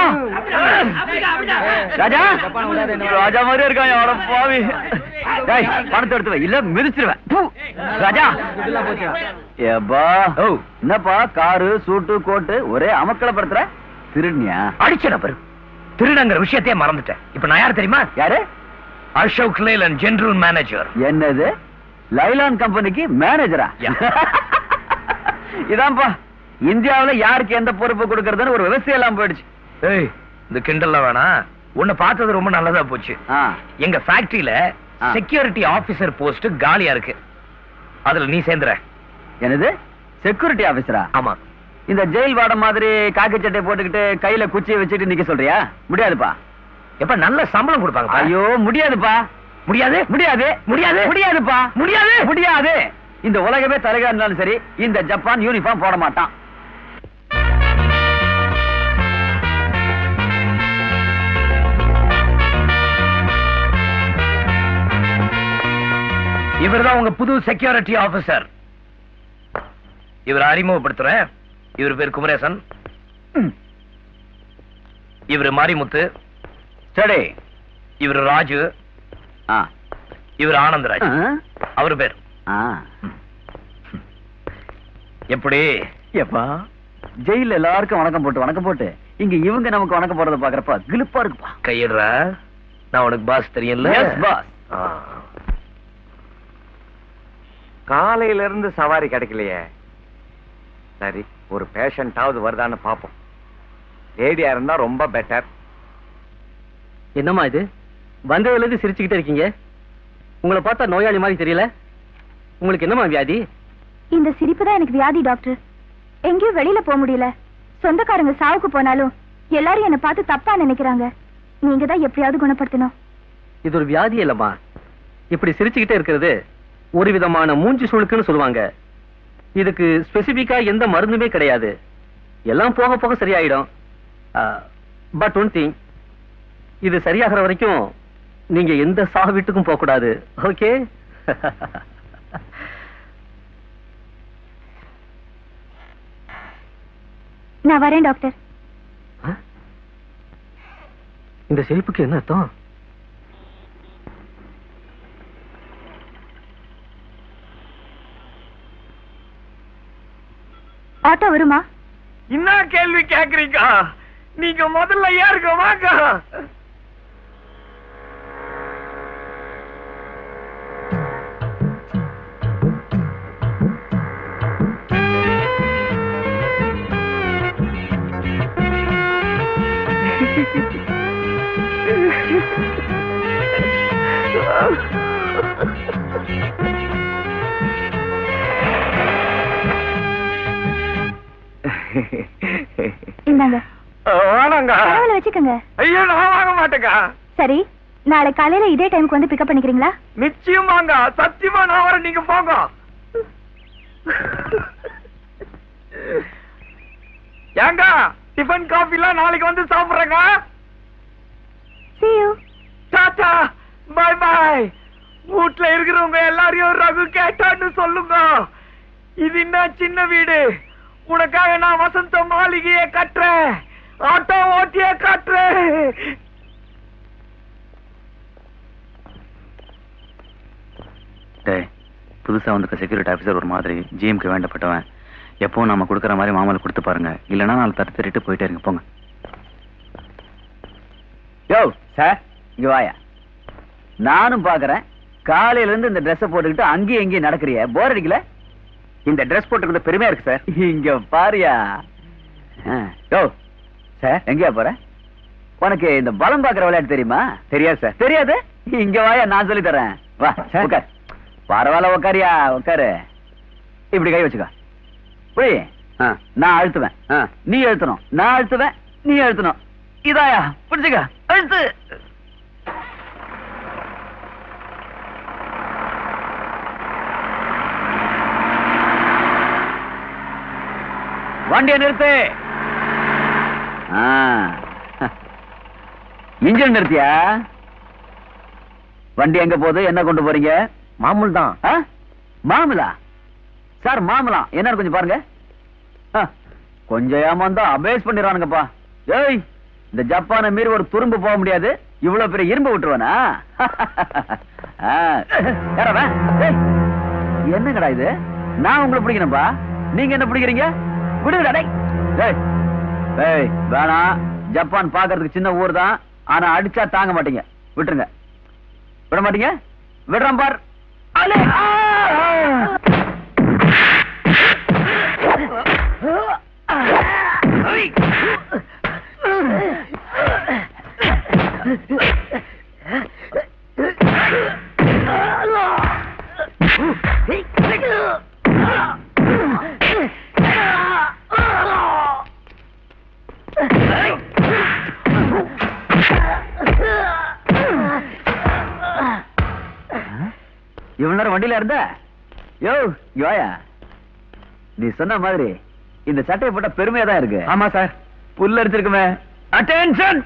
ராஜா ராஜா மாதிரி இருக்கான். பாவி பணத்தை எடுத்து வை, இல்ல மிதிச்சிருவேன். ராஜா ஏப்பா என்னப்பா காரு சூட்டு கோட்டு ஒரே அமக்கலப்படுத்துற? திருடியா? அடிச்ச நபர் திருடங்கிற விஷயத்தையே மறந்துட்டேன். இப்ப நான் யாரு தெரியுமா? யாரு? Ashok Leyland, general manager. என்னது, லைலான் கம்பெனிக்கு மேனேஜரா? இதான்பா இந்தியாவுல யாருக்கு எந்த பொறுப்பு கொடுக்கறதுன்னு ஒரு விவசாயம் எல்லாம் போயிடுச்சு. ஏய், இந்த கிண்டல்ல வேணாம். உன்னை பார்த்தது ரொம்ப நல்லதா போச்சு. எங்க ஃபேக்டரியில செக்யூரிட்டி ஆபீசர் போஸ்ட் காலியா இருக்கு. அதுல நீ சேர்ந்துற. என்னது, செக்யூரிட்டி ஆபீசரா? ஆமா. இந்த ஜெயில் வார்டன் மாதிரி காக்கி சட்டை போட்டுக்கிட்டு கையில குச்சியை வச்சுட்டு நிக்க சொல்றியா? முடியாதுப்பா. எப்ப நல்ல சம்பளம் கொடுப்பாங்க? ஐயோ முடியாதுப்பா. முடியாது முடியாது முடியாது முடியாதுப்பா. முடியாது முடியாது. இந்த உலகமே தலைகா இருந்தாலும் சரி, இந்த ஜப்பான் யூனிஃபார்ம் போட மாட்டான். இவர்தான் உங்க புது செக்யூரிட்டி ஆபீசர். இவரை அறிமுகப்படுத்துறேன். இவர் பேர் குமரேசன். இவர் மாரிமுத்து. சரி. இவர் ராஜு. இவர் ஆனந்தராஜ். அவர் பேர். எப்படி? எப்பா ஜெயில எல்லாருக்கும் வணக்கம் போட்டு இங்க இவங்க நமக்கு வணக்கம் போறத பாக்குறப்ப கிளிப்பா இருக்குப்பா. கையிடுறா. நான் உனக்கு பாஸ் தெரியும்ல? பாஸ். காலையில இருந்து சவாரி கிடைக்கலையே. சரி, ஒரு பேஷண்டாவது வருதான்னு பாப்போம். லேடியா இருந்தா ரொம்ப பெட்டர். என்னம்மா இது, வந்ததுல இருந்து சிரிச்சுக்கிட்டே இருக்கீங்க? உங்களை பார்த்தா நோயாளி மாதிரி தெரியல. உங்களுக்கு என்னம்மா வியாதி? இந்த சிரிப்பு தான் எனக்கு வியாதி டாக்டர். எங்கேயும் வெளியில போக முடியல. சொந்தக்காரங்க சாவுக்கு போனாலும் எல்லாரும் என்ன பார்த்து தப்பா நினைக்கிறாங்க. நீங்க தான் எப்படியாவது குணப்படுத்தணும். இது ஒரு வியாதி இல்லம்மா. இப்படி சிரிச்சுக்கிட்டே இருக்கிறது ஒரு விதமான மூஞ்சி சுளுக்குன்னு சொல்லுவாங்க. இதுக்கு ஸ்பெசிபிக்கா எந்த மருந்துமே கிடையாது. எல்லாம் போக போக சரியாயிடும். பட் ஒன் திங், இது சரியாகிற வரைக்கும் நீங்க எந்த சாவு வீட்டுக்கும் போக கூடாது. ஓகே? நான் வரேன் டாக்டர். இந்த சிரிப்புக்கு என்ன அர்த்தம்? ஆட்டோ வருமா? என்ன கேள்வி கேக்குறீங்க? நீங்க முதல்ல ஏறுங்க வாங்க. இந்தாங்க வேணாங்க. வச்சுக்கோங்க. ஐயோ நான் வாங்க மாட்டேங்க. சரி, நாளை காலையில இதே டைமுக்கு வந்து பிக்கப் பண்ணிக்கிறீங்களா? நிச்சயமாங்க, சத்தியமா நான் வரேன், நீங்க போங்க. ஏங்க டிஃபன் காஃபி எல்லாம் நாளைக்கு வந்து சாப்பிடுறேங்க. See you. Tata bye bye. வீட்டுல இருக்கிறவங்க எல்லாரையும் ரகு கேட்டான்னு சொல்லுங்க. இது என்ன சின்ன வீடு, உனக்காக நான் வசந்த மாளிகையை கட்டுறேன், ஆட்டோ ஓட்டிய கட்டுறேன். புதுசா வந்திருக்க செக்யூரிட்டி ஆபீசர் ஒரு மாதிரி ஜிஎம்க்கு வேண்டப்பட்டவன். எப்பவும் நம்ம கொடுக்குற மாதிரி மாமலை கொடுத்து பாருங்க, இல்லைன்னா நாலு தட்டு தட்டிட்டு போயிட்டே இருங்க. போங்க. யோ சார், இங்க வாயா. நானும் பாக்குறேன், காலையில இருந்து இந்த ட்ரெஸ் போட்டுக்கிட்டு அங்கேயும் எங்கேயும் நடக்கிறிய, போர் அடிக்கல? இந்த ட்ரெஸ் போட்டுக்கிட்டு பெருமையா இருக்கு சார். இங்க பாரியா. யோ சார், எங்கயா போற? உனக்கு இந்த பலம் பாக்குற விளையாட்டு தெரியுமா? தெரியாது சார். தெரியாது? இங்க வாயா, நான் சொல்லி தரேன். வா உட்கார். பரவாயில்ல, உட்காரியா, உட்காரு. இப்படி கை வச்சுக்க. புரி, நான் அழுத்துவேன், நீ அழுத்தணும். நான் அழுத்துவேன், நீ அழுத்தணும். இதாயா, புடிச்சுக்க, அழுத்து. வண்டியை நிறுத்து. இன்ஜின் நிறுத்தியா? வண்டி எங்க போகுது? என்ன கொண்டு போறீங்க? மாமூல் தான். மாமலா சார்? மாமலா என்ன கொஞ்சம் பாருங்க. கொஞ்சம் ஏமாந்தா அபேஸ் பண்ணிடுவானுங்கப்பா. ஏய், இந்த ஜப்பானை மீறி ஒரு துரும்பு போக முடியாது. இவ்வளவு பெரிய இரும்பு விட்டுருவானா? என்னங்கடா இது? நான் உங்களை பிடிக்கணும்பா, நீங்க என்ன பிடிக்கிறீங்க? விடுங்கடா. வேணாம், ஜப்பான் பாக்குறதுக்கு சின்ன ஊர் தான், ஆனா அடிச்சா தாங்க மாட்டீங்க. விட்டுருங்க. விட மாட்டீங்க? விடுறேன் பார். இவ்வளவு நேரம் வண்டியில இருந்த? யோ யோயா, நீ சொன்ன மாதிரி இந்த சட்டையை போட்ட பெருமையா தான் இருக்கு. ஆமா சார், புல்ல அடிச்சிருக்குமே. அட்டென்ஷன்.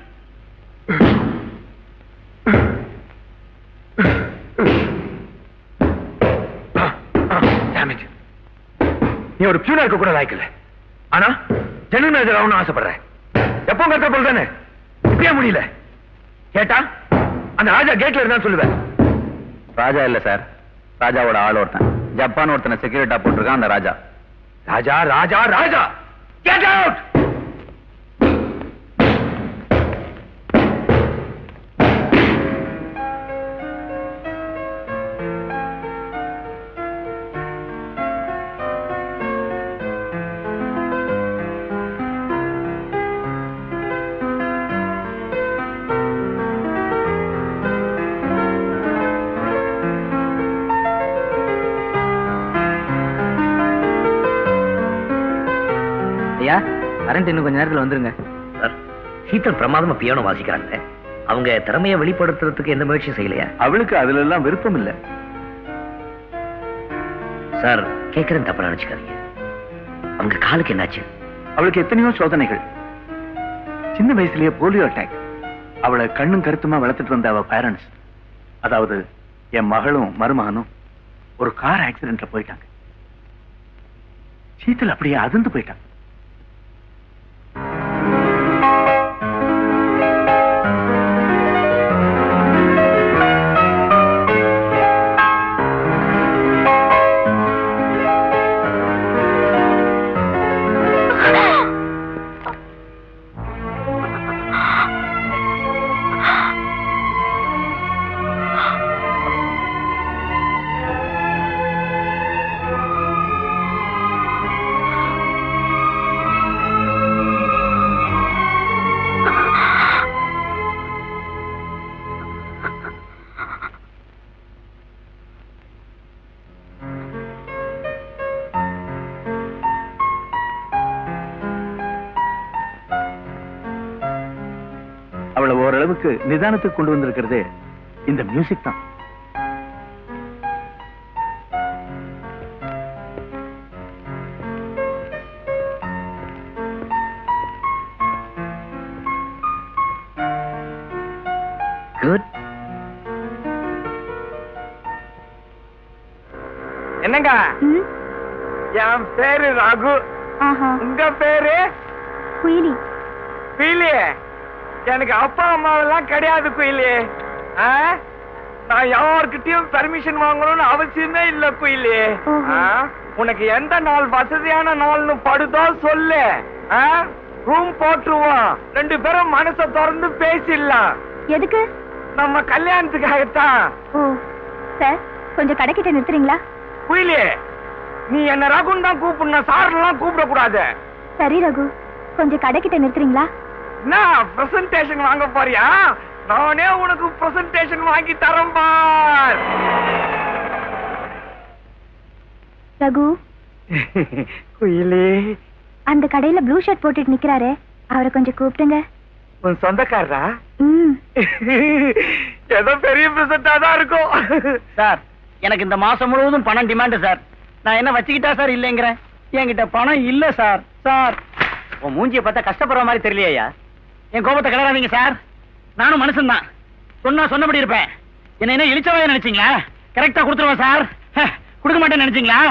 நீ ஒரு பியூனா இருக்க கூட லாய்க்கல, ஆனா ஜெனரல் மேனேஜர் ஆகணும்னு ஆசைப்படுறேன். எப்போ கத்த போல் தானே, இப்பயே முடியல. கேட்டா அந்த ராஜா கேட்ல இருந்தா சொல்லுவேன். ராஜா இல்ல சார், ராஜாவோட ஆள் ஒருத்தன். ஜப்பான் ஒருத்தனை செக்யூரிட்டா போட்டிருக்கான் அந்த Raja. Raja Raja Raja, get out. Current இன்னும் கொஞ்ச நேரத்தில் வந்துருங்க. சார், சீத்தல் பிரமாதமா பியானோ வாசிக்கிறாங்க. அவங்க திறமையை வெளிப்படுத்துறதுக்கு எந்த முயற்சியும் செய்யலையா? அவளுக்கு அதுல எல்லாம் விருப்பம் இல்ல சார். கேட்கறேன், தப்பா நினைச்சுக்காதீங்க. அவங்க காலுக்கு என்னாச்சு? அவளுக்கு எத்தனையோ சோதனைகள். சின்ன வயசுலயே போலியோ அட்டாக். அவளை கண்ணும் கருத்துமா வளர்த்துட்டு வந்த அவ பேரண்ட்ஸ், அதாவது என் மகளும் மருமகனும் ஒரு கார் ஆக்சிடென்ட்ல போயிட்டாங்க. சீத்தல் அப்படியே அதிர்ந்து போயிட்டாங்க. அளவுக்கு நிதானத்துக்கு கொண்டு வந்திருக்கிறது இந்த மியூசிக் தான். குட். என்னங்க? என் பேரு ரகு. உங்க பேரு? குயிலி. குயிலி, எனக்கு அப்பா அம்மாவெல்லாம் கிடையாது குயிலி. நான் யார்கிட்டயும் பெர்மிஷன் வாங்கணும்னு அவசியமே இல்ல குயிலி. உனக்கு எந்த நாள் வசதியான நாள்னு படுதோ சொல்லு, ரூம் போட்டுருவோம். 2 பேரும் மனசை திறந்து பேசிடலாம். எதுக்கு? நம்ம கல்யாணத்துக்காகத்தான். சார், கொஞ்சம் கடைக்கிட்ட நிறுத்துறீங்களா? குயிலி, நீ என்ன ரகுன்னு தான் கூப்பிடணும், சார்லாம் கூப்பிட கூடாது. சரி ரகு, கொஞ்சம் கடைக்கிட்ட நிறுத்துறீங்களா? என்ன பிரசன்டேஷன் வாங்க போறியா? நானே உனக்கு பிரசன்டேஷன் வாங்கி தரேன் பார். ரகு. குயிலி, அந்த கடையில ப்ளூ ஷர்ட் போட்டுட்டு நிக்கிறாரே, அவரை கொஞ்சம் கூப்பிடுங்க. உன் சொந்தக்காரரா? ஏதோ பெரிய பிரசன்டா தான் இருக்கும். சார், எனக்கு இந்த மாசம் முழுவதும் பணம் டிமாண்ட் சார். நான் என்ன வச்சுக்கிட்டா சார் இல்லைங்கிறேன்? என்கிட்ட பணம் இல்ல சார். சார், உன் மூஞ்சியை பார்த்தா கஷ்டப்படுற மாதிரி தெரியலையா? என் கோபத்தை கிளறாதீங்க சார். நானும் மனுஷன் தான், சொன்னபடி இருப்பேன். என்ன இழிச்சவாய நினைச்சீங்களா? கரெக்டா கொடுத்துருவேன் சார். கொடுக்க மாட்டேன்னு நினைச்சீங்களா?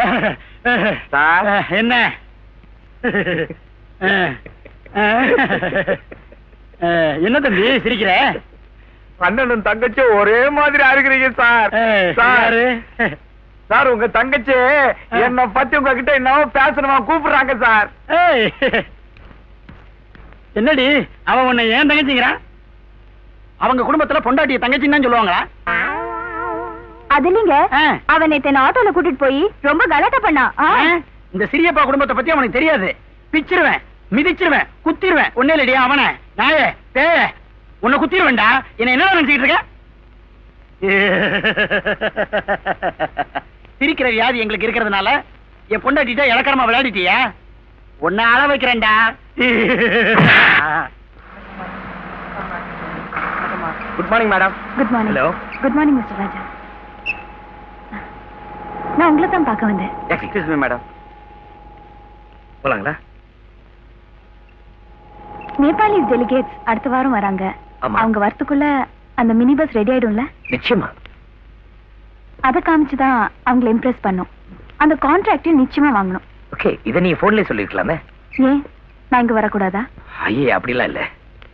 என்ன என்ன தம்பி சிரிக்கிற? அண்ணனும் தங்கச்சி ஒரே மாதிரி இருக்கிறீங்க சார். சார், சார், உங்க தங்கச்சி என்ன பத்தி உங்ககிட்ட என்னவோ பேசணுமா கூப்பிடுறாங்க சார். என்னடி அவன் உன்னை ஏன் தங்கச்சிங்கிறான்? அவங்க குடும்பத்துல பொண்டாட்டிய தங்கச்சின்னு தான் சொல்லுவாங்களா? அது இல்லைங்க, அவன் நேத்து ஆட்டோல கூட்டிட்டு போய் ரொம்ப கலாட்டா பண்ணா. இந்த சிறியப்பா குடும்பத்தை பத்தி அவனுக்கு தெரியாது. பிச்சிருவேன், மிதிச்சிருவேன், குத்திருவேன். ஒன்னே இல்லடி அவன நாயே பேய உன்னை குத்திருவேன்டா. என்ன என்ன நினைச்சிட்டு இருக்க? சிரிக்கிற வியாதி எங்களுக்கு இருக்கிறதுனால என் பொண்டாட்டிட்ட இலக்கரமா விளையாடிட்டியா? உன்னை அள வைக்கிறேன்டா. Good morning madam. Good morning. Hello. Good morning mister Raja. நான் உங்களை தான் பார்க்க வந்தேன். Excuse me madam. போலாங்களா? நேபாளிஸ் டெலிகேட்ஸ் அடுத்த வாரம் வராங்க. அவங்க வரத்துக்குள்ள அந்த மினி பஸ் ரெடி ஆயிடும்ல? நிச்சயமா. அதை காமிச்சுதான் அவங்களை இம்ப்ரெஸ் பண்ணும். அந்த கான்ட்ராக்டையும் நிச்சயமா வாங்கணும். ஓகே, இதை நீ போன்லயே சொல்லிருக்கலாமே. ஏன் நான் இங்க வரக்கூடாதா? ஐயே, அப்படிலாம் இல்ல.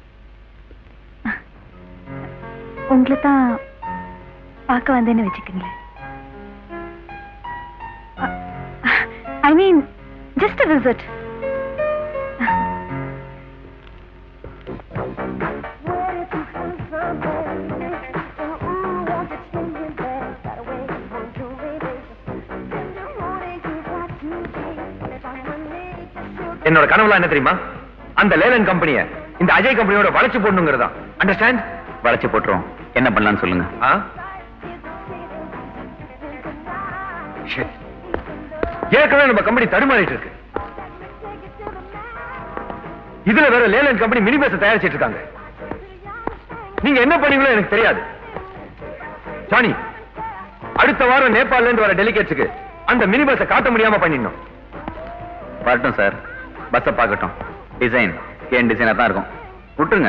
உங்களை தான் பார்க்க வந்தேன்னு வச்சுக்கீங்களேன். I mean just a visit. என்னோட கனவுலாம் என்ன தெரியுமா? அந்த லேலன் கம்பெனிய இந்த அஜய் கம்பெனியோட வளைச்சு போடணுங்கிறதா. அண்டர்ஸ்டாண்ட்? வளைச்சு போட்டுரும். என்ன பண்ணலாம்னு சொல்லுங்க. ஏற்கனவே நம்ம கம்பெனி தடுமாறிட்டு இருக்கு. இதுல வேற லேலன் கம்பெனி மினி பஸ் தயாரிச்சிட்டு இருக்காங்க. நீங்க என்ன பண்ணீங்களோ எனக்கு தெரியாது. ஜானி, அடுத்த வாரம் நேபாள்ல இருந்து வர டெலிகேட்ஸுக்கு அந்த மினி பஸ் காட்ட முடியாம பண்ணிடணும். வரட்டும் சார், பஸ்ஸை பார்க்கட்டும். டிசைன் ஏன் டிசைனா தான் இருக்கும், விட்டுருங்க.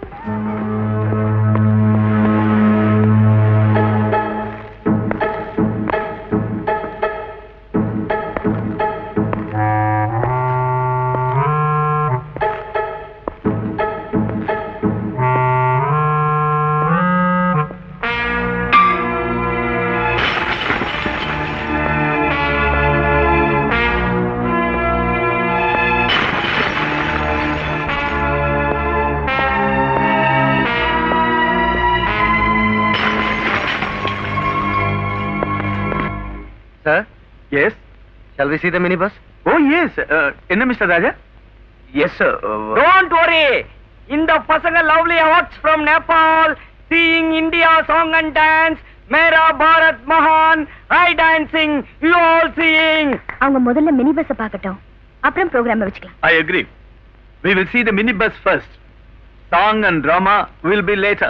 Sir? Yes? Shall we see the minibus? Oh, yes. என்ன mister Raja? Yes, sir. Don't worry. இந்த பசங்க lovely awards from Nepal, seeing India song and dance, Mera Bharat Mahan, high dancing, you all seeing. அவங்க முதல்ல mini bus பார்க்கட்டும், அப்புறம் program வச்சுக்கலாம். I agree. We will see the minibus first. Song and drama will be later.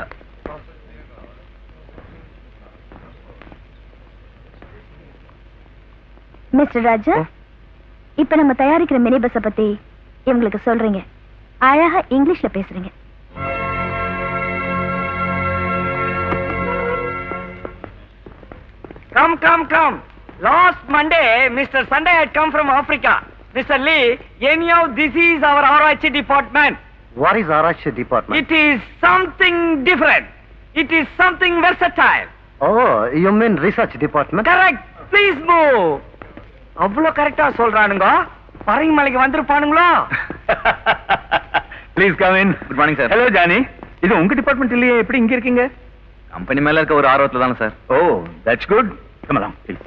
Mister Raja, இப்ப நம்ம தயாரிக்கிற mini bus பத்தி இவங்களுக்கு சொல்றீங்க. அழகா இங்கிலீஷ்ல பேசுறீங்க. Come. Last Monday, Mr. Sunday had come from Africa. Mr. Lee, anyhow, this is our Arachi department. What is Arachi department? It is something different. It is something versatile. Oh, you mean research department? Correct. Please move. அவ்வளவு கரெக்டா சொல்றானுங்க. பரங்கி மலைக்கு வந்திருப்பானுங்களோ? Please come in. Good morning, sir. Hello, Johnny. இது உங்க department இல்லையே, எப்படி இங்க இருக்கீங்க? கம்பெனி மேல இருக்க ஒரு ஆர்வத்துல தானே sir. Oh, that's good. Come along, please.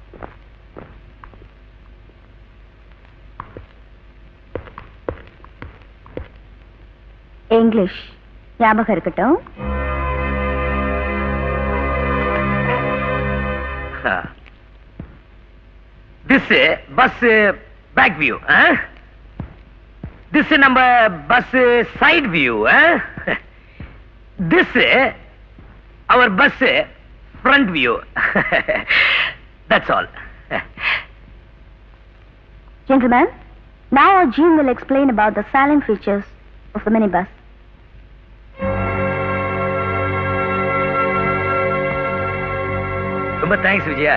English ஞாபகம் இருக்கட்டும். This bus back view, This number bus side view, This our bus front view. That's all. Gentlemen, now our Jean will explain about the salient features of the minibus. Thanks, Vijaya.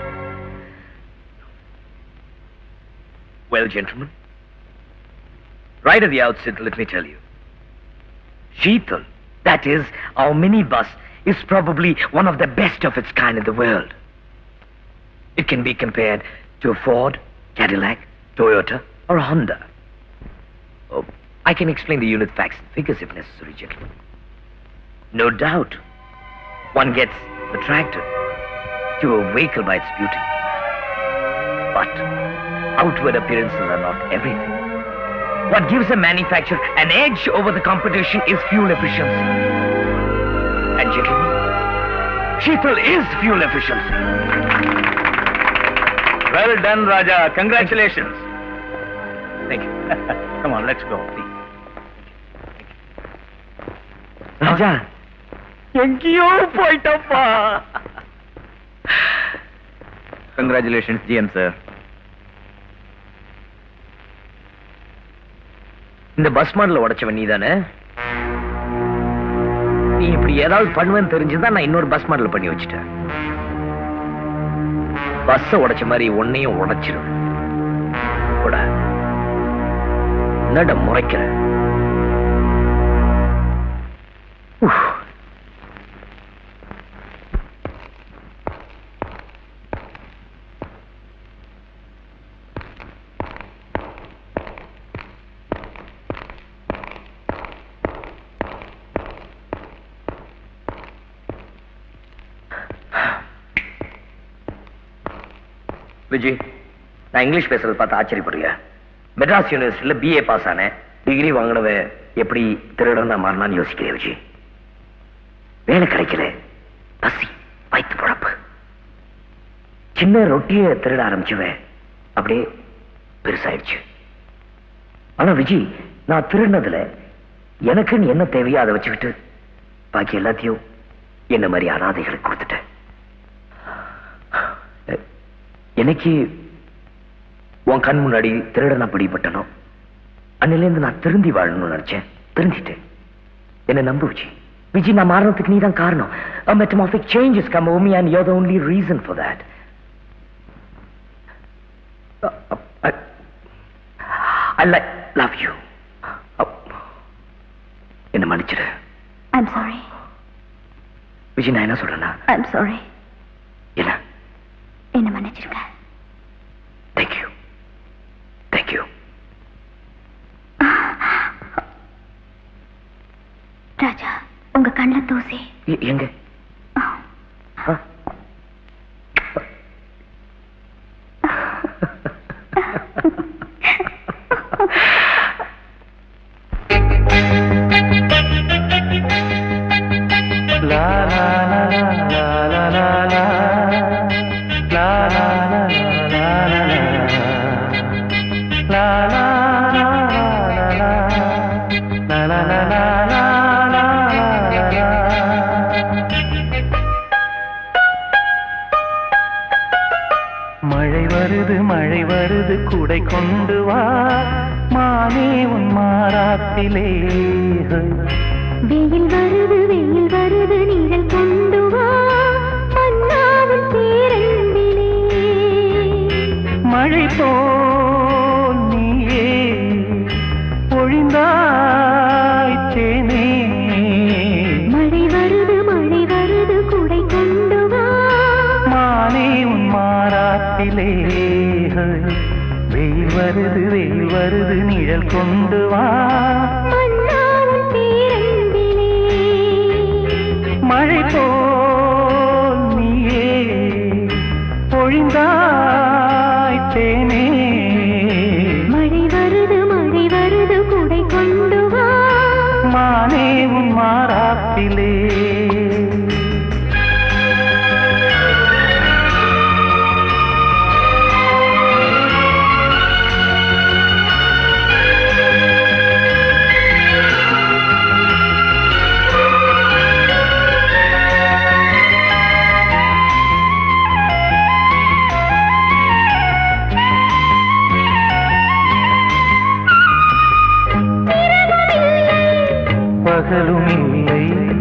Well, gentlemen, right at the outset, let me tell you, Sheetal, that is, our minibus, is probably one of the best of its kind in the world. It can be compared to a Ford, Cadillac, Toyota, or Honda. Oh, I can explain the unit facts and figures if necessary, gentlemen. No doubt, one gets attracted to a vehicle by its beauty. But outward appearances are not everything. What gives a manufacturer an edge over the competition is fuel efficiency. And gentlemen, Sheetal is fuel efficiency. Well done, Raja. Congratulations. Thank you. Come on, let's go. Raja, எங்கேயோ போயிட்டப்பா. Congratulations, GM sir. இந்த bus மாடல உடைச்சவன் நீதானே? நீ இப்படி ஏதாவது பண்ணுவேன்னு தெரிஞ்சுதான் நான் இன்னொரு பஸ் மாடல் பண்ணி வச்சுட்டேன். பஸ் உடைச்ச மாதிரி ஒன்னையும் உடைச்சிரும். என்னடா முறைக்கிற? விஜய், நான் இங்கிலீஷ் பேசுறது பார்த்து ஆச்சரியப்படுங்க. மெட்ராஸ் யூனிவர்சிட்டியில BA பாஸ் ஆனேன். டிகிரி வாங்கினவ எப்படி திருடனா மாறினான்னு யோசிக்கிறேன் விஜய். வேலை கிடைக்கல, பசி, வயிற்று பொழப்பு. சின்ன ரொட்டியை திருட ஆரம்பிச்சுவேன், அப்படியே பெருசாயிடுச்சு. ஆனா விஜய், நான் திருடினதுல எனக்குன்னு என்ன தேவையோ அதை வச்சுக்கிட்டு பாக்கி எல்லாத்தையும் என்ன மாதிரி அனாதைகளுக்கு கொடுத்துட்டேன். எனக்கு உன் கண் முன்னாடி திருடனா பிடிபட்டனோ அன்னிலேருந்து நான் திருந்தி வாழணும்னு நினைச்சேன். திருந்திட்டேன். என்ன நம்பு விஜய். விஜய், நான் மாறினதுக்கு நீ தான் காரணம். A metamorphic change has come over me and you're the only reason for that. I love you. என்ன மன்னிச்சிடு. I'm sorry. விஜய், நான் என்ன சொல்றேன்னா, I'm sorry. என்ன மன்னிச்சிருங்க. Thank you. Thank you. ராஜா, உங்க கண்ணுல தூசி. எங்க? la la la la la la la la la la மழை வருது குடை கொண்டு வா மானே உன் மாறாத்திலே. வெயில் வருது நீங்கள் கொண்டு வா மன்னாவின் பேரன்பிலே. மழை போல் நீயே பொழிந்தாய் தேனே. மழை வருது குடை கொண்டு வா மானே உன் மாறாத்திலே. வெயில் வருது நிழல் கொண்டு வா மன்னாவின் பேரன்பிலே. மழை போல் நீயே பொழிந்தாய் தேனே. மழை வருது குடை கொண்டு வா மானே உன் மாறாத்திலே. பகலும் இல்லை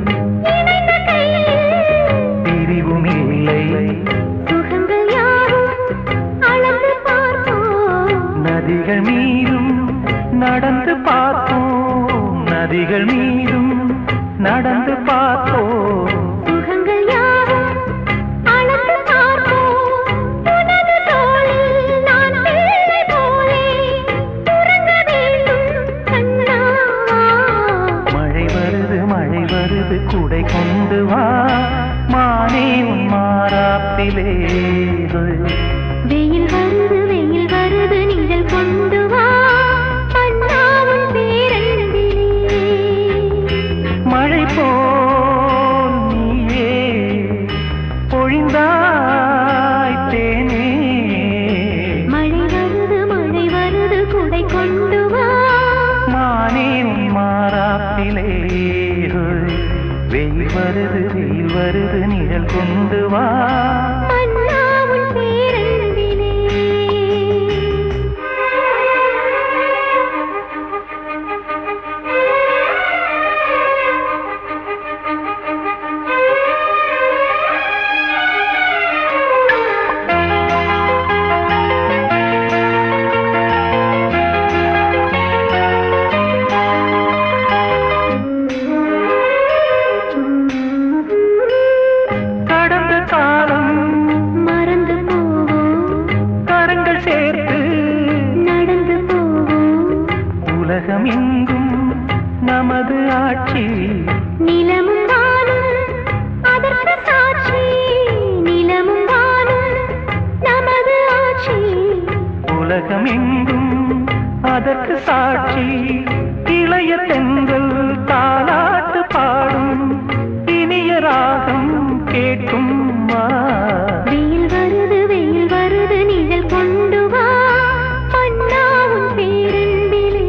பிரிவும் இல்லை. சுகங்கள் யாவும் அளந்து பார்ப்போம். நதிகள் மீதும் நடந்து பார்ப்போம். நதிகள் மீதும் நடந்து பார்ப்போம். சுகங்கள் யாவும் அளந்து பார்ப்போம். உனது தோளில் நான் பிள்ளை போலே உறங்க வேண்டும் கண்ணா. மழை வருது குடை கொண்டு வா மானே உன் மாறாப்பிலே. வெயில் வருது நீங்கள் கொண்டு வா மன்னாவின் பேரன்பிலே. மழை போல் நீயே பொழிந்தாய் தேனே. மழை வருது குடை கொண்டு வா மானே உன் மாறாப்பிலே. வெயில் வருது நிழல் கொண்டு வா மன்னாவின் பேரன்பிலே. கடந்த காலம் மறந்து போவோம் கரங்கள் சேர்த்து நடந்து போவோம். உலகம் எங்கும் நமது ஆட்சி. நிலமும் வானும் அதற்கு சாட்சி. நிலமும் வானும் நமது ஆட்சி. உலகம் எங்கும் அதற்கு சாட்சி. இளைய தென்றல் தாலாட்டு பாடும் இனிய ராகம் கேட்கும் வா. வெயில் வருது நீங்கள் கொண்டு வா மன்னாவின் பேரன்பிலே.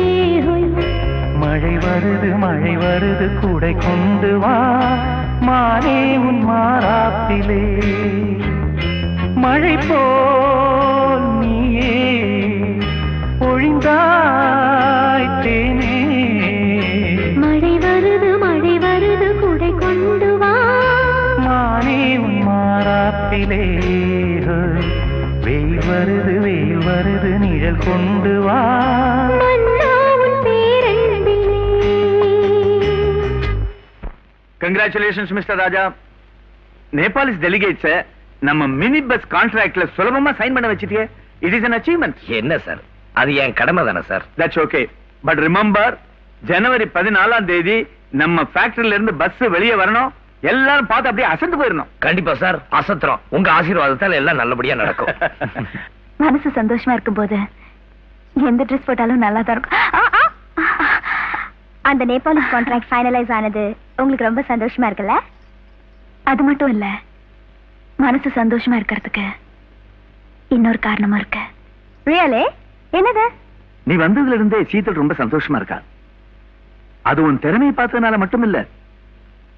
மழை வருது குடை கொண்டு வா மானே உன் மாறாப்பிலே. மழை போல் நீயே பொழிந்தாய் தேனே. மழை வருது குடை கொண்டு வா மானே உன் மாறாப்பிலே. வெயில் வருது நிழல் கொண்டு வா மன்னாவின் பேரன்பிலே. Congratulations, Mr. Raja. Nepalese delegates நம்ம மினி பஸ் கான்ட்ராக்ட்ல சுலபமா சைன் பண்ண வச்சிட்டியே. It is an achievement. என்ன சார், அது என் கடமை தானே sir. That's okay. But remember, ஜனவரி 14ஆம் தேதி நம்ம ஃபேக்டரியில இருந்து பஸ் வெளியே வரணும். எல்லாரும் பார்த்து அப்படியே அசந்து போயிடணும். கண்டிப்பா சார், அசத்துறோம். உங்க ஆசீர்வாதத்தால எல்லாம் நல்லபடியா நடக்கும். மனசு சந்தோஷமா இருக்கும்போது எந்த ட்ரெஸ் போட்டாலும் நல்லா தான் இருக்கும். அந்த நேபாளிஸ் கான்ட்ராக்ட் ஃபைனலைஸ் ஆனது உங்களுக்கு ரொம்ப சந்தோஷமா இருக்குல்ல? அது மட்டும் இல்ல, மனசு சந்தோஷமா இருக்கிறதுக்கு இன்னொரு காரணமும் இருக்கு. ரியலே? என்னது? நீ வந்ததுல இருந்தே சீதல் ரொம்ப சந்தோஷமா இருக்கா. அது உன் திறமையை பார்த்ததுனால மட்டும் இல்ல,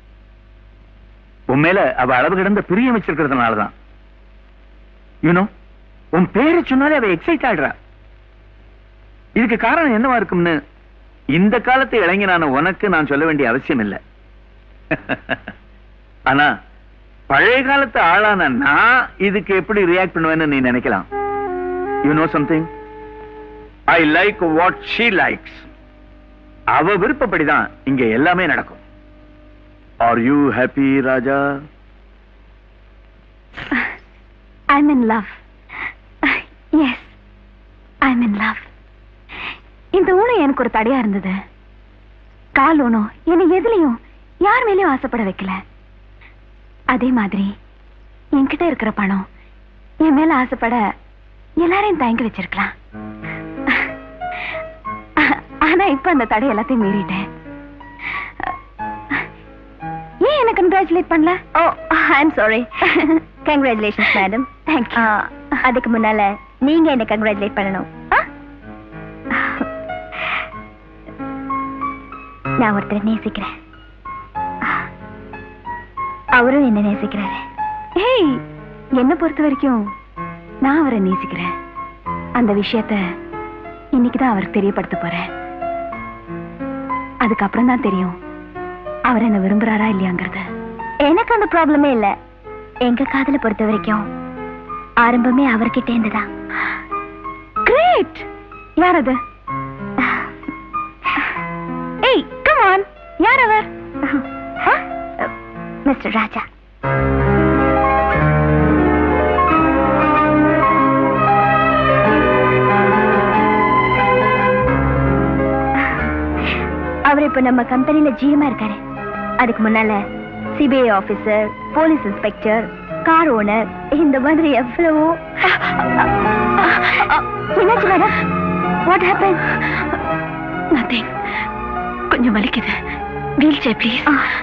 உன் மேல அவ அளவு கிடந்த பிரியம் வச்சிருக்கிறதுனாலதான். யூனோ, உன் பேரை சொன்னாலே அவ எக்ஸைட் ஆயிடுறா. இதுக்கு காரணம் என்னவா இருக்கும்னு இந்த காலத்து இளைஞனான உனக்கு நான் சொல்ல வேண்டிய அவசியம் இல்லை. ஆனா பழைய காலத்து ஆளான நான் இதுக்கு எப்படி ரியாக்ட் பண்ணுவேன்னு நீ நினைக்கலாம். You know something, I like what she likes. அவ விருப்பப்படிதான் இங்க எல்லாமே நடக்கும். Are you happy Raja? I'm in love. Yes, I'm in love. இந்த ஊனம் எனக்கு ஒரு தடையா இருந்தது. கால் ஊனம் என்னை எதுலயும் யார் மேலயும் ஆசைப்பட வைக்கல. அதே மாதிரி என்கிட்ட இருக்கிற பணம் என் மேல ஆசைப்பட எல்லாரையும் தயங்கி வச்சிருக்கலாம். ஆனா இப்ப அந்த தடை எல்லாத்தையும் மீறிட்டேன். ஏன் என்ன கங்க்ராச்சுலேட் பண்ணல? Oh, I'm sorry. Congratulations madam. Thank you. அதுக்கு முன்னால நீங்க என்ன கங்க்ராச்சுலேட் பண்ணணும். நான் ஒருத்தரை நேசிக்கிறேன், அவரும் என்ன நேசிக்கிறாரு. ஏய், என்ன பொறுத்த வரைக்கும் நான் அவரை நேசிக்கிறேன். அந்த விஷயத்த இன்னைக்குதான் அவருக்கு தெரியப்படுத்த போறேன். அதுக்கப்புறம் தான் தெரியும் அவர் என்ன விரும்புறாரா இல்லையாங்கிறது. எனக்கு அந்த ப்ராப்ளமே இல்ல. எங்க காதலை பொறுத்த வரைக்கும் ஆரம்பமே அவர்கிட்ட இருந்துதான். கிரேட். யார் அது? ஏய், கம் ஆன். யார் அவர்? மிஸ்டர் ராஜா. அவர் இப்ப நம்ம கம்பெனில ஜிஎம்மா இருக்காரு. அதுக்கு முன்னால CBI officer, police inspector, car owner, இந்த மாதிரி எவ்வளவோ. என்னாச்சு மேடம்? What happen? நதிங். கொஞ்சம் வலிக்குது. Wheelchair please.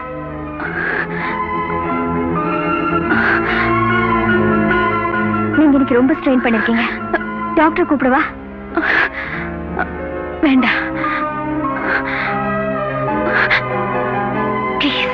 நீங்க இன்னைக்கு ரொம்ப ஸ்ட்ரெயின் பண்ணிருக்கீங்க. டாக்டர் கூப்பிடுவா? வேண்டாம் ப்ளீஸ்.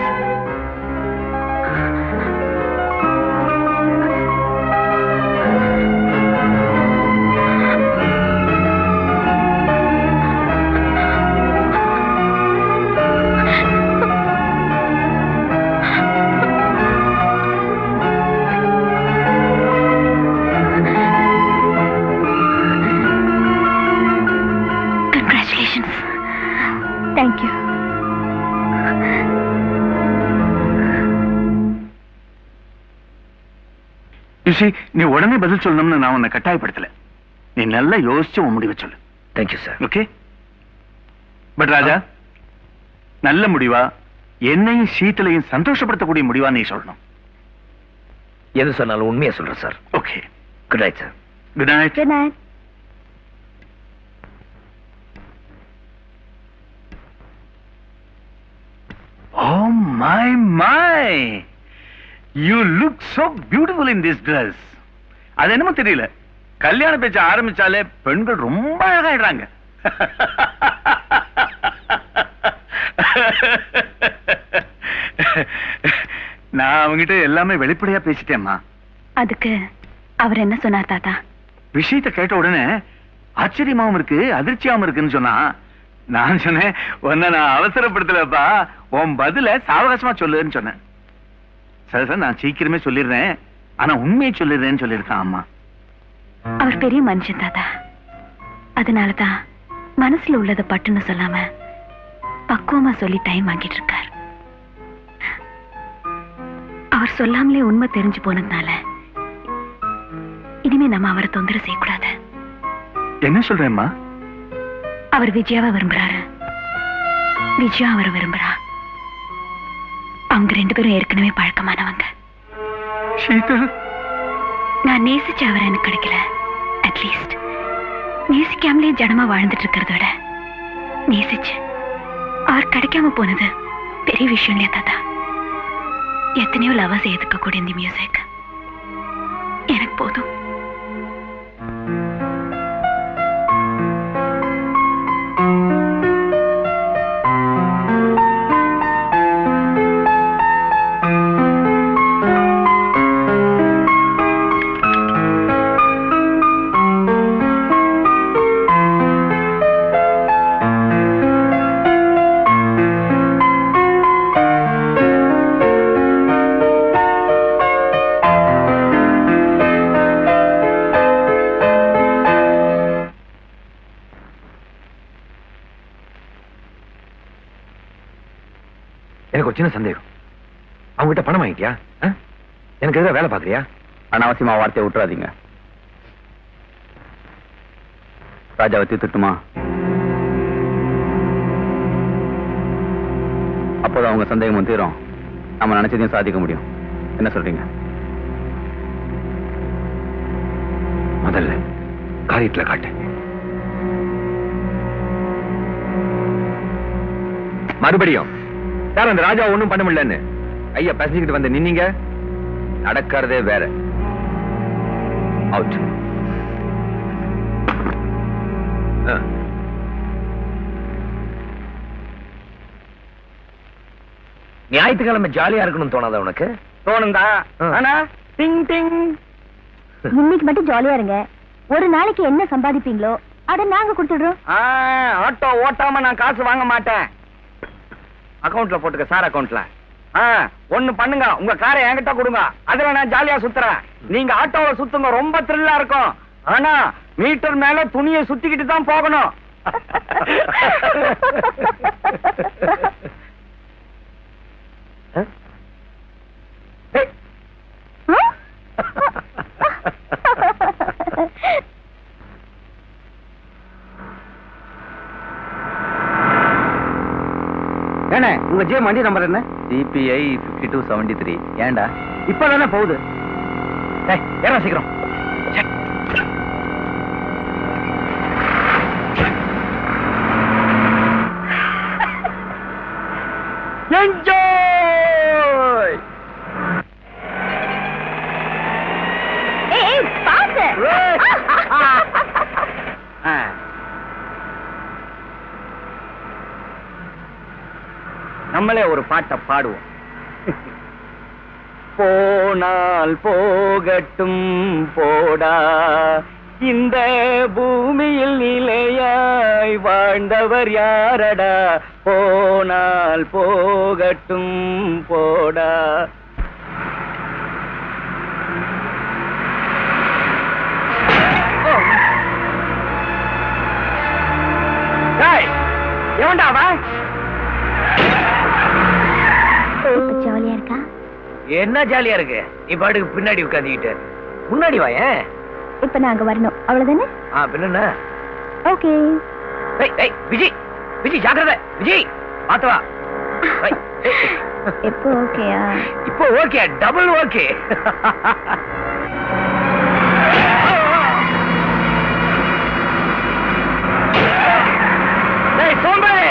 Thank you. நீ உடனே பதில் சொல்லணும்னு நான் உன்னை கட்டாயப்படுத்தல. நீ நல்லா யோசிச்சு உன் முடிவை சொல்லு. Thank you sir. Okay. But Raja, நல்ல முடிவா, என்னையும் சீத்தலையும் சந்தோஷப்படுத்தக்கூடிய முடிவா நீ சொல்லணும். எது சொன்னாலும் உண்மையா சொல்றேன் sir. Okay. Good night sir. Good night. Good night. Oh my. You look so beautiful in this dress. அது என்னமோ தெரியல, கல்யாண பேச்ச ஆரம்பிச்சாலே பெண்கள் ரொம்ப அழகாயிடுறாங்க. நான் அவங்கிட்ட எல்லாமே வெளிப்படையா பேசிட்டேம்மா. அதுக்கு அவர் என்ன சொன்னார் தாத்தா? விஷயத்தை கேட்ட உடனே ஆச்சரியமாவும் இருக்கு, அதிர்ச்சியாவும் இருக்குன்னு சொன்னா. நான் சொன்னேன், உன்னை நான் அவசரப்படுத்தலப்பா, உன் பதில சாவகாசமா சொல்லுன்னு சொன்னேன். சார் சார், நான் சீக்கிரமே சொல்லிடுறேன், ஆனா உண்மையை சொல்லிடுறேன்னு சொல்லியிருக்கான் அம்மா. அவர் பெரிய மனுஷன் தாத்தா. அதனாலதான் மனசுல உள்ளத பட்டுன்னு சொல்லாம பக்குவமா சொல்லி டைம் வாங்கிட்டு இருக்கார். அவர் சொல்லாமலே உண்மை தெரிஞ்சு போனதுனால இனிமே நம்ம அவரை தொந்தரவு செய்யக்கூடாது. என்ன சொல்றேம்மா? அவர் விஜயாவை விரும்புறாரு, விஜயா அவரை விரும்புறா. அவங்க ரெண்டு பேரும் ஏற்கனவே பழக்கமானவங்க. நான் நேசிச்ச அவர் எனக்கு கிடைக்கல. அட்லீஸ்ட் நேசிக்காமலே ஜனமா வாழ்ந்துட்டு இருக்கிறத விட நேசிச்சு அவர் கிடைக்காம போனது பெரிய விஷயம் இல்லையா தாத்தா? எத்தனையோ லவர்ஸ் எதுக்கக்கூடிய இந்த மியூசிக் எனக்கு போதும். சின்ன சந்தேகம். அவங்ககிட்ட பணம் வாங்கிட்டியா? எனக்கு எதிராக வேலை பாக்குறியா? அனாவசியமா வார்த்தையை விட்டுறாதீங்க. ராஜாவை தீர்த்துட்டுமா? அப்போதான் அவங்க சந்தேகமும் தீரும், நம்ம நினைச்சதையும் சாதிக்க முடியும். என்ன சொல்றீங்க? முதல்ல காரியத்துல காட்டு. மறுபடியும் சார் அந்த ராஜா ஒண்ணும் பண்ண முடியலன்னு ஐயா பேசிக்கிட்டு வந்து நின்னீங்க. நடக்கிறதே வேற. அவுட். ஞாயிற்றுக்கிழமை ஜாலியா இருக்கணும்னு தோணாத உனக்கு? தோணுந்தா, ஆனா டிங் டிங். இன்னைக்கு மட்டும் ஜாலியா இருங்க. ஒரு நாளைக்கு என்ன சம்பாதிப்பீங்களோ அதை நாங்க கொடுத்துடுறோம். ஆட்டோ ஓட்டாம நான் காசு வாங்க மாட்டேன். அக்கவுண்ட்ல போட்டுக்க, சார் அக்கவுண்ட்ல. ஒண்ணு பண்ணுங்க, உங்க காரை என்கிட்ட கொடுங்க, அதுல நான் ஜாலியா சுத்துறேன். நீங்க ஆட்டோவை சுத்துங்க, ரொம்ப த்ரில்லா இருக்கும். ஆனா மீட்டர் மேல துணியை சுத்திக்கிட்டு தான் போகணும். என்ன உங்க ஜே வண்டி நம்பர் என்ன? CPI 5273. ஏண்டா இப்பதானே போகுது. ஏறா சீக்கிரம். என்ஜாய். பாத்து நம்மளே ஒரு பாட்டை பாடுவோம். போனால் போகட்டும் போடா, இந்த பூமியில் நிலையாய் வாழ்ந்தவர் யாரடா, போனால் போகட்டும் போடா. எவன்டா அவன்? ஜாலியா இருக்கா? என்ன ஜாலியா இருக்கு? நீ பாட்டுக்கு பின்னாடி உட்காந்துக்கிட்டு முன்னாடி வாயேன். இப்ப நாங்க வரணும், அவ்வளவுதானே? பின்ன ஓகே. விஜய் விஜய் ஜாக்கிரதை. விஜய் பாத்து வா. இப்போ ஓகேயா? இப்போ ஓகே, டபுள் ஓகே. சோம்பே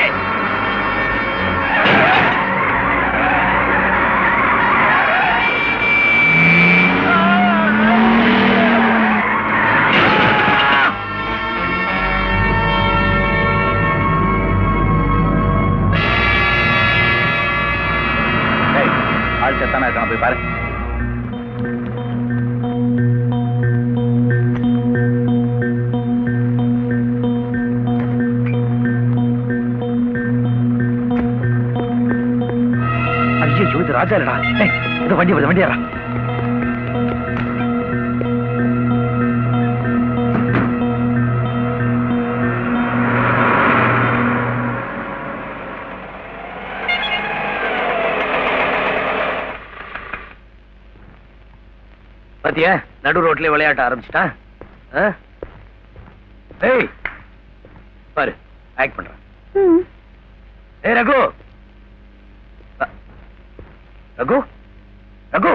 ஆள் செத்தானா இருக்கான், போய் பாரு. ஐயோ இது ராஜா இல்லடா. இது வண்டி வருது, வண்டி ஏறா. பாத்தியா நடு ரோட்லயே விளையாட்ட ஆரம்பிச்சுட்டான். ஏய் பாரு, ஆக்ட் பண்றான். ஏய் ரகு, ரகு, ரகு.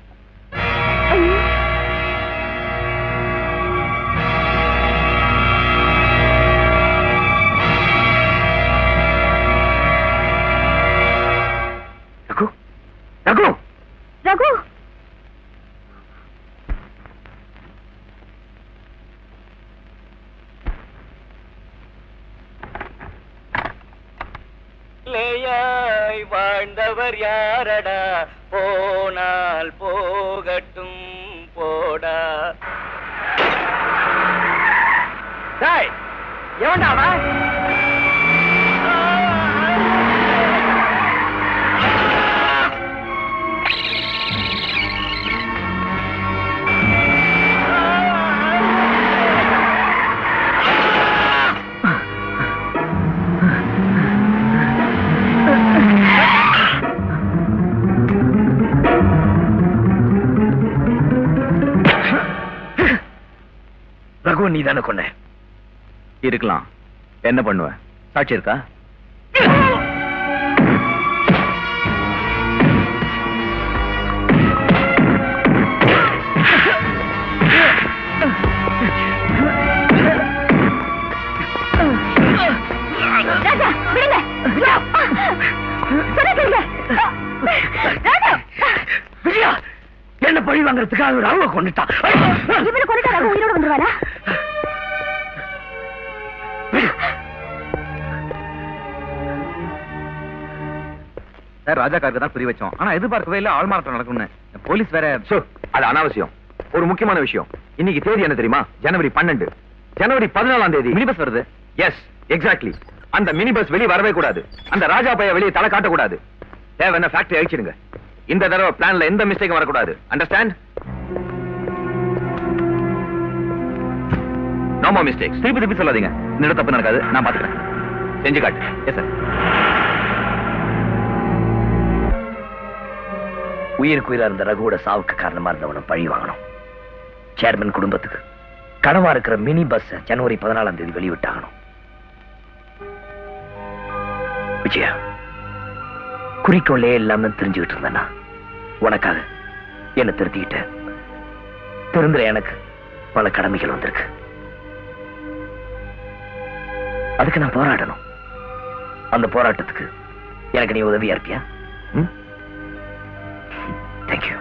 ரகு, ரகு, ரகு. வாழ்ந்தவர் யாரடா, போனால் போகட்டும் போடா. எவன்டா? ரகு நீ தானே கொன்ன? இருக்கலாம். என்ன பண்ணுவேன்? சாட்சி இருக்கா? விஜயா, என்ன பழி வாங்குறதுக்காக ராகுவை கொண்டுட்டான். இவனை கொண்டுட்டா ரகு உயிரோட வந்துருவானா? ராஜாக்காருக்கு தான் புரிய வச்சோம். ஆனா எதிர்பார்க்கவே இல்ல ஆள்மாறாட்டம் நடக்கும்னு. போலீஸ் வேற. அது அனாவசியம். ஒரு முக்கியமான விஷயம். இன்னைக்கு தேதி என்ன தெரியுமா? ஜனவரி 12. ஜனவரி 14ஆம் தேதி மினி பஸ் வருது. Yes, exactly. அந்த மினி பஸ் வெளியே வரவே கூடாது. அந்த ராஜா பைய வெளியே தலை காட்டக்கூடாது. தேவையான ஃபேக்டரி அழிச்சிடுங்க. இந்த தடவை பிளான்ல எந்த மிஸ்டேக்கும் வரக்கூடாது. அண்டர்ஸ்டாண்ட்? No more mistakes. திருப்பி சொல்லாதீங்க. இந்த தப்பு நடக்காது. நான் பாத்துக்கிறேன். செஞ்சு காட்டு. Yes sir. உயிருக்குயிரா இருந்த ரகுவோட சாவுக்கு காரணமா இருந்தவனை பழி வாங்கணும். சேர்மன் குடும்பத்துக்கு கனவா இருக்கிற மினி பஸ் ஜனவரி 14ஆம் தேதி வெளியிட்டாகணும். விஜயா, குறிக்கோளே இல்லாம தெரிஞ்சுக்கிட்டு இருந்தேன்னா உனக்காக என்ன திருத்திக்கிட்ட. திருந்துற எனக்கு பல கடமைகள் வந்திருக்கு. அதுக்கு நான் போராடணும். அந்த போராட்டத்துக்கு எனக்கு நீ உதவியா இருப்பியா? தேங்க்யூ.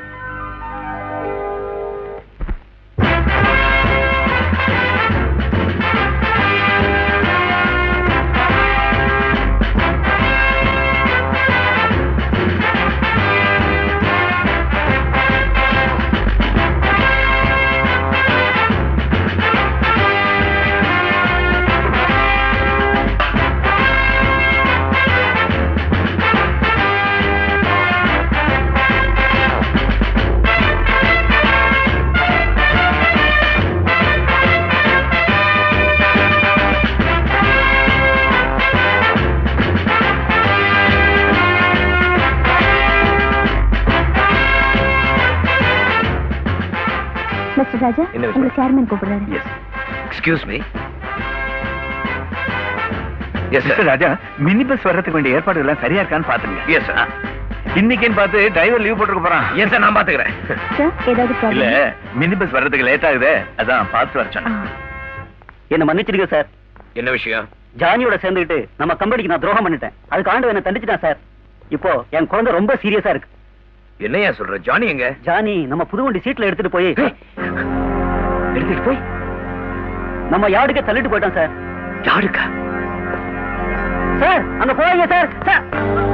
ராஜா, உங்க சேர்மன் கூப்பிடுறாரு. Yes, excuse me. Yes sir. Raja, mini bus வர்றதுக்கு வேண்டிய ஏற்பாடு எல்லாம் சரியா இருக்கான்னு பாத்துங்க. Yes sir. இன்னைக்குன்னு பார்த்து டிரைவர் லீவ் போட்டுருக்க போறான். எஸ் சார், நான் பாத்துக்கிறேன். ஏதாவது இல்ல, மினி பஸ் வர்றதுக்கு லேட் ஆகுது, அதான் பார்த்து வரச்சேன். என்ன மன்னிச்சிருங்க சார். என்ன விஷயம்? ஜானியோட சேர்ந்துக்கிட்டு நம்ம கம்பெனிக்கு நான் துரோகம் பண்ணிட்டேன். அதுக்கு ஆண்டு என்ன தண்டிச்சிட்டான் சார். இப்போ என் குழந்தை ரொம்ப சீரியஸா இருக்கு. என்னையா சொல்ற? ஜானி எங்க? ஜானி நம்ம புது வண்டி சீட்ல எடுத்துட்டு போய் நம்ம யார்டுக்கே தள்ளிட்டு போயிட்டான் சார். யாருக்கா? சார் அங்க போறீங்க சார். சார்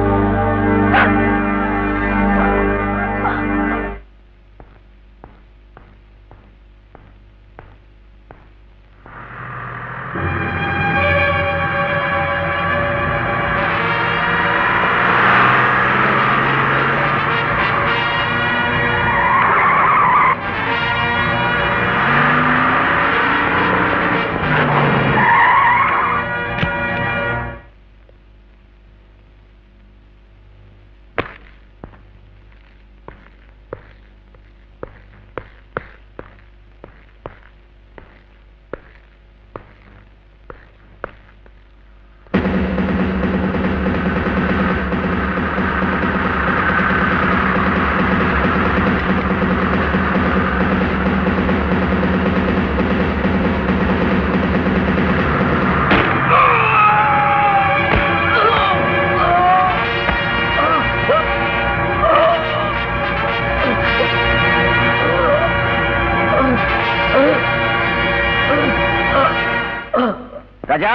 ராஜா,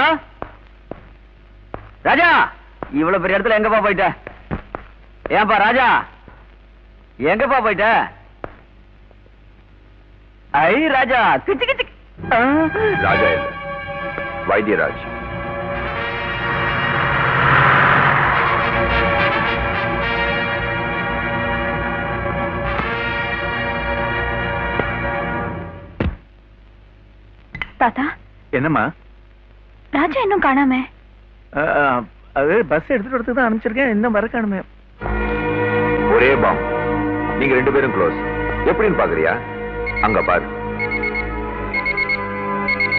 ராஜா, இவ்வளவு பெரிய இடத்துல எங்கப்பா போயிட்ட? ஏன்பா ராஜா, எங்கப்பா போயிட்ட? ஐ ராஜா, கிச்சு கிச்சு. ராஜா இல்ல, வைத்தியராஜ். தாத்தா, என்னம்மா? ராஜா இன்னும் காணாம. அது பஸ் எடுத்துட்டு தான் அனுப்பிச்சிருக்கேன், இன்னும் வர காணுமே. ஒரே பாம். நீங்க ரெண்டு பேரும் க்ளோஸ். எப்படின்னு பாக்குறியா? அங்க பாரு.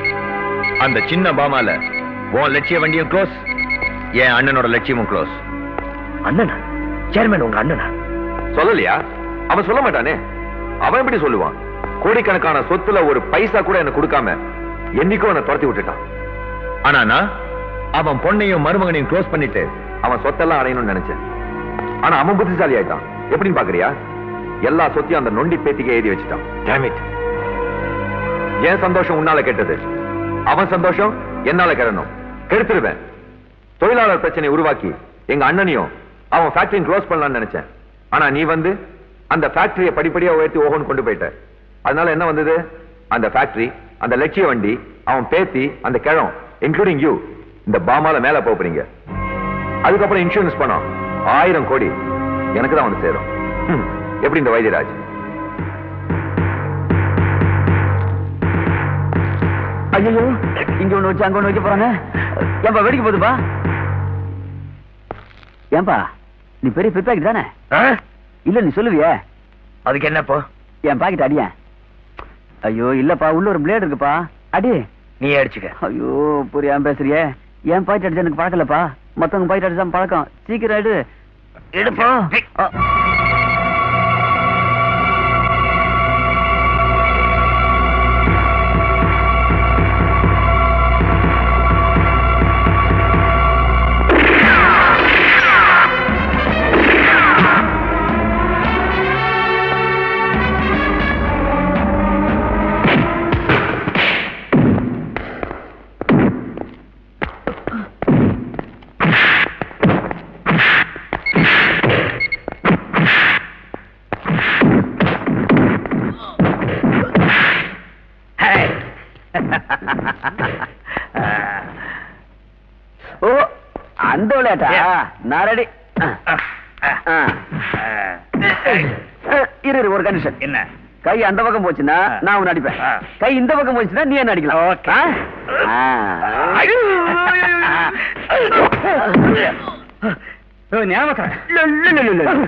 அந்த சின்ன பாமால உன் லட்சிய வண்டியும் க்ளோஸ், என் அண்ணனோட லட்சியமும் க்ளோஸ். அண்ணனா? சேர்மன் உங்க அண்ணனா? சொல்லலையா? அவன் சொல்ல மாட்டானே. அவன் எப்படி சொல்லுவான்? கோடிக்கணக்கான சொத்துல ஒரு பைசா கூட எனக்கு கொடுக்காம என்னைக்கும் அவனை துரத்தி விட்டுட்டான். ஆனா நான் அவன் பொண்ணையும் மருமகனையும் க்ளோஸ் பண்ணிட்டு அவன் சொத்தெல்லாம் அடையணும்னு நினைச்சேன். ஆனா அவன் புத்திசாலி ஆயிட்டான். எப்படின்னு பாக்குறியா? எல்லா சொத்தையும் அந்த நொண்டி பேத்திக்கு எழுதி வச்சுட்டான். Damn it. என் சந்தோஷம் உன்னால கெட்டது, அவன் சந்தோஷம் என்னால கெடணும். கெடுத்துருவேன். தொழிலாளர் பிரச்சனை உருவாக்கி எங்க அண்ணனையும் அவன் ஃபேக்டரியும் க்ளோஸ் பண்ணலாம்னு நினைச்சேன். ஆனா நீ வந்து அந்த ஃபேக்டரியை படிப்படியா உயர்த்தி ஓஹோன்னு கொண்டு போயிட்ட. அதனால என்ன வந்தது? அந்த ஃபேக்டரி, அந்த லட்சிய வண்டி, அவன் பேத்தி, அந்த கிழம், இன்க்ளூடிங் யூ, இந்த பாமால மேல போறீங்க. அதுக்கப்புறம் இன்சூரன்ஸ் பணம் 1000 கோடி எனக்கு தான் வந்து சேரும். எப்படி இந்த வைத்தியராஜ்? ஐயோ, இங்க ஒண்ணு வச்சு அங்க ஒண்ணு வைக்க போறானே. ஏன்பா வெடிக்க போகுதுப்பா? ஏன்பா நீ பெரிய பிற்பாக்கெட் தானே? இல்ல நீ சொல்லுவியே. அதுக்கு என்னப்போ? என் பாக்கெட் அடியேன். ஐயோ இல்லப்பா, உள்ள ஒரு பிளேடு இருக்குப்பா, அடி. நீ அடிச்சுக்க. ஐயோ புரியாம பேசுறியே. என் பாக்கெட் அடிச்சா எனக்கு பழக்கலப்பா, மத்தவங்க பாக்கெட் அடிச்சா பழக்கம். சீக்கிரம் எடு. எடுப்போ. ஓ அந்த விளையாட்டா? நான் ரெடி. இரு ஒரு கண்டிஷன். என்ன? கை அந்த பக்கம் போச்சுன்னா நான் உன்னை அடிப்பேன். கை இந்த பக்கம் போச்சுன்னா நீ என்ன அடிக்கலாம். ஞாபகம்.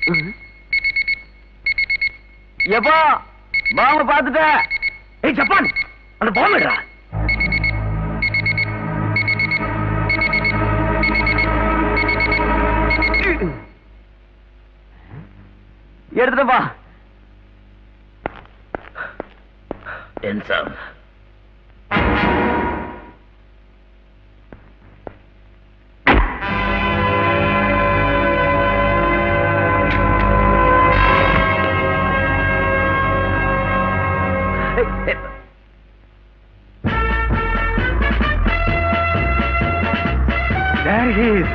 எப்பா பாம்பு பார்த்துட்டேன். ஏய் ஜப்பான், அந்த பாம்பு எடுறா. எடுத்துட்டப்பா. டென்சம். There he is.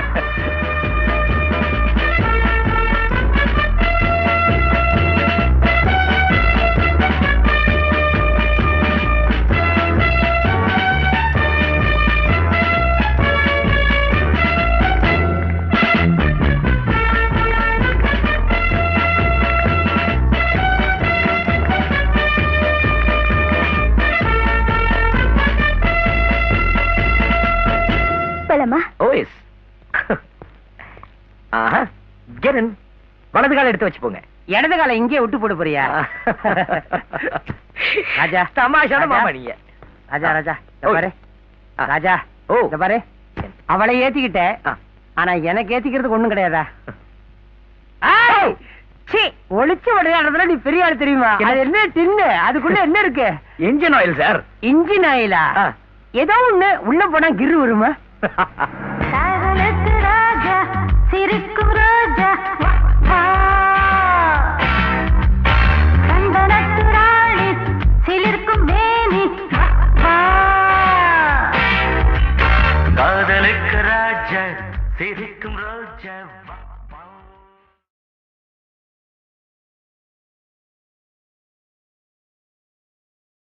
ஓஎஸ். ஆஹா, கெரன் வலது கால எடுத்து வச்சு போங்க. இடது காலை இங்கே விட்டு போட போறியா? ராஜா தமாஷான மாமா நீங்க. ராஜா ராஜா பாரு ராஜா. ஓ பாரு, அவளை ஏத்திக்கிட்ட, ஆனா எனக்கு ஏத்திக்கிறதுக்கு ஒண்ணும் கிடையாதா? ஒளிச்சு விளையாடுறதுல நீ பெரிய ஆள் தெரியுமா? அது என்ன டின்னு, அதுக்குள்ள என்ன இருக்கு? Engine oil sir. இன்ஜின் ஆயிலா? ஏதோ ஒண்ணு உள்ள போனா கிரு வருமா? ராஜா சிரிக்கும் ராஜா, கண்டனத்து ராணி சிலிர்க்கும் மேனி, காதலுக்கு ராஜா சிரிக்கும் ரோஜா.